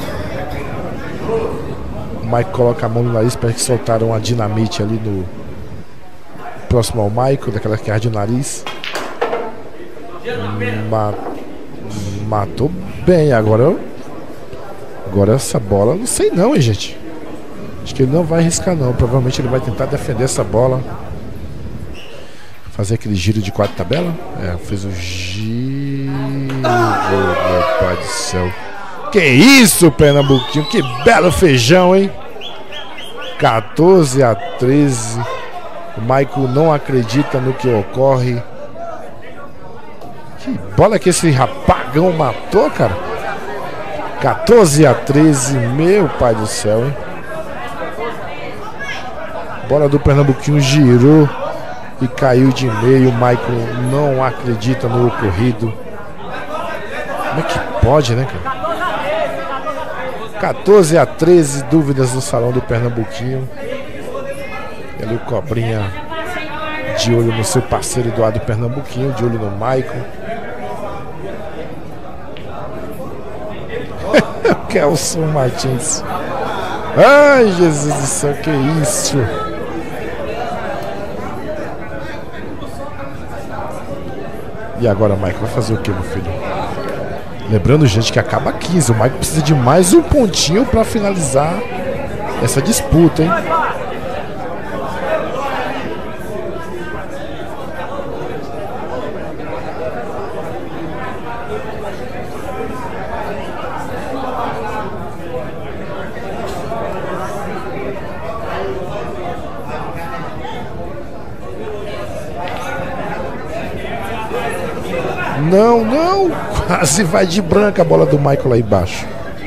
O Michael coloca a mão no nariz, parece que soltaram uma dinamite ali no próximo ao Michael, daquela que arde o nariz. Matou bem. Agora essa bola, não sei não, hein, gente. Acho que ele não vai arriscar não. Provavelmente ele vai tentar defender essa bola. Fazer aquele giro de 4 tabela. Fez o giro. Meu pai do céu. Que isso, Pernambuquinho. Que belo feijão, hein? 14-13. O Michael não acredita no que ocorre. Que bola que esse rapagão matou, cara. 14-13. Meu pai do céu, hein? Bola do Pernambuquinho girou e caiu de meio. O Michael não acredita no ocorrido. Como é que pode, né, cara? 14-13, dúvidas no salão do Pernambuquinho. E ali o Cobrinha de olho no seu parceiro Eduardo Pernambuquinho, de olho no Michael. Kelson Martins. Ai, Jesus do céu, que isso? E agora, Michael, vai fazer o que, meu filho? Lembrando, gente, que acaba 15. O Michael precisa de mais um pontinho para finalizar essa disputa, hein? Não, não! Quase vai de branca a bola do Michael lá embaixo.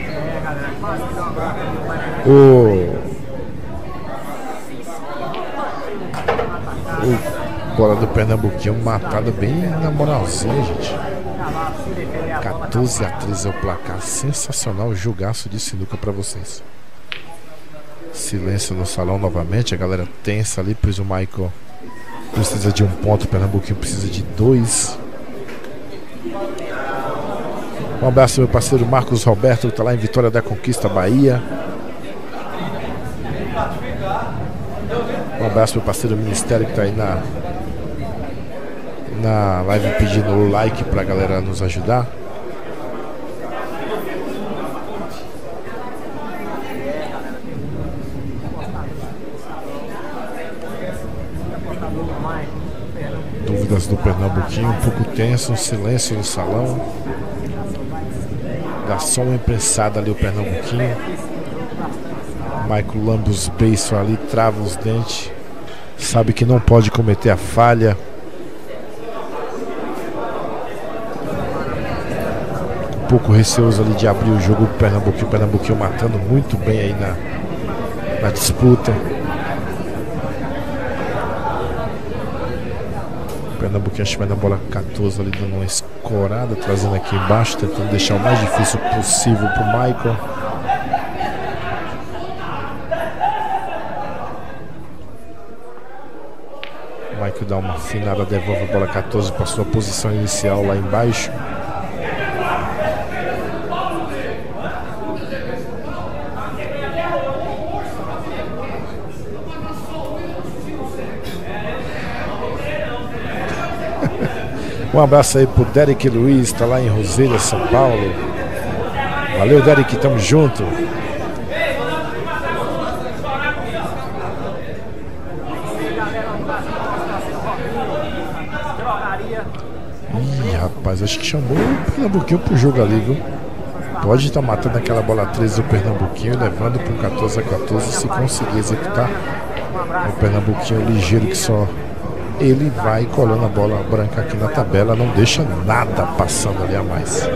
Bola do Pernambuquinho matada bem na moralzinha, gente. 14-13 é o placar. Sensacional, jogaço de sinuca pra vocês. Silêncio no salão novamente. A galera tensa ali, pois o Michael precisa de um ponto. O Pernambuquinho precisa de 2. Um abraço, meu parceiro Marcos Roberto, que está lá em Vitória da Conquista, Bahia. Um abraço, meu parceiro Ministério, que está aí na live pedindo o like para a galera nos ajudar. Dúvidas do Pernambuquinho, um pouco tenso, um silêncio no salão. Dá só uma imprensada ali o Pernambuquinho. Michael lambe os beiços ali, trava os dentes. Sabe que não pode cometer a falha. Um pouco receoso ali de abrir o jogo. O Pernambuquinho matando muito bem aí na disputa. Pernambuquinho acho que vai na bola 14 ali, dando uma escorada, trazendo aqui embaixo, tentando deixar o mais difícil possível pro Michael. O Michael dá uma afinada, devolve a bola 14 para sua posição inicial lá embaixo. Um abraço aí pro Derek Luiz, tá lá em Roselha, São Paulo. Valeu, Derek, tamo junto. Ih, rapaz, acho que chamou o Pernambuquinho pro jogo ali, viu? Pode estar matando aquela bola 13 do Pernambuquinho, levando pro 14-14 se conseguir executar. O Pernambuquinho ligeiro que só ele vai colando a bola branca aqui na tabela, não deixa nada passando ali a mais.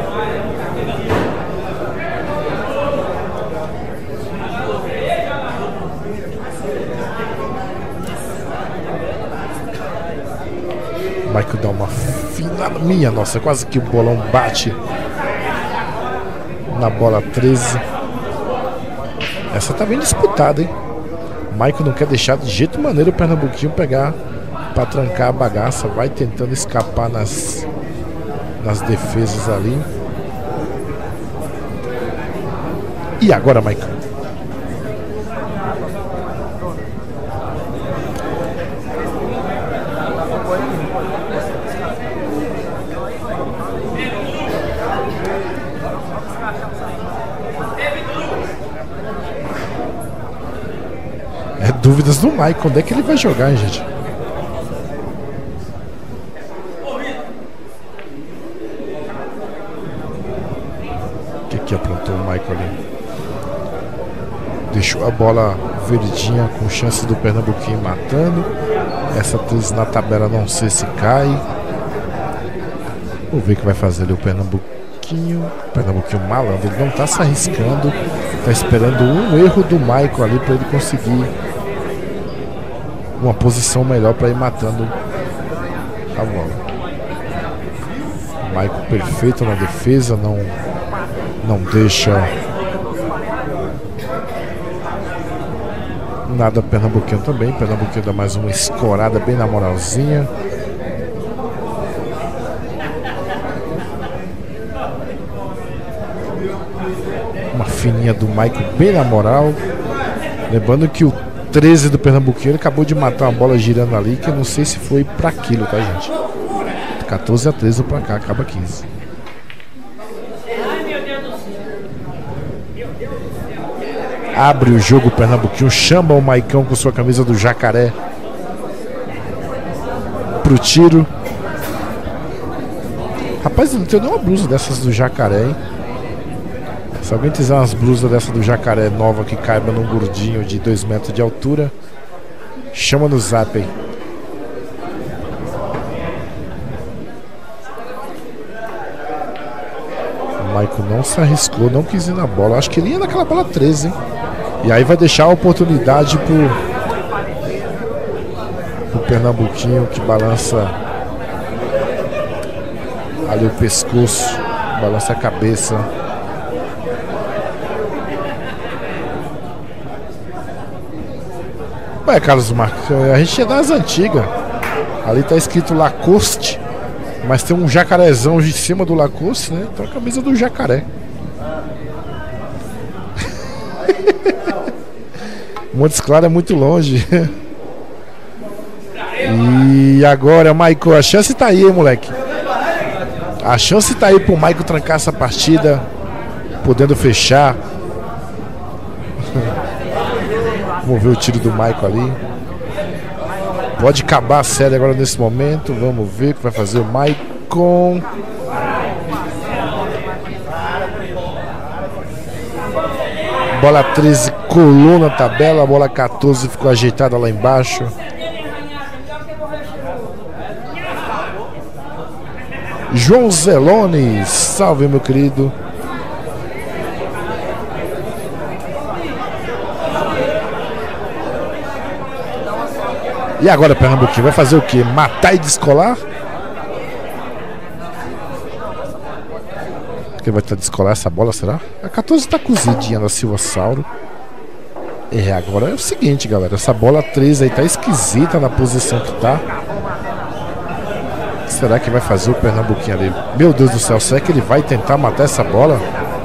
O Michael dá uma finada. Minha nossa, quase que o bolão bate na bola 13. Essa tá bem disputada, hein? O Michael não quer deixar de jeito maneiro o Pernambuquinho pegar para trancar a bagaça, vai tentando escapar nas defesas ali. E agora, Michael? dúvidas do Michael. Onde é que ele vai jogar, hein, gente? O que aprontou o Michael ali? Deixou a bola verdinha com chance do Pernambuquinho matando. Essa 13 na tabela, não sei se cai. Vamos ver o que vai fazer ali o Pernambuquinho. Pernambuquinho malandro, ele não tá se arriscando. Tá esperando um erro do Michael ali para ele conseguir uma posição melhor para ir matando a bola. O Michael perfeito na defesa, não deixa nada. Pernambuquinho também. Pernambuquinho dá mais uma escorada bem na moralzinha. Uma fininha do Michael bem na moral. Lembrando que o 13 do Pernambuquinho ele acabou de matar uma bola girando ali, que eu não sei se foi pra aquilo, tá, gente? 14-13 pra cá, acaba 15. Abre o jogo o Pernambuquinho, chama o Maicão com sua camisa do Jacaré pro tiro. Rapaz, não tem nenhuma blusa dessas do Jacaré, hein? Se alguém quiser umas blusas dessa do Jacaré nova que caiba num gordinho de 2 metros de altura, chama no zap aí. O Michael não se arriscou, não quis ir na bola. Acho que ele ia naquela bola 13, hein? E aí vai deixar a oportunidade pro Pernambuquinho, que balança ali o pescoço, balança a cabeça. Ué, Carlos Marques, a gente é das antigas. Ali tá escrito Lacoste, mas tem um jacarezão de cima do Lacoste, né? Então a camisa do Jacaré. Montes Claros é muito longe. E agora, Michael, a chance tá aí, hein, moleque. A chance tá aí pro Michael trancar essa partida, podendo fechar. Vamos ver o tiro do Michael ali. Pode acabar a série agora nesse momento. Vamos ver o que vai fazer o Michael. Bola 13 colou na tabela. A bola 14 ficou ajeitada lá embaixo. João Zelone, salve, meu querido. E agora, Pernambuquinho, vai fazer o quê? Matar e descolar? Quem vai estar descolar essa bola, será? A 14 tá cozidinha na Silvassauro. É, agora é o seguinte, galera. Essa bola 13 aí tá esquisita na posição que tá. O que será que vai fazer o Pernambuquinho ali? Meu Deus do céu, será que ele vai tentar matar essa bola?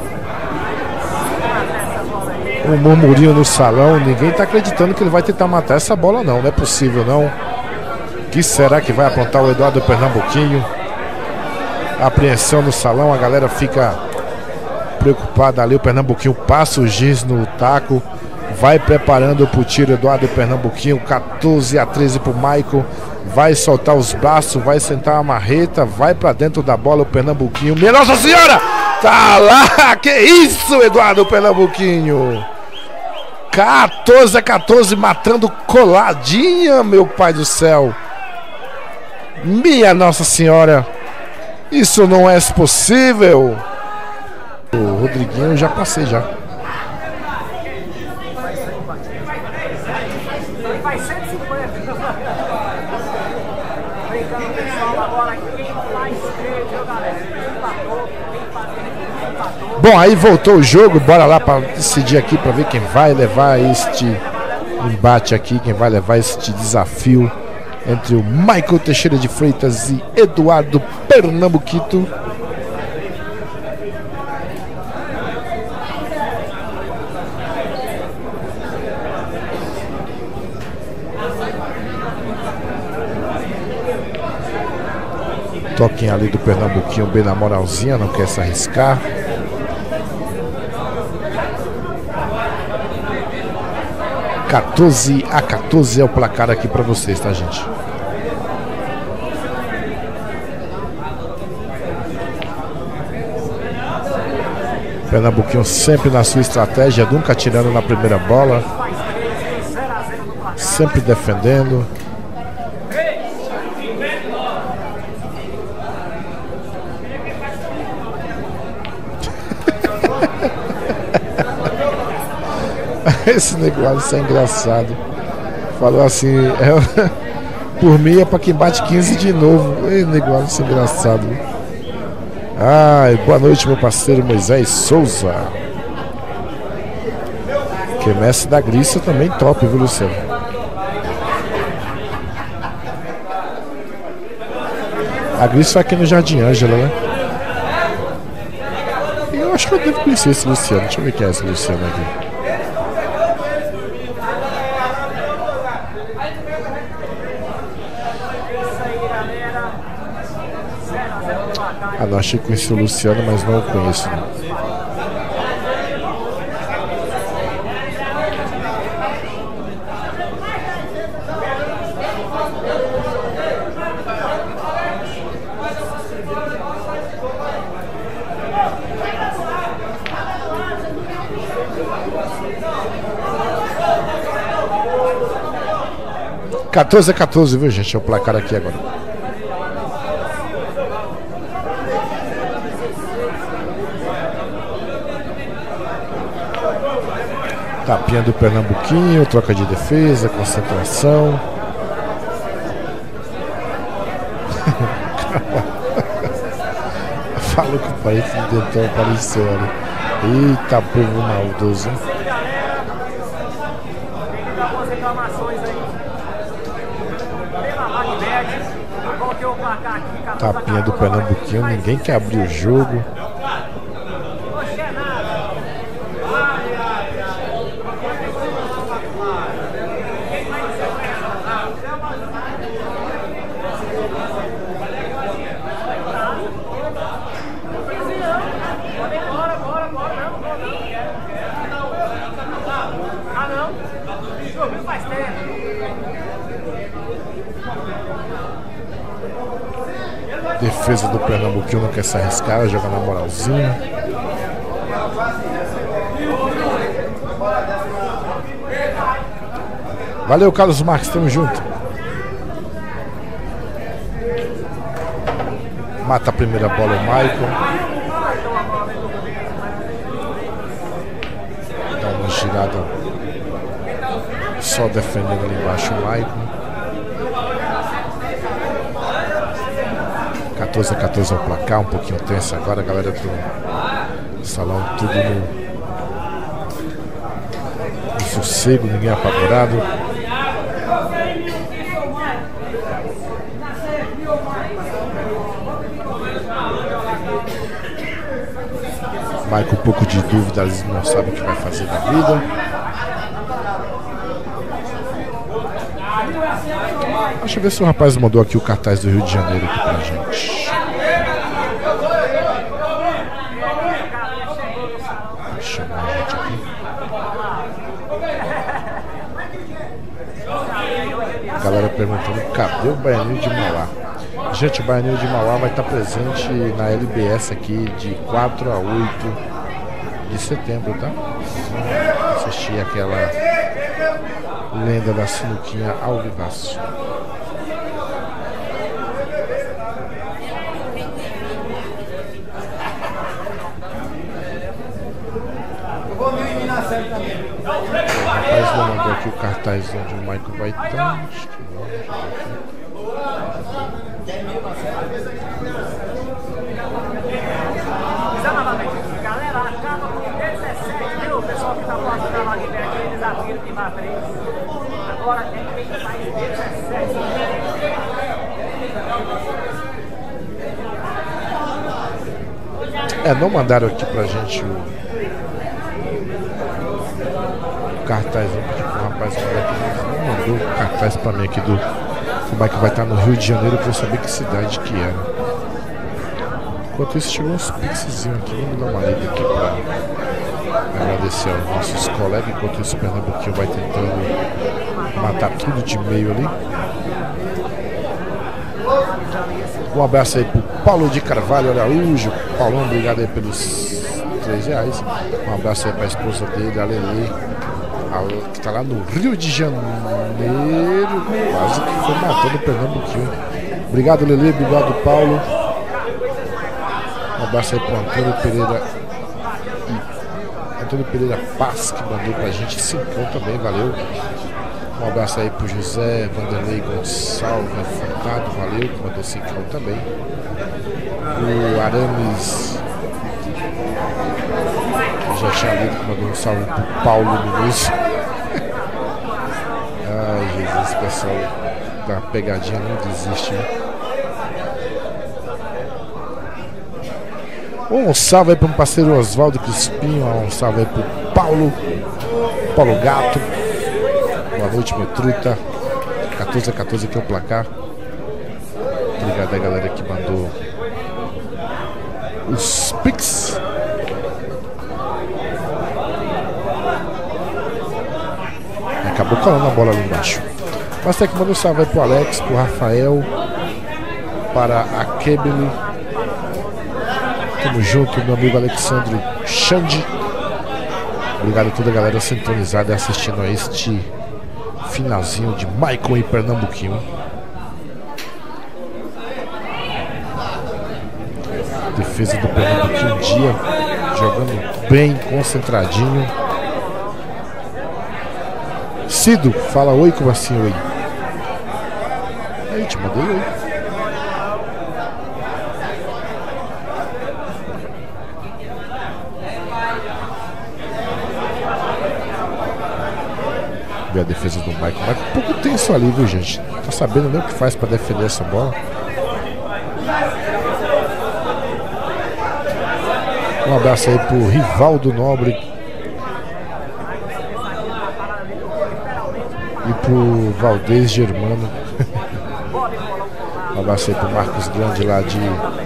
Um murmurinho no salão. Ninguém tá acreditando que ele vai tentar matar essa bola, não. Não é possível, não. O que será que vai aprontar o Eduardo Pernambuquinho? Apreensão no salão. A galera fica preocupada ali. O Pernambuquinho passa o giz no taco. Vai preparando pro tiro. Eduardo Pernambuquinho. 14-13 pro Michael. Vai soltar os braços. Vai sentar a marreta. Vai pra dentro da bola o Pernambuquinho. Minha Nossa Senhora! Tá lá! Que isso, Eduardo Pernambuquinho! 14-14, matando coladinha, meu pai do céu. Minha Nossa Senhora, isso não é possível. O Rodriguinho eu já passei já.
Vai 150. Brincando pessoal agora, quem mais escreve, viu, galera? Empatou.
Bom, aí voltou o jogo, bora lá para decidir aqui para ver quem vai levar este embate aqui, quem vai levar este desafio entre o Michael Teixeira de Freitas e Eduardo Pernambuquito. Toquem ali do Pernambuquinho bem na moralzinha, não quer se arriscar. 14-14 é o placar aqui pra vocês, tá, gente? Pernambuquinho sempre na sua estratégia, nunca tirando na primeira bola, sempre defendendo. Esse negócio é engraçado. Falou assim, por mim é pra quem bate 15 de novo. Ei, negócio engraçado. Ai, boa noite, meu parceiro Moisés Souza. Quermesse da Grícia também top, viu, Luciano? A Grícia foi aqui no Jardim Ângela, né? Eu acho que eu devo conhecer esse Luciano. Deixa eu ver quem é esse Luciano aqui. Ah, não, achei que conheci o Luciano, mas não o conheço, não. Quatorze a 14, viu, gente? É o placar aqui agora. Tapinha do Pernambuquinho, troca de defesa, concentração. Falou que o pai que tentou aparecer, olha. Eita, povo maldoso. Tapinha do Pernambuquinho, ninguém quer abrir o jogo. Defesa do Pernambuquinho não quer se arriscar, joga na moralzinha. Valeu, Carlos Marques, tamo junto. Mata a primeira bola o Michael. Dá uma girada só defendendo ali embaixo o Michael. 14 a 14 é o placar, um pouquinho tenso agora, a galera do salão tudo no sossego, ninguém apavorado. Michael com um pouco de dúvida, eles não sabem o que vai fazer da vida. Deixa eu ver se o rapaz mandou aqui o cartaz do Rio de Janeiro aqui pra gente. Vou chamar a gente aqui. A galera perguntando cadê o Baianinho de Mauá. Gente, o Baianinho de Mauá vai estar presente na LBS aqui de 4 a 8 de setembro, tá? Vamos assistir aquela lenda da sinuquinha ao vivaço. O rapaz não mandou aqui o cartaz onde o Michael vai estar. Acho que não.
Galera, acaba com 17, viu? O pessoal que tá passando na Laguna aqui, eles abriram de matriz. Agora tem que sair 17.
Não mandaram aqui pra gente o cartaz, eu pedi pro rapaz não mandou o cartaz pra mim aqui do como é que vai estar no Rio de Janeiro pra eu saber que cidade que era. Enquanto isso chegou uns pixezinhos aqui, vamos dar uma lida aqui pra Agradecer aos nossos colegas, enquanto esse Pernambuquinho vai tentando matar tudo de meio ali. Um abraço aí pro Paulo de Carvalho Araújo. Paulão, obrigado aí pelos R$3. Um abraço aí pra esposa dele, a Lelê, que tá lá no Rio de Janeiro. Quase que foi matando o Pernambuquinho. Obrigado, Lelê, obrigado, Paulo. Um abraço aí pro Antônio Pereira Paz, que mandou pra gente 5 também, valeu. Um abraço aí pro José Vanderlei Gonçalves Furtado, valeu, que mandou 5 também. O Arames, que já tinha lido, que mandou um salve pro Paulo Muniz. Ai, Jesus, pessoal da pegadinha não desiste, né? Um salve aí para um parceiro Oswaldo Crispinho. Um salve aí pro Paulo Gato. Boa noite, meu truta. 14-14 aqui é o placar. Obrigado a galera que mandou os Pix. Acabou calando a bola ali embaixo. Mas tem que mandar um salve aí pro Alex, pro Rafael, para a Kebele. Tamo junto, meu amigo Alexandre Xande. Obrigado a toda a galera sintonizada e assistindo a este finalzinho de Michael e Pernambuquinho. Defesa do Pernambuquinho dia, jogando bem, concentradinho. Cido, fala oi, como assim oi? Aí, te mandei oi. Ver a defesa do Michael. Mas pouco tenso ali, viu, gente? Tá sabendo nem o que faz pra defender essa bola. Um abraço aí pro Rivaldo Nobre e pro Valdez Germano. Um abraço aí pro Marcos Grande lá de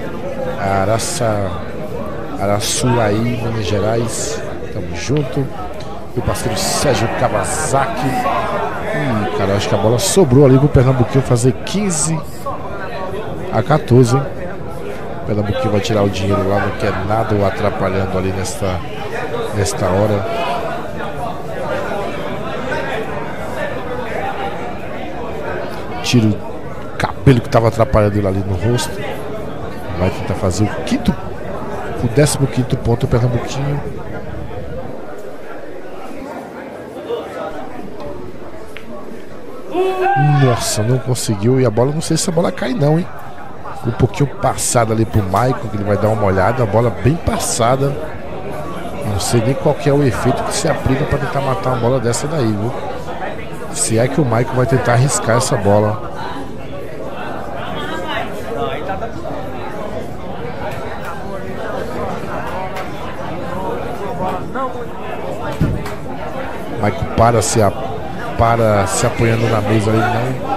Araçuaí, Minas Gerais. Tamo junto. E o parceiro Sérgio Kawasaki. Cara, acho que a bola sobrou ali pro Pernambuquinho fazer 15-14, hein? O Pernambuquinho vai tirar o dinheiro lá, não quer nada o atrapalhando ali nesta hora. Tira o cabelo que estava atrapalhando ele ali no rosto. Vai tentar fazer o 15º ponto o Pernambuquinho. Nossa, não conseguiu. E a bola, não sei se a bola cai não, hein? Um pouquinho passada ali pro Michael, que ele vai dar uma olhada. A bola bem passada. Não sei nem qual que é o efeito que se aplica para tentar matar uma bola dessa daí, viu? Se é que o Michael vai tentar arriscar essa bola. Michael para se apoiando na mesa ali,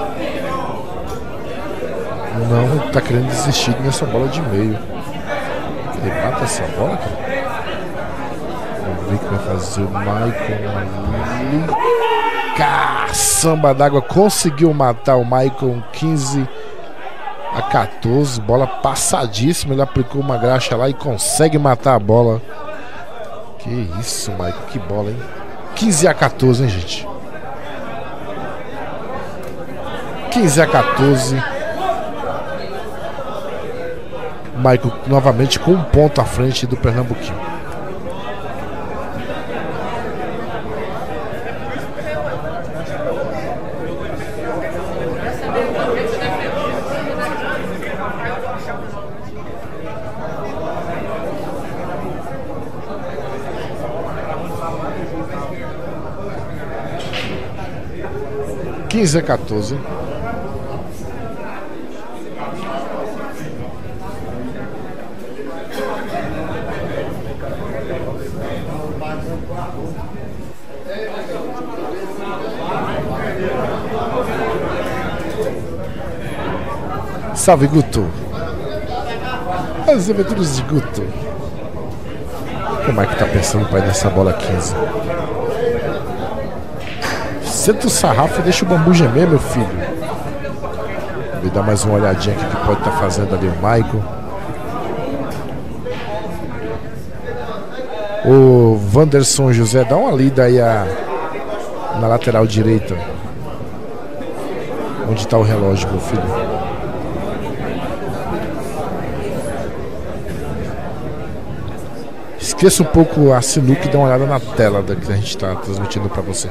não tá querendo desistir nessa bola de meio. Ele mata essa bola, cara. Vamos ver o que vai fazer o Michael ali. Caçamba d'água, conseguiu matar o Michael. 15-14, bola passadíssima. Ele aplicou uma graxa lá e consegue matar a bola. Que isso, Michael, que bola, hein? 15-14, hein, gente? 15-14. Michael novamente com um ponto à frente do Pernambuquinho. Quinze a 14. Salve, Guto! As aventuras de Guto. que o Mike tá pensando para ir nessa bola 15? Senta o sarrafo e deixa o bambu gemer, meu filho. Vou dar mais uma olhadinha aqui que pode estar fazendo ali o Michael. O Wanderson José, dá uma lida aí na lateral direita. Onde está o relógio, meu filho? Esqueça um pouco a sinuca e dá uma olhada na tela que a gente está transmitindo para você.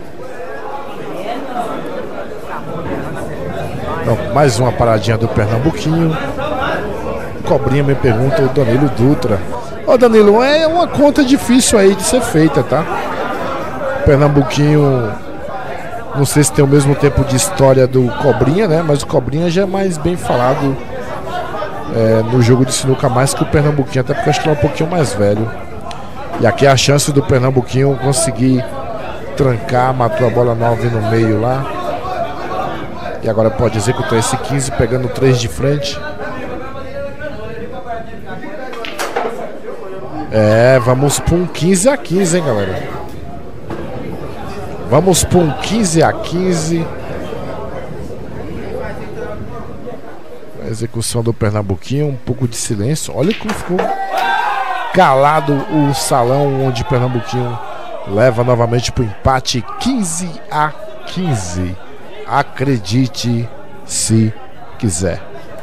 Não, mais uma paradinha do Pernambuquinho. Cobrinha me pergunta o Danilo Dutra. Ó, Danilo, é uma conta difícil aí de ser feita, tá? Pernambuquinho, não sei se tem o mesmo tempo de história do Cobrinha, né? Mas o Cobrinha já é mais bem falado no jogo de sinuca mais que o Pernambuquinho, até porque eu acho que ele é um pouquinho mais velho. E aqui é a chance do Pernambuquinho conseguir trancar, matou a bola 9 no meio lá. E agora pode executar esse 15 pegando 3 de frente. Vamos para um 15-15, hein, galera? Vamos para um 15-15. A execução do Pernambuquinho, um pouco de silêncio. Olha como ficou calado o salão, onde o Pernambuquinho leva novamente para o empate 15-15. Acredite se quiser.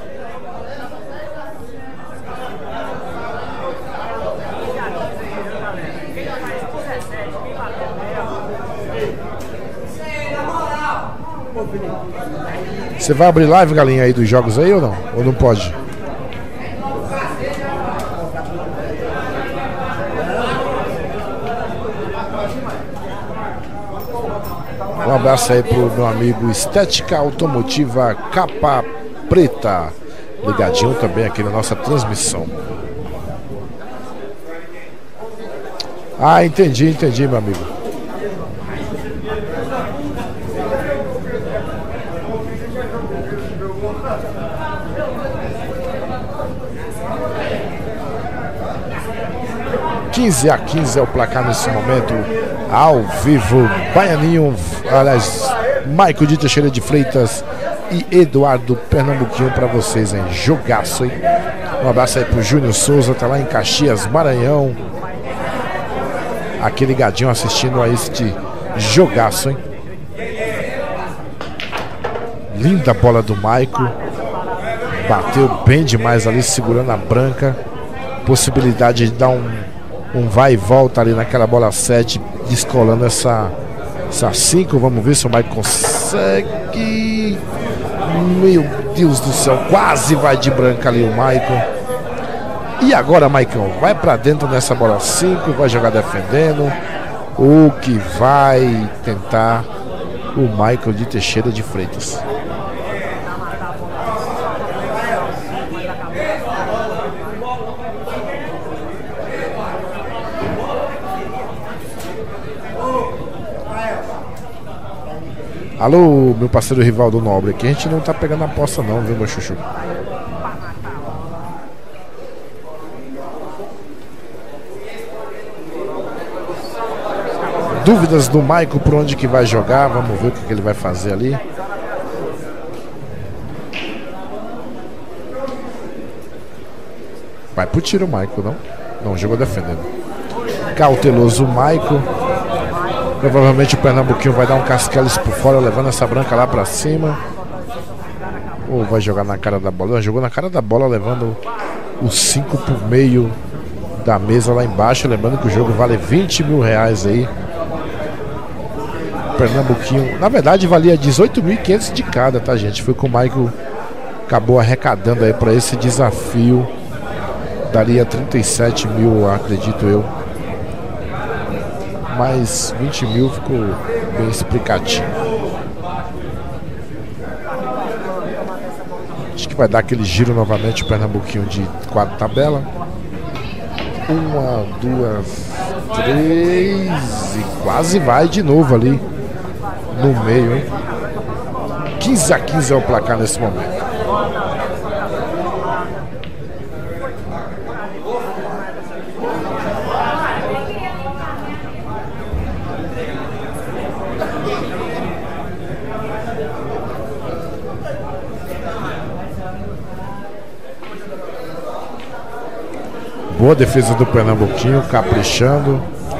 Você vai abrir live, galinha, aí dos jogos aí ou não? Ou não pode? Um abraço aí pro meu amigo Estética Automotiva Capa Preta, ligadinho também aqui na nossa transmissão. Ah, entendi, meu amigo. (15-15) é o placar nesse momento, ao vivo. Baianinho, aliás, Michael de Teixeira de Freitas e Eduardo Pernambuquinho para vocês, hein? Jogaço, hein? Um abraço aí pro Júnior Souza, tá lá em Caxias, Maranhão. Aqui ligadinho assistindo a este jogaço, hein? Linda bola do Michael. Bateu bem demais ali, segurando a branca. Possibilidade de dar um vai e volta ali naquela bola 7, descolando essa 5. Vamos ver se o Mike consegue. Meu Deus do céu, quase vai de branca ali o Michael. E agora, Maicon, vai pra dentro nessa bola 5, vai jogar defendendo. O que vai tentar o Michael de Teixeira de Freitas. Alô, meu parceiro Rivaldo Nobre, aqui a gente não tá pegando a aposta não, viu, meu chuchu? Dúvidas do Michael por onde que vai jogar, vamos ver o que ele vai fazer ali. Vai pro tiro o Michael, não? Não, jogou defendendo. Cauteloso o Michael. Provavelmente o Pernambuquinho vai dar um casqueles por fora, levando essa branca lá pra cima. Ou vai jogar na cara da bola? Jogou na cara da bola, levando os 5 por meio da mesa lá embaixo. Lembrando que o jogo vale 20 mil reais aí. O Pernambuquinho, na verdade, valia 18.500 de cada, tá, gente? Foi com o Michael acabou arrecadando aí pra esse desafio. Daria 37 mil, acredito eu. Mas 20 mil ficou bem explicativo. Acho que vai dar aquele giro novamente o Pernambuquinho de 4 tabela. 1, 2, 3 e quase vai de novo ali no meio, hein? 15-15 é o placar nesse momento. Boa defesa do Pernambuquinho, caprichando.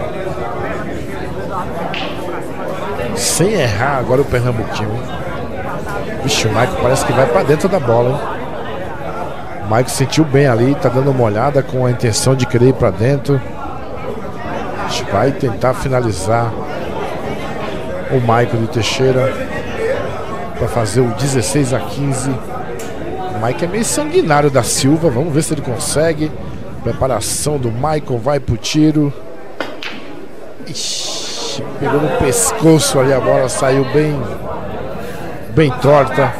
Sem errar agora o Pernambuquinho. Vixe, o Maico parece que vai pra dentro da bola, hein? O Maico sentiu bem ali, tá dando uma olhada com a intenção de querer ir pra dentro. Vai tentar finalizar o Maico de Teixeira para fazer o 16-15. O Maico é meio sanguinário da Silva. Vamos ver se ele consegue. Preparação do Michael, vai pro tiro. Ixi, pegou no pescoço ali, a bola saiu bem torta.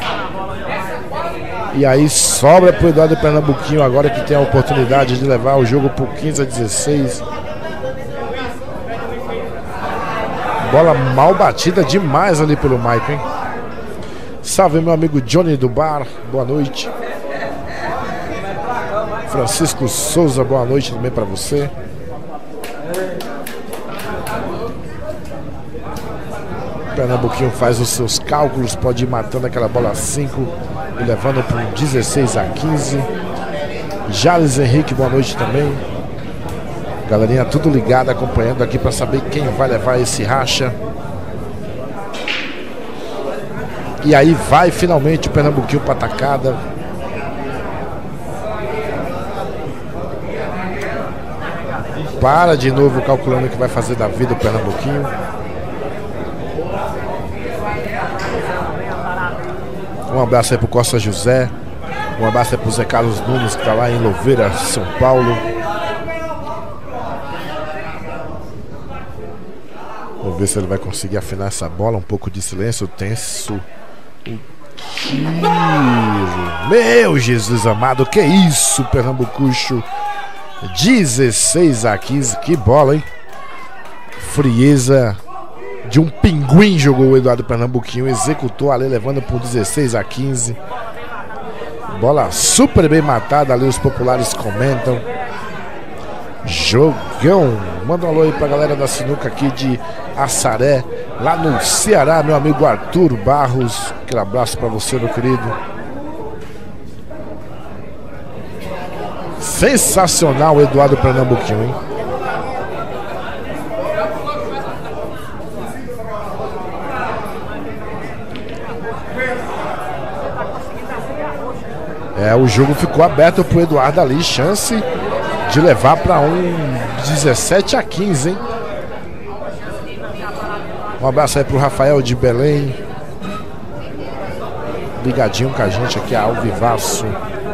E aí sobra pro Eduardo Pernambuquinho agora, que tem a oportunidade de levar o jogo por 15-16. Bola mal batida demais ali pelo Michael, hein? Salve meu amigo Johnny do bar, boa noite. Francisco Souza, boa noite também para você. Pernambuquinho faz os seus cálculos, pode ir matando aquela bola a 5 e levando para um 16-15. Jales Henrique, boa noite também. Galerinha tudo ligada, acompanhando aqui para saber quem vai levar esse racha. E aí vai finalmente o Pernambuquinho para atacada. Para de novo calculando o que vai fazer da vida o Pernambuquinho. Um abraço aí pro Costa José. Um abraço aí pro Zé Carlos Nunes, que tá lá em Louveira, São Paulo. Vamos ver se ele vai conseguir afinar essa bola. Um pouco de silêncio, tenso. O tiro. Meu Jesus amado, que isso, Pernambucucho. 16-15, que bola, hein? Frieza de um pinguim jogou o Eduardo Pernambuquinho, executou ali, levando por 16-15. Bola super bem matada ali, os populares comentam. Jogão. Manda um alô aí pra galera da sinuca aqui de Assaré, lá no Ceará, meu amigo Arthur Barros. Aquele abraço pra você, meu querido. Sensacional o Eduardo Pernambuquinho, hein? O jogo ficou aberto pro Eduardo ali, chance de levar para um 17-15, hein? Um abraço aí pro Rafael de Belém, ligadinho com a gente aqui, ao vivaço.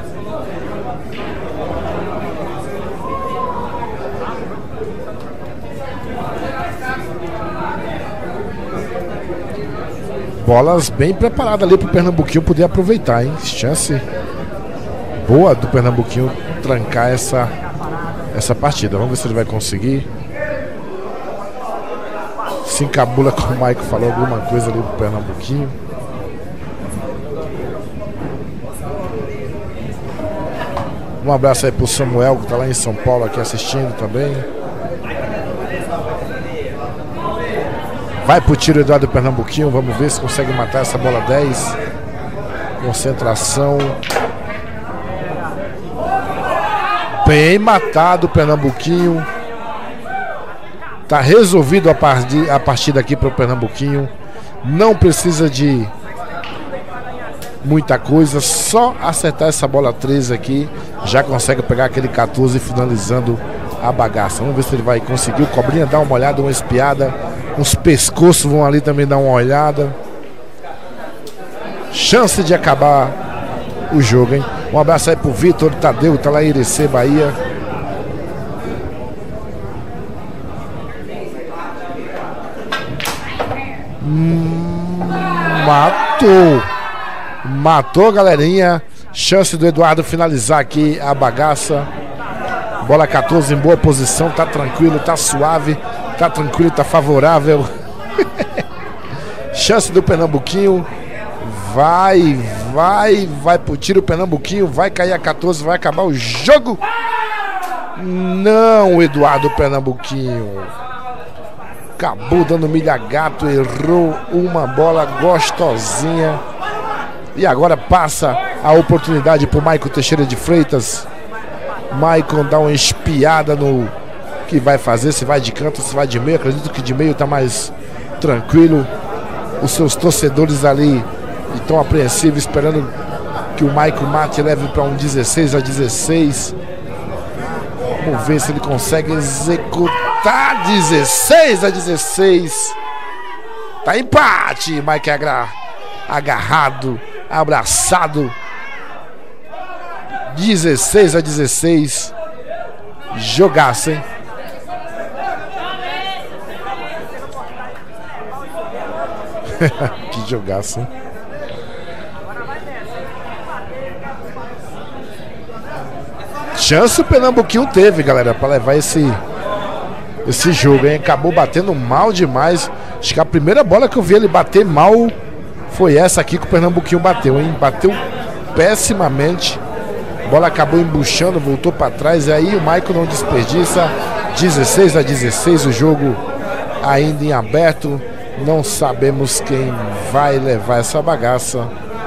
Bolas bem preparadas ali pro Pernambuquinho poder aproveitar, hein? Chance boa do Pernambuquinho trancar essa partida. Vamos ver se ele vai conseguir. Se encabula, como o Maico falou, alguma coisa ali pro Pernambuquinho. Um abraço aí pro Samuel, que tá lá em São Paulo aqui assistindo também. Vai pro tiro Eduardo Pernambuquinho, vamos ver se consegue matar essa bola 10. Concentração. Bem matado o Pernambuquinho. Tá resolvido a partida aqui pro Pernambuquinho. Não precisa de muita coisa, só acertar essa bola 13 aqui, já consegue pegar aquele 14 finalizando a bagaça. Vamos ver se ele vai conseguir. O Cobrinha dá uma olhada, uma espiada. Os pescoços vão ali também dar uma olhada. Chance de acabar o jogo, hein? Um abraço aí pro Vitor Tadeu, tá lá em Irecê, Bahia. Matou, galerinha. Chance do Eduardo finalizar aqui a bagaça. Bola 14 em boa posição, tá tranquilo, tá suave, tá tranquilo, tá favorável. Chance do Pernambuquinho. Vai pro tiro o Pernambuquinho, vai cair a 14, vai acabar o jogo. Não, Eduardo Pernambuquinho. Acabou dando milha gato, errou uma bola gostosinha. E agora passa a oportunidade pro Maico Teixeira de Freitas. Maicon dá uma espiada no que vai fazer, se vai de canto, se vai de meio. Acredito que de meio tá mais tranquilo. Os seus torcedores ali estão apreensivos, esperando que o Maicon mate e leve para um 16-16. Vamos ver se ele consegue executar. 16-16. Tá empate. Maicon agarrado, abraçado. 16-16. Jogaço, hein? Que jogaço, hein? Chance o Pernambuquinho teve, galera, para levar esse jogo, hein? Acabou batendo mal demais. Acho que a primeira bola que eu vi ele bater mal foi essa aqui que o Pernambuquinho bateu, hein? Bateu pessimamente. A bola acabou embuchando, voltou para trás. E aí o Maicon não desperdiça. 16-16, o jogo ainda em aberto. Não sabemos quem vai levar essa bagaça.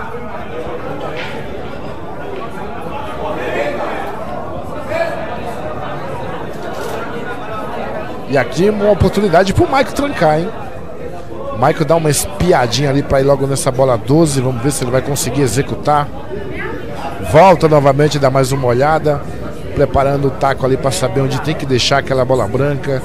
E aqui uma oportunidade pro Maicon trancar, hein? O Maicon dá uma espiadinha ali para ir logo nessa bola 12. Vamos ver se ele vai conseguir executar. Volta novamente, dá mais uma olhada, preparando o taco ali para saber onde tem que deixar aquela bola branca.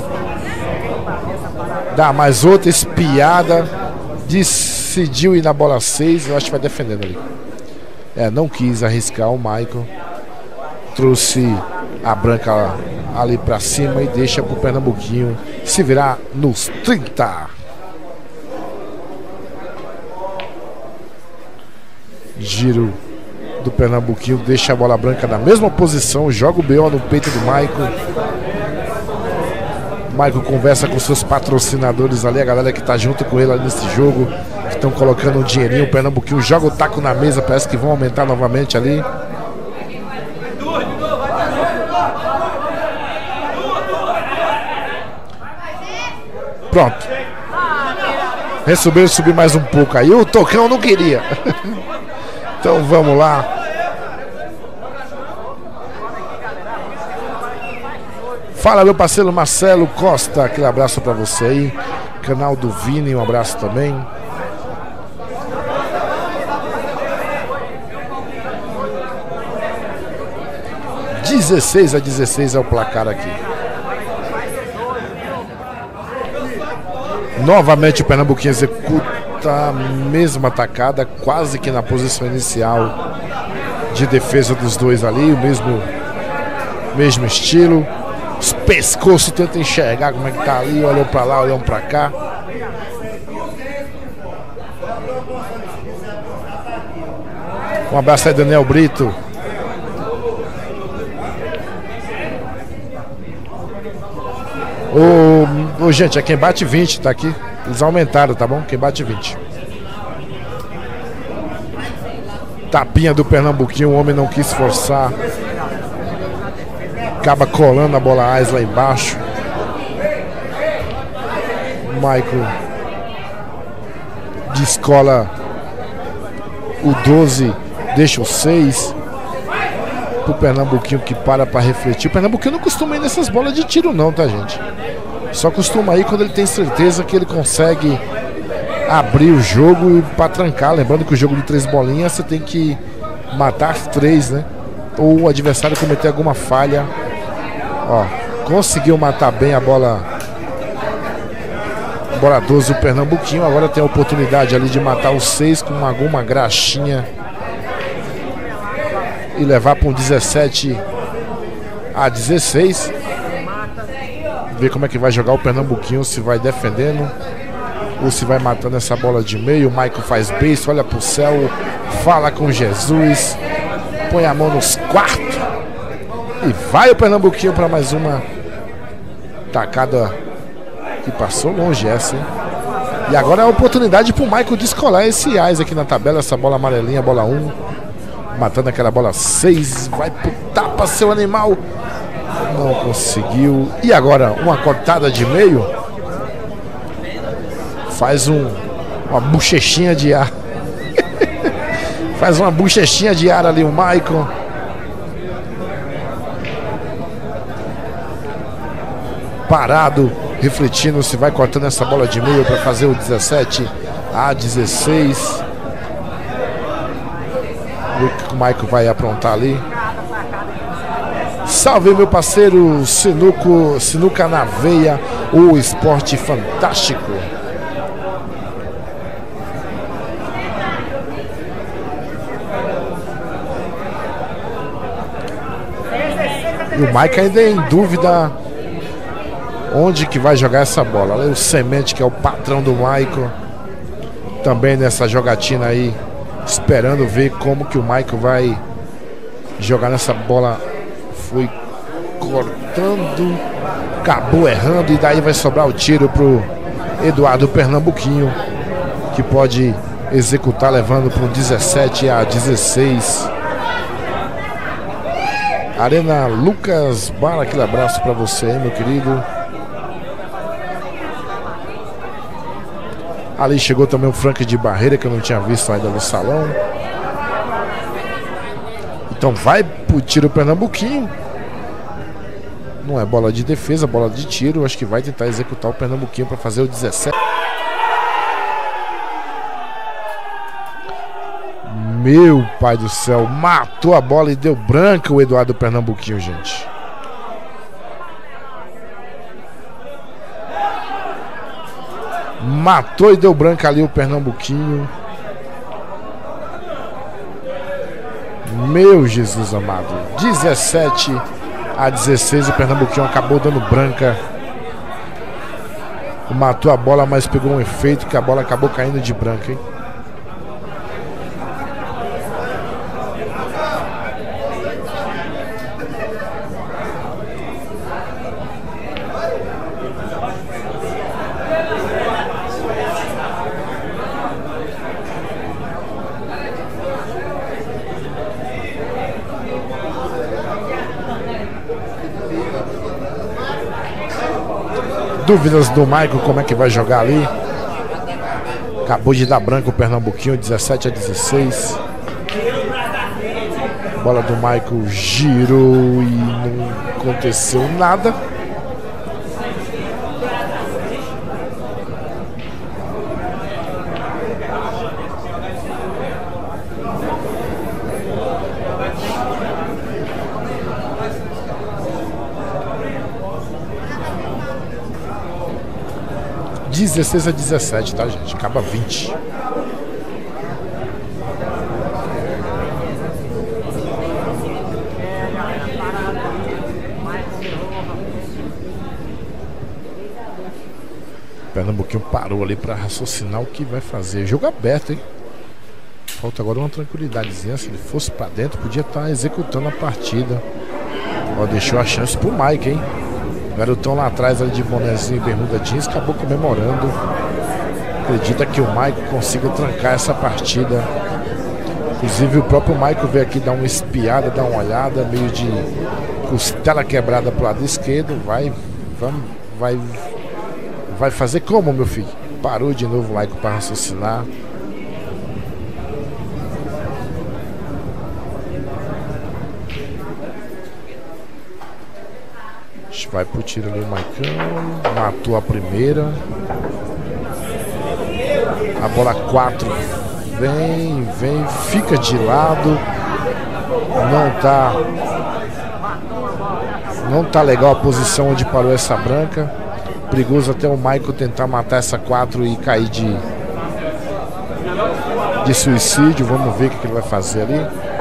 Dá mais outra espiada. Decidiu ir na bola 6. Eu acho que vai defendendo ali. Não quis arriscar o Maicon. Trouxe a branca ali para cima e deixa pro Pernambuquinho se virar nos 30. Giro do Pernambuquinho, deixa a bola branca na mesma posição, joga o BO no peito do Maicon. Maicon conversa com seus patrocinadores ali, a galera que tá junto com ele ali nesse jogo, que estão colocando um dinheirinho. O Pernambuquinho joga o taco na mesa, parece que vão aumentar novamente ali. Pronto. Resolveram subir mais um pouco aí. O Tocão não queria. Então vamos lá. Fala, meu parceiro Marcelo Costa, aquele abraço pra você aí. Canal do Vini, um abraço também. (16-16) é o placar aqui. Novamente o Pernambuquinho executa a mesma atacada, quase que na posição inicial de defesa dos dois ali, o mesmo estilo. Os pescoços tentam enxergar como é que tá ali, olham pra lá, olham pra cá. Um abraço aí, Daniel Brito. Ô, gente, é quem bate 20, tá aqui. Eles aumentaram, tá bom? Quem bate 20. Tapinha do Pernambuquinho, o homem não quis forçar. Acaba colando a bola AIS lá embaixo. Maicon descola o 12, deixa o 6 pro Pernambuquinho, que para refletir. O Pernambuquinho não costuma ir nessas bolas de tiro não, tá, gente? Só costuma ir quando ele tem certeza que ele consegue abrir o jogo para trancar. Lembrando que o jogo de 3 bolinhas você tem que matar 3, né? Ou o adversário cometer alguma falha. Ó, conseguiu matar bem a bola 12 o Pernambuquinho. Agora tem a oportunidade ali de matar o 6 com alguma graxinha e levar para um 17-16. Ver como é que vai jogar o Pernambuquinho, se vai defendendo ou se vai matando essa bola de meio. O Maicon faz base, olha pro céu, fala com Jesus, põe a mão nos quartos e vai o Pernambuquinho para mais uma tacada que passou longe essa, hein? E agora é a oportunidade pro Maicon descolar esse AIS aqui na tabela, essa bola amarelinha, bola 1, matando aquela bola 6, vai pro tapa, seu animal. Não conseguiu. E agora uma cortada de meio. Faz uma bochechinha de ar. Faz uma bochechinha de ar ali o Maicon. parado, refletindo se vai cortando essa bola de meio para fazer o 17-16. O que o Michael vai aprontar ali. Salve, meu parceiro, sinuca na veia, o esporte fantástico. E o Mike ainda é em dúvida onde que vai jogar essa bola. O Semente, que é o patrão do Michael, também nessa jogatina aí, esperando ver como que o Michael vai jogar nessa bola. Foi cortando, acabou errando, e daí vai sobrar o tiro pro Eduardo Pernambuquinho, que pode executar, levando para um 17-16. Arena Lucas Bar, aquele abraço para você aí, meu querido. Ali chegou também o Frank de Barreira, que eu não tinha visto ainda no salão. Então vai pro tiro Pernambuquinho. Não é bola de defesa, bola de tiro. Acho que vai tentar executar o Pernambuquinho para fazer o 17. Meu pai do céu, matou a bola e deu branca o Eduardo Pernambuquinho, gente. Matou e deu branca ali o Pernambuquinho. Meu Jesus amado. 17-16, o Pernambuquinho acabou dando branca. Matou a bola, mas pegou um efeito que a bola acabou caindo de branca, hein? Dúvidas do Michael, como é que vai jogar ali. Acabou de dar branco o Pernambuquinho, 17-16. Bola do Michael girou e não aconteceu nada. De 16-17, tá, gente? Acaba 20. Pernambuquinho parou ali para raciocinar o que vai fazer. Jogo aberto, hein? Falta agora uma tranquilidadezinha. Se ele fosse para dentro, podia estar executando a partida. Ó, deixou a chance pro Mike, hein? Garotão lá atrás, ali de bonezinho e bermuda jeans, acabou comemorando. Acredita que o Michael consiga trancar essa partida. Inclusive o próprio Michael veio aqui dar uma espiada, dar uma olhada, meio de costela quebrada pro lado esquerdo. Vai fazer como, meu filho? Parou de novo o Michael para raciocinar. Vai pro tiro ali o Maicão. Matou a primeira. A bola 4 vem, fica de lado. Não tá legal a posição onde parou essa branca. Perigoso até o Michael tentar matar essa 4 e cair de suicídio. Vamos ver o que ele vai fazer ali.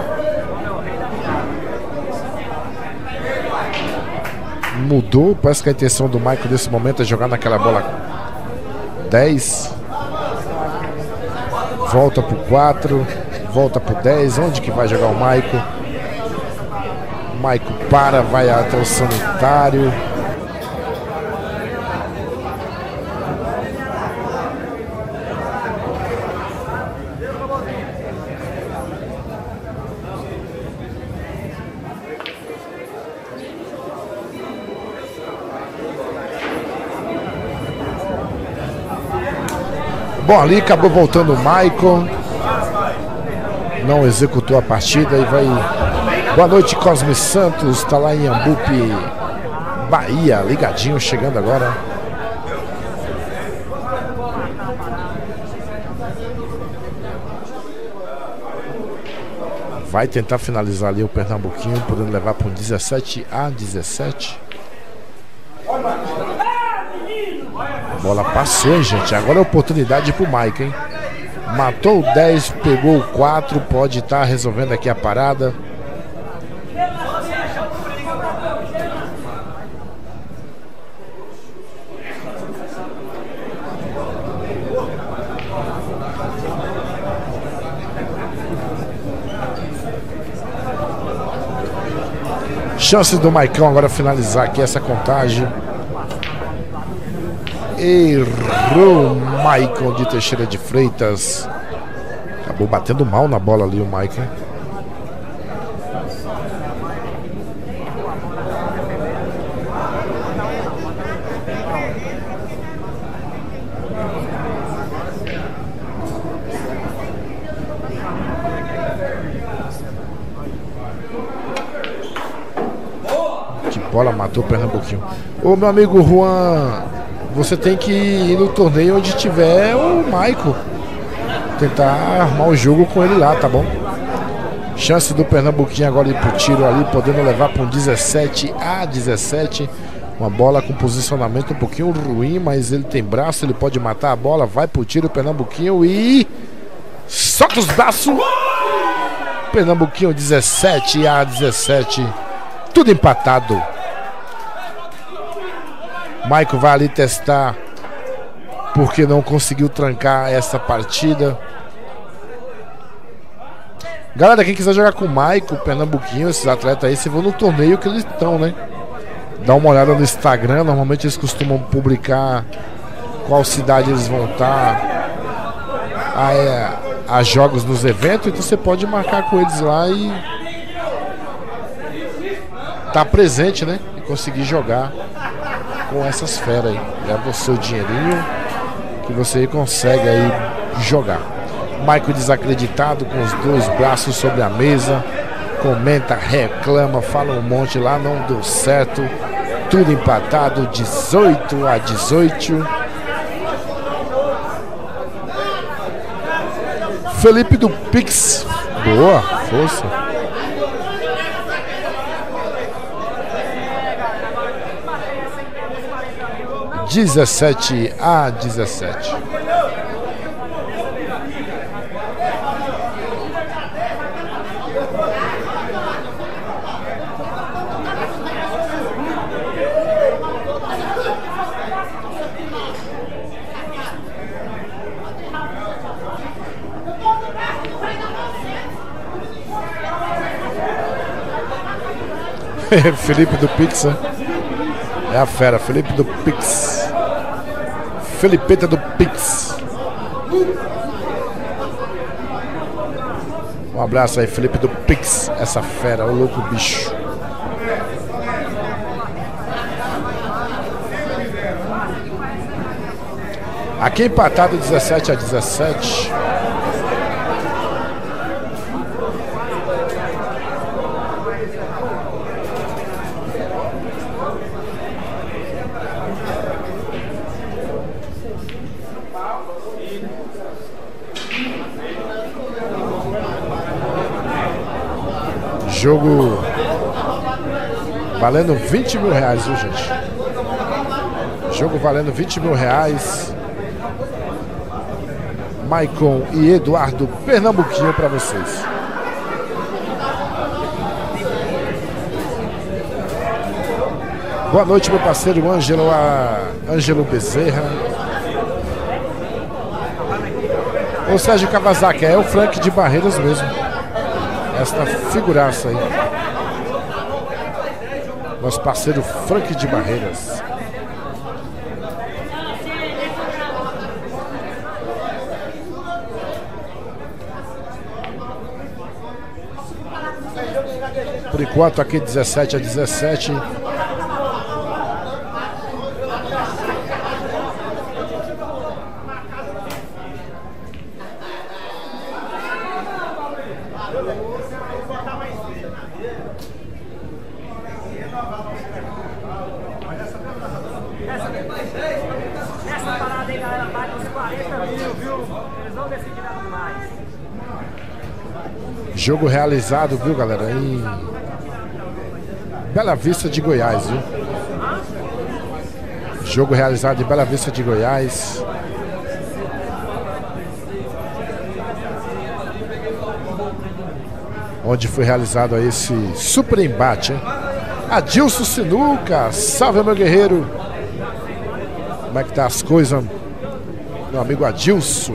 Mudou, parece que a intenção do Michael nesse momento é jogar naquela bola 10. Volta pro 4, volta pro 10. Onde que vai jogar o Michael? O Michael para, vai até o sanitário. Bom, ali acabou voltando o Michael. Não executou a partida e vai. Boa noite, Cosme Santos. Tá lá em Ambupe, Bahia, ligadinho, chegando agora. Vai tentar finalizar ali o Pernambuquinho, podendo levar para um 17-17. A bola passou, hein, gente. Agora é oportunidade pro Mike, hein? Matou o 10, pegou o 4. Pode estar resolvendo aqui a parada. Chance do Maicão agora finalizar aqui essa contagem. Errou o Maicon de Teixeira de Freitas. Acabou batendo mal na bola ali o Maicon. Que bola, matou o Pernambuquinho. Ô meu amigo Juan, você tem que ir no torneio onde tiver o Maico. Tentar armar o jogo com ele lá, tá bom? Chance do Pernambuquinho agora ir pro tiro ali, podendo levar para um 17-17. Uma bola com posicionamento um pouquinho ruim, mas ele tem braço, ele pode matar a bola. Vai pro tiro o Pernambuquinho e solta os braços. Pernambuquinho 17-17. Tudo empatado. Maico vai ali testar, porque não conseguiu trancar essa partida. Galera, quem quiser jogar com o Maico, Pernambuquinho, esses atletas aí, se vão no torneio que eles estão, né? Dá uma olhada no Instagram, normalmente eles costumam publicar qual cidade eles vão estar a jogos nos eventos, então você pode marcar com eles lá e tá presente, né? E conseguir jogar com essas feras aí. Leva o seu dinheirinho que você consegue aí jogar. Maico desacreditado, com os dois braços sobre a mesa, comenta, reclama, fala um monte lá, não deu certo. Tudo empatado, 18-18. Felipe do Pix, boa, força. (17-17). Felipe do Pix, né? É a fera, Felipe do Pix. Felipeta do Pix. Um abraço aí, Felipe do Pix. Essa fera, o louco bicho. Aqui empatado 17-17. Jogo valendo 20 mil reais, viu, gente? Jogo valendo 20 mil reais. Maicon e Eduardo Pernambuquinho para vocês. Boa noite, meu parceiro Ângelo Bezerra. O Sérgio Kawasaki, é o Frank de Barreiras mesmo. Esta figuraça aí. Nosso parceiro Frank de Barreiras. Por enquanto aqui 17-17.
Nessa parada aí, galera, bate uns 40 mil, viu? Eles vão decidir nada mais.
Jogo realizado, viu, galera, em Bela Vista de Goiás, viu? Jogo realizado em Bela Vista de Goiás. Onde foi realizado aí esse super embate, hein? Adilson Sinuca, salve meu guerreiro. Como é que tá as coisas, meu amigo Adilson?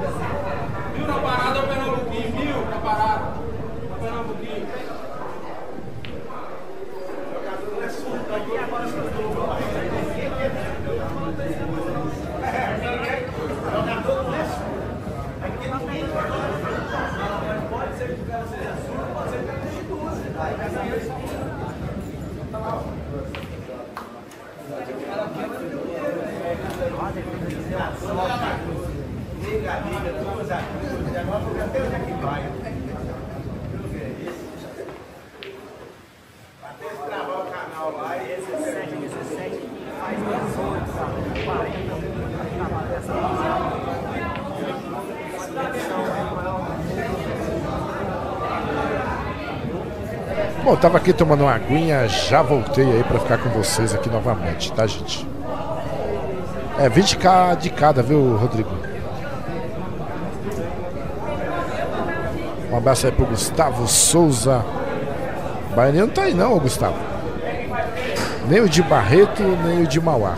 Bom, eu tava aqui tomando uma aguinha, já voltei aí pra ficar com vocês aqui novamente, tá, gente? É 20k de cada, viu, Rodrigo? Um abraço aí pro Gustavo Souza. Baianinho não tá aí não, Gustavo. Nem o de Barreto, nem o de Mauá.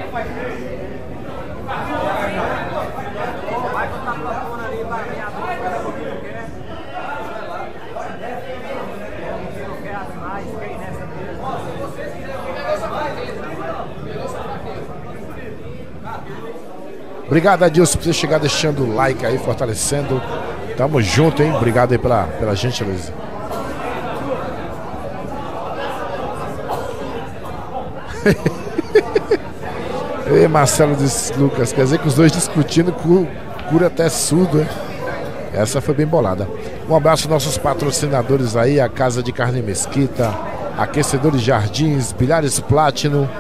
Obrigado, Adilson, por você chegar deixando o like aí, fortalecendo. Tamo junto, hein? Obrigado aí pela gentileza. Ei, Marcelo disse Lucas, quer dizer que os dois discutindo cura até surdo, hein? Essa foi bem bolada. Um abraço aos nossos patrocinadores aí, a Casa de Carne Mesquita, Aquecedores Jardins, Bilhares Platino,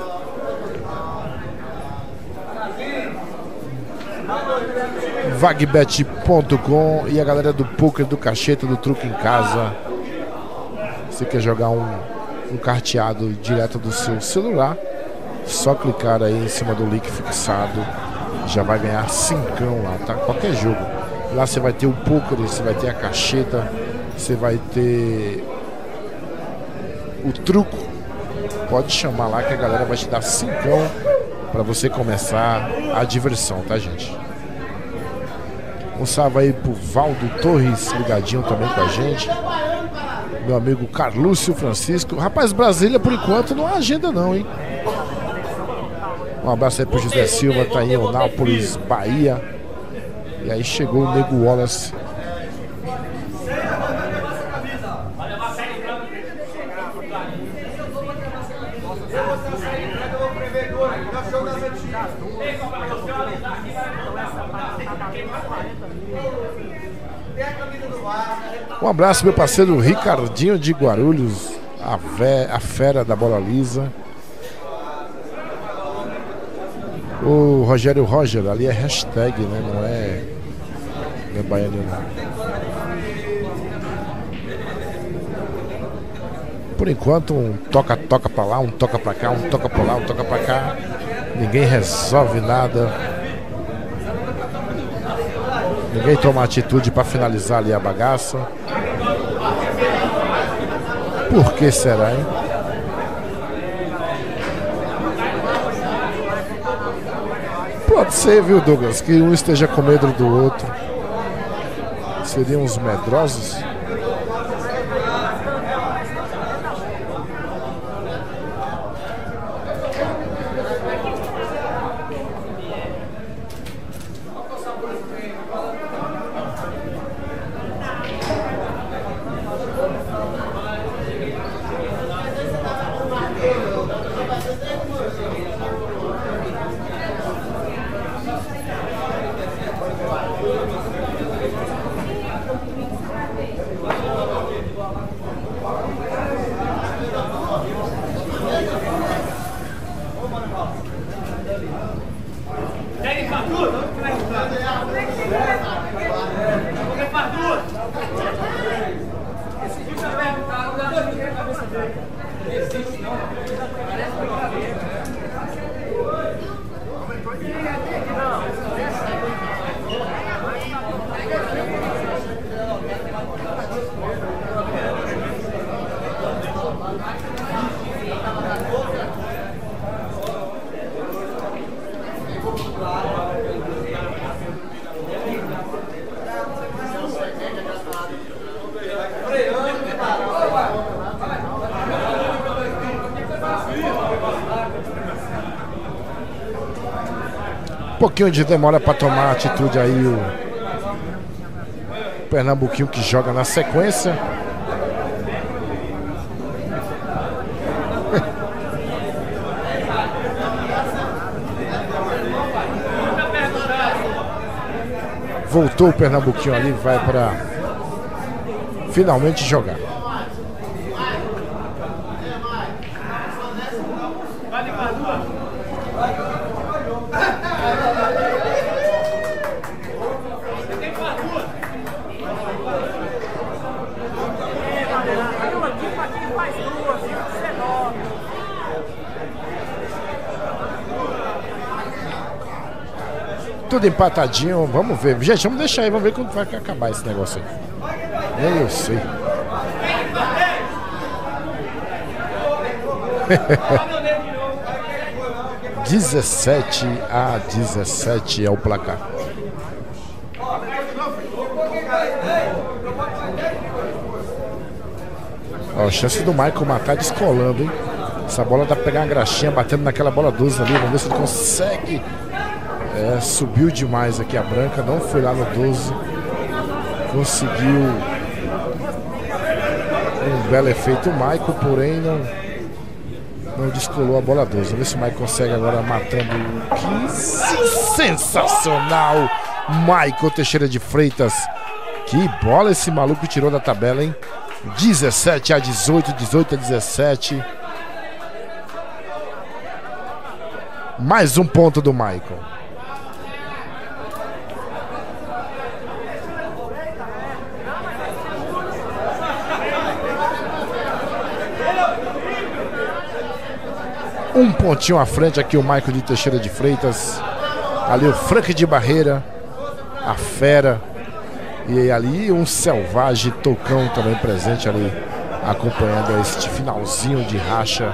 Vagbet.com e a galera do Poker, do Cacheta, do Truque em Casa. Você quer jogar um carteado direto do seu celular, só clicar aí em cima do link fixado, já vai ganhar 5 lá, tá? Qualquer jogo. Lá você vai ter o Poker, você vai ter a Cacheta, você vai ter o Truco. Pode chamar lá que a galera vai te dar 5 para você começar a diversão, tá, gente? Um salve aí pro Valdo Torres, ligadinho também com a gente. Meu amigo Carlúcio Francisco. Rapaz, Brasília por enquanto não há agenda não, hein? Um abraço aí pro José Silva, tá em Eunápolis, Bahia. E aí chegou o Nego Wallace. Um abraço meu parceiro Ricardinho de Guarulhos, a fera da bola lisa. O Rogério Roger, ali é hashtag, né? Não é baiano não. Por enquanto um toca pra lá, um toca pra cá, um toca pra lá, um toca pra cá. Ninguém resolve nada. Ninguém toma atitude para finalizar ali a bagaça. Por que será, hein? Pode ser, viu, Douglas, que um esteja com medo do outro. Seriam uns medrosos. Um pouquinho de demora para tomar atitude aí o Pernambuquinho, que joga na sequência. Voltou o Pernambuquinho ali, vai para finalmente jogar. Tudo empatadinho, vamos ver. Gente, vamos deixar aí, vamos ver quando vai acabar esse negócio aí. Nem eu sei. (17-17) é o placar. Ó, a chance do Michael matar descolando, hein? Essa bola dá pra pegar uma graxinha batendo naquela bola 12 ali. Vamos ver se ele consegue. Subiu demais aqui a branca, não foi lá no 12. Conseguiu um belo efeito o Michael, porém não descolou a bola 12. Vamos ver se o Michael consegue agora matando o 15. Sensacional! Michael Teixeira de Freitas. Que bola esse maluco tirou da tabela, hein? 17-18, 18-17. Mais um ponto do Michael. Um pontinho à frente aqui o Michael de Teixeira de Freitas. Ali o Frank de Barreira, a fera. E ali um selvagem Tocão também presente ali, acompanhando este finalzinho de racha.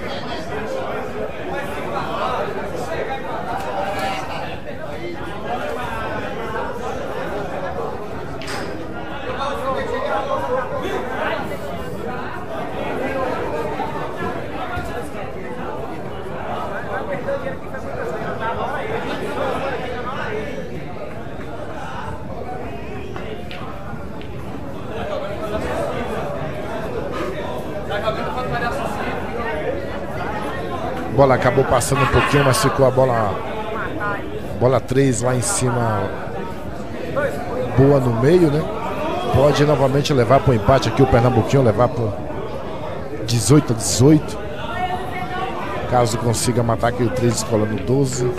A bola acabou passando um pouquinho, mas ficou a bola 3 lá em cima, boa no meio, né? Pode novamente levar para o empate aqui o Pernambuquinho, levar para 18-18, caso consiga matar aquele 3 escolando 12.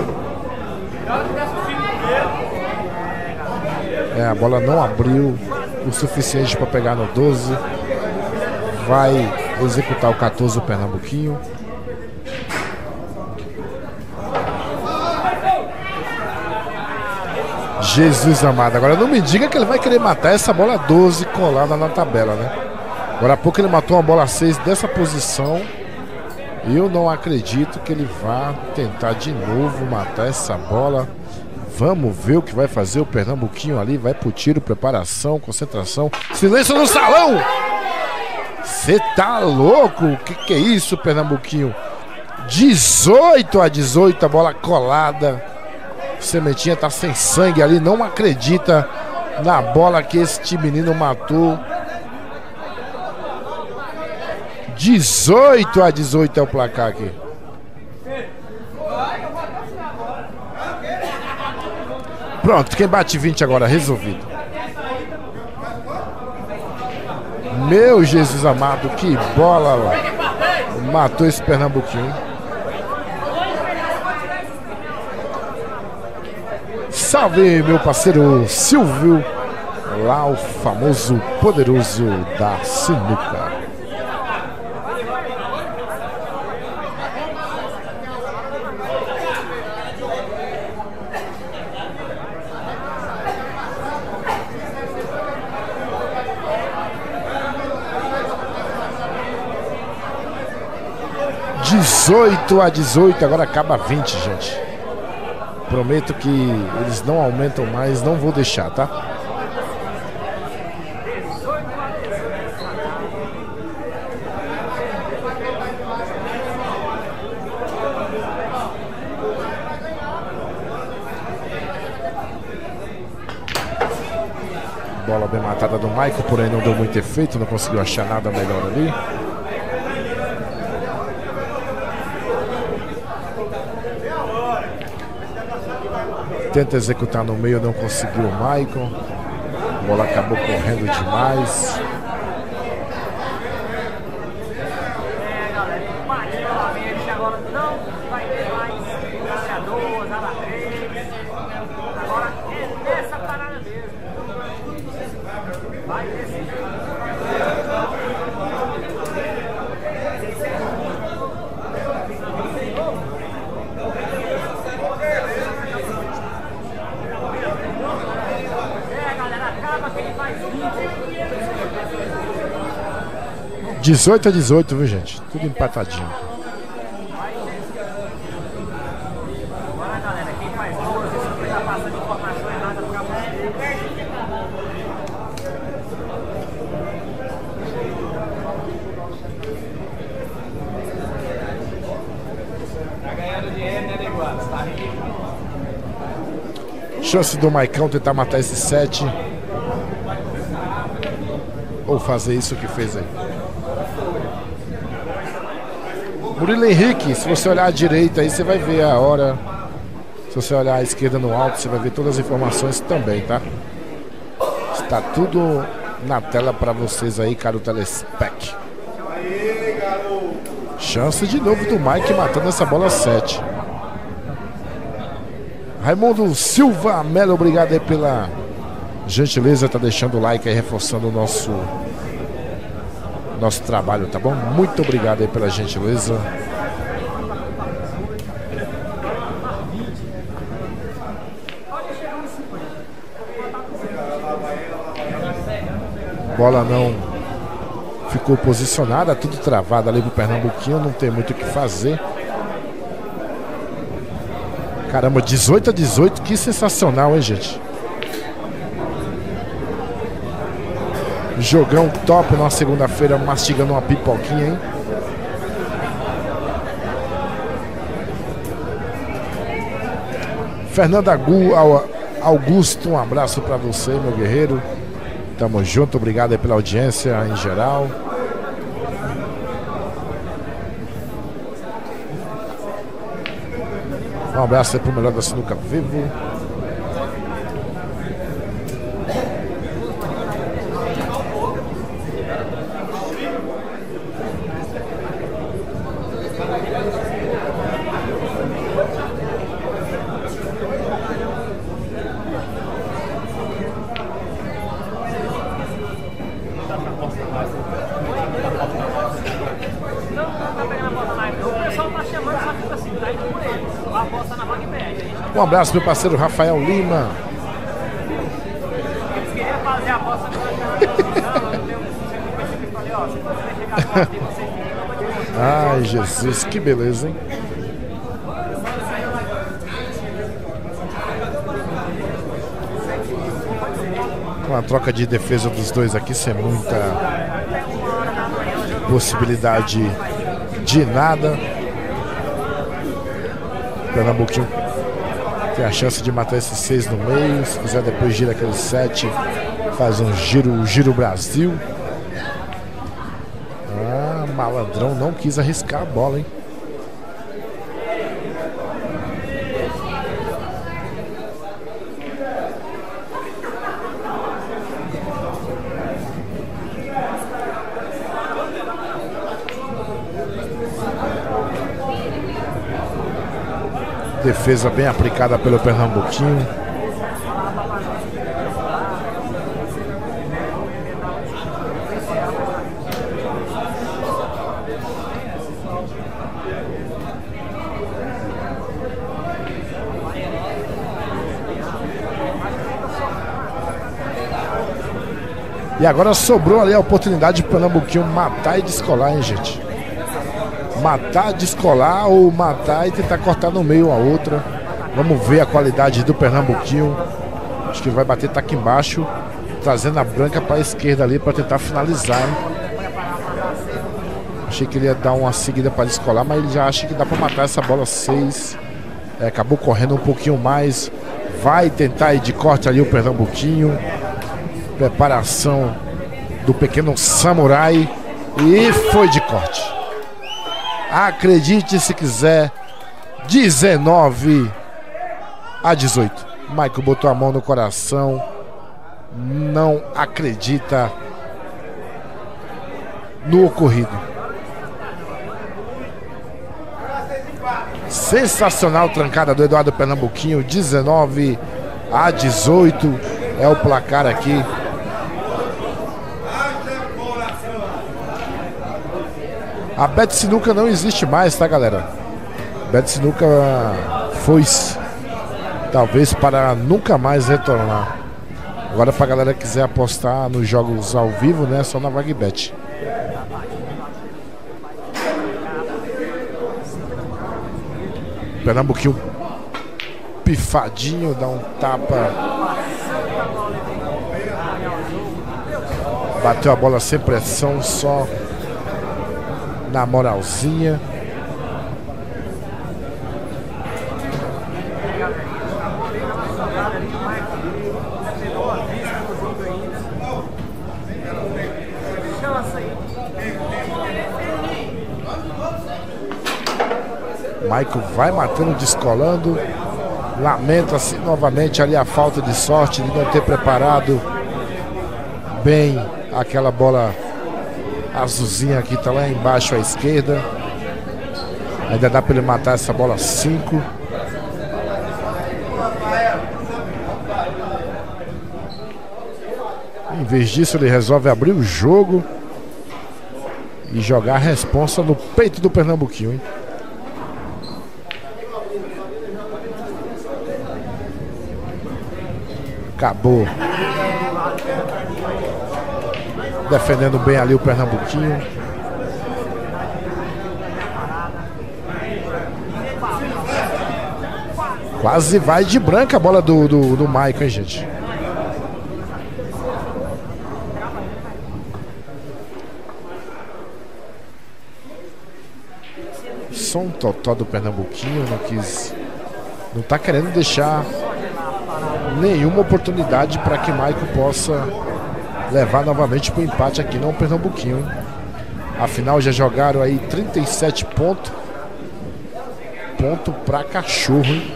A bola não abriu o suficiente para pegar no 12. Vai executar o 14 o Pernambuquinho. Jesus amado, agora não me diga que ele vai querer matar essa bola 12 colada na tabela, né? Agora há pouco ele matou uma bola 6 dessa posição. Eu não acredito que ele vá tentar de novo matar essa bola. Vamos ver o que vai fazer o Pernambuquinho ali. Vai pro tiro, preparação, concentração. Silêncio no salão! Você tá louco? O que é isso, Pernambuquinho? 18-18, a bola colada. Sementinha tá sem sangue ali, não acredita na bola que este menino matou. 18-18 é o placar aqui. Pronto, quem bate 20 agora, resolvido. Meu Jesus amado, que bola lá. Matou esse Pernambuquinho. Salve, meu parceiro Silvio, lá o famoso poderoso da sinuca. (18-18), agora acaba 20, gente. Prometo que eles não aumentam mais, não vou deixar, tá? Bola bem matada do Michael, porém não deu muito efeito, não conseguiu achar nada melhor ali. Tenta executar no meio, não conseguiu o Michael. A bola acabou correndo demais.
Galera, empate novamente. Agora não vai ter mais iniciador, nada 3. Agora é nessa parada mesmo. Vai decidir. Acaba quem faz
18-18, viu, gente? Tudo empatadinho.
Agora, galera, quem faz 12, você tá passando informação errada pra você.
Tá ganhando dinheiro, né, Neguados? Tá rico.
Chance do Maicão tentar matar esse 7. Ou fazer isso que fez aí. Murilo Henrique, se você olhar à direita aí, você vai ver a hora. Se você olhar à esquerda no alto, você vai ver todas as informações também, tá? Está tudo na tela para vocês aí, caro telespec. Chance de novo do Mike matando essa bola 7. Raimundo Silva Melo, obrigado aí pela gentileza, tá deixando o like aí, reforçando o nosso trabalho, tá bom? Muito obrigado aí pela gentileza. Bola não ficou posicionada, tudo travado ali pro Pernambuquinho, não tem muito o que fazer. Caramba, 18-18, que sensacional, hein, gente? Jogão top numa segunda-feira, mastigando uma pipoquinha, hein? Fernando Augusto, um abraço pra você, meu guerreiro. Tamo junto, obrigado aí pela audiência em geral. Um abraço aí pro melhor da sinuca vivo. Um abraço, meu parceiro Rafael Lima.
Eles queriam fazer a aposta
Ai, Jesus, que beleza, hein? Com a troca de defesa dos dois aqui, sem muita possibilidade de nada. Pernambuquinho tem a chance de matar esses 6 no meio. Se quiser depois gira aquele 7, faz um giro Brasil. Ah, malandrão não quis arriscar a bola, hein? Defesa bem aplicada pelo Pernambuquinho. E agora sobrou ali a oportunidade pro Pernambuquinho matar e descolar, hein, gente? Matar, descolar ou matar e tentar cortar no meio a outra. Vamos ver a qualidade do Pernambuquinho. Acho que vai bater tá aqui embaixo, trazendo a branca para a esquerda ali para tentar finalizar, hein? Achei que ele ia dar uma seguida para descolar, mas ele já acha que dá para matar essa bola 6. Acabou correndo um pouquinho mais. Vai tentar ir de corte ali o Pernambuquinho. Preparação do pequeno samurai. E foi de corte. Acredite se quiser. 19-18. Michael botou a mão no coração. Não acredita no ocorrido. Sensacional trancada do Eduardo Pernambuquinho. 19-18 é o placar aqui. A Bet Sinuca não existe mais, tá, galera? Bet Sinuca foi talvez para nunca mais retornar. Agora pra galera que quiser apostar nos jogos ao vivo, né, só na VagBet. Pernambuquinho pifadinho, dá um tapa. Bateu a bola sem pressão, só na moralzinha. Michael vai matando, descolando. Lamenta-se novamente ali a falta de sorte de não ter preparado bem aquela bola azulzinha que está lá embaixo à esquerda. Ainda dá para ele matar essa bola 5. Em vez disso, ele resolve abrir o jogo e jogar a responsa no peito do Pernambuquinho, hein? Acabou. Defendendo bem ali o Pernambuquinho. Quase vai de branca a bola do Michael, hein, gente? Só um totó do Pernambuquinho. Não tá querendo deixar nenhuma oportunidade para que Michael possa levar novamente para o empate aqui no Pernambuquinho, hein? Afinal já jogaram aí 37 pontos. Ponto para cachorro, hein?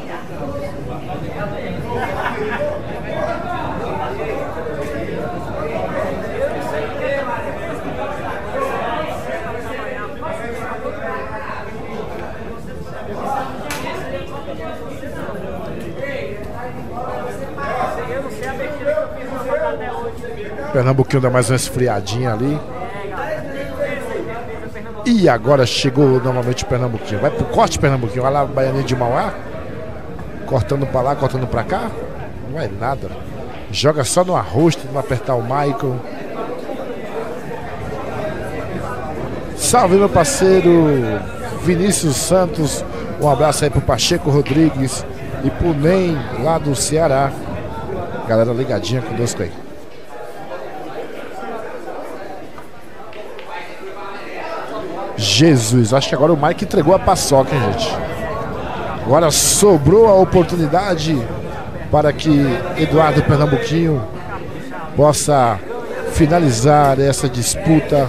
Pernambuquinho dá mais uma esfriadinha ali. E agora chegou novamente o Pernambuquinho. Vai pro corte, Pernambuquinho. Olha lá o Baianinho de Mauá. Cortando pra lá, cortando pra cá. Não é nada. Joga só no arroz, tentando apertar o Michael. Salve, meu parceiro Vinícius Santos. Um abraço aí pro Pacheco Rodrigues e pro Nem lá do Ceará. Galera ligadinha conosco aí. Jesus, acho que agora o Mike entregou a paçoca, hein, gente? Agora sobrou a oportunidade para que Eduardo Pernambuquinho possa finalizar essa disputa.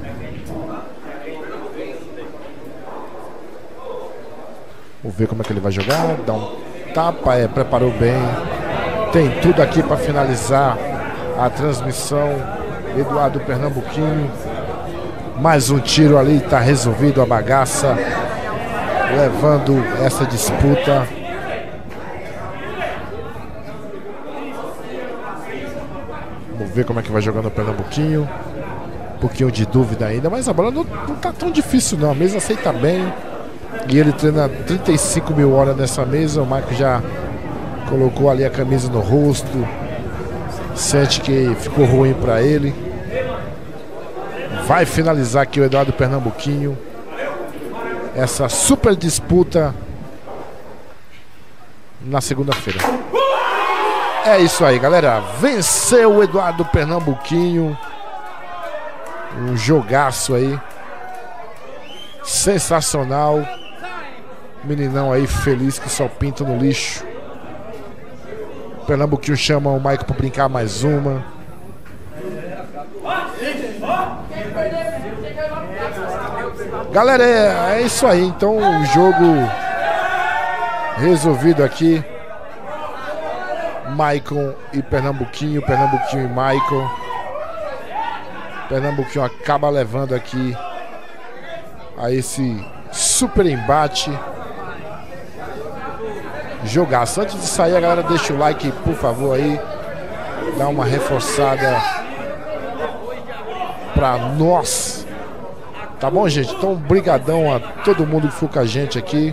Vamos ver como é que ele vai jogar. Dá um tapa, preparou bem. Tem tudo aqui para finalizar a transmissão. Eduardo Pernambuquinho. Mais um tiro ali, tá resolvido a bagaça. Levando essa disputa. Vamos ver como é que vai jogando o Pernambuquinho. Um pouquinho de dúvida ainda, mas a bola não tá tão difícil não. A mesa aceita bem. E ele treina 35 mil horas nessa mesa. O Marco já colocou ali a camisa no rosto. Sente que ficou ruim para ele. Vai finalizar aqui o Eduardo Pernambuquinho. Essa super disputa na segunda-feira. É isso aí, galera. Venceu o Eduardo Pernambuquinho. Um jogaço aí. Sensacional. Meninão aí feliz que só pinta no lixo. Pernambuquinho chama o Michael para brincar mais uma. Galera, é isso aí. Então o jogo resolvido aqui. Michael e Pernambuquinho. Pernambuquinho e Michael. Pernambuquinho acaba levando aqui a esse super embate. Jogaço. Antes de sair, a galera deixa o like, por favor, aí. Dá uma reforçada pra nós. Tá bom, gente? Então, brigadão a todo mundo que ficou com a gente aqui.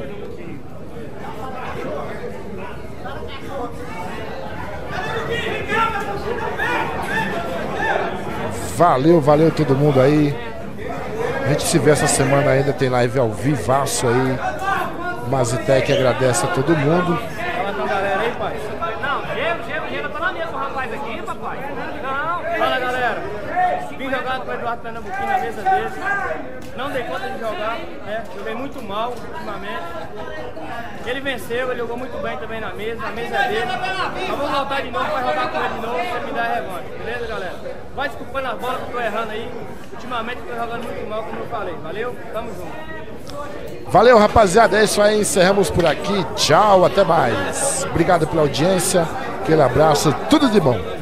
Valeu, valeu todo mundo aí. A gente se vê essa semana ainda, tem live ao vivaço aí. Mazitec agradece a todo mundo.
Fala com a galera aí, pai.
Não, chega, tá na mesa com o rapaz aqui, papai. Não,
Fala, galera. Vim jogar com o Eduardo Pernambuquinho na mesa dele. Não dei conta de jogar, né? Joguei muito mal ultimamente. Ele venceu, ele jogou muito bem também na mesa é dele. Mas vamos voltar de novo, vai jogar com ele de novo, pra me dar a revanche. Beleza, galera? Vai desculpando as bolas que eu tô errando aí. Ultimamente eu tô jogando muito mal, como eu falei. Valeu? Tamo junto.
Valeu, rapaziada. É isso aí. Encerramos por aqui. Tchau, até mais. Obrigado pela audiência. Aquele abraço. Tudo de bom.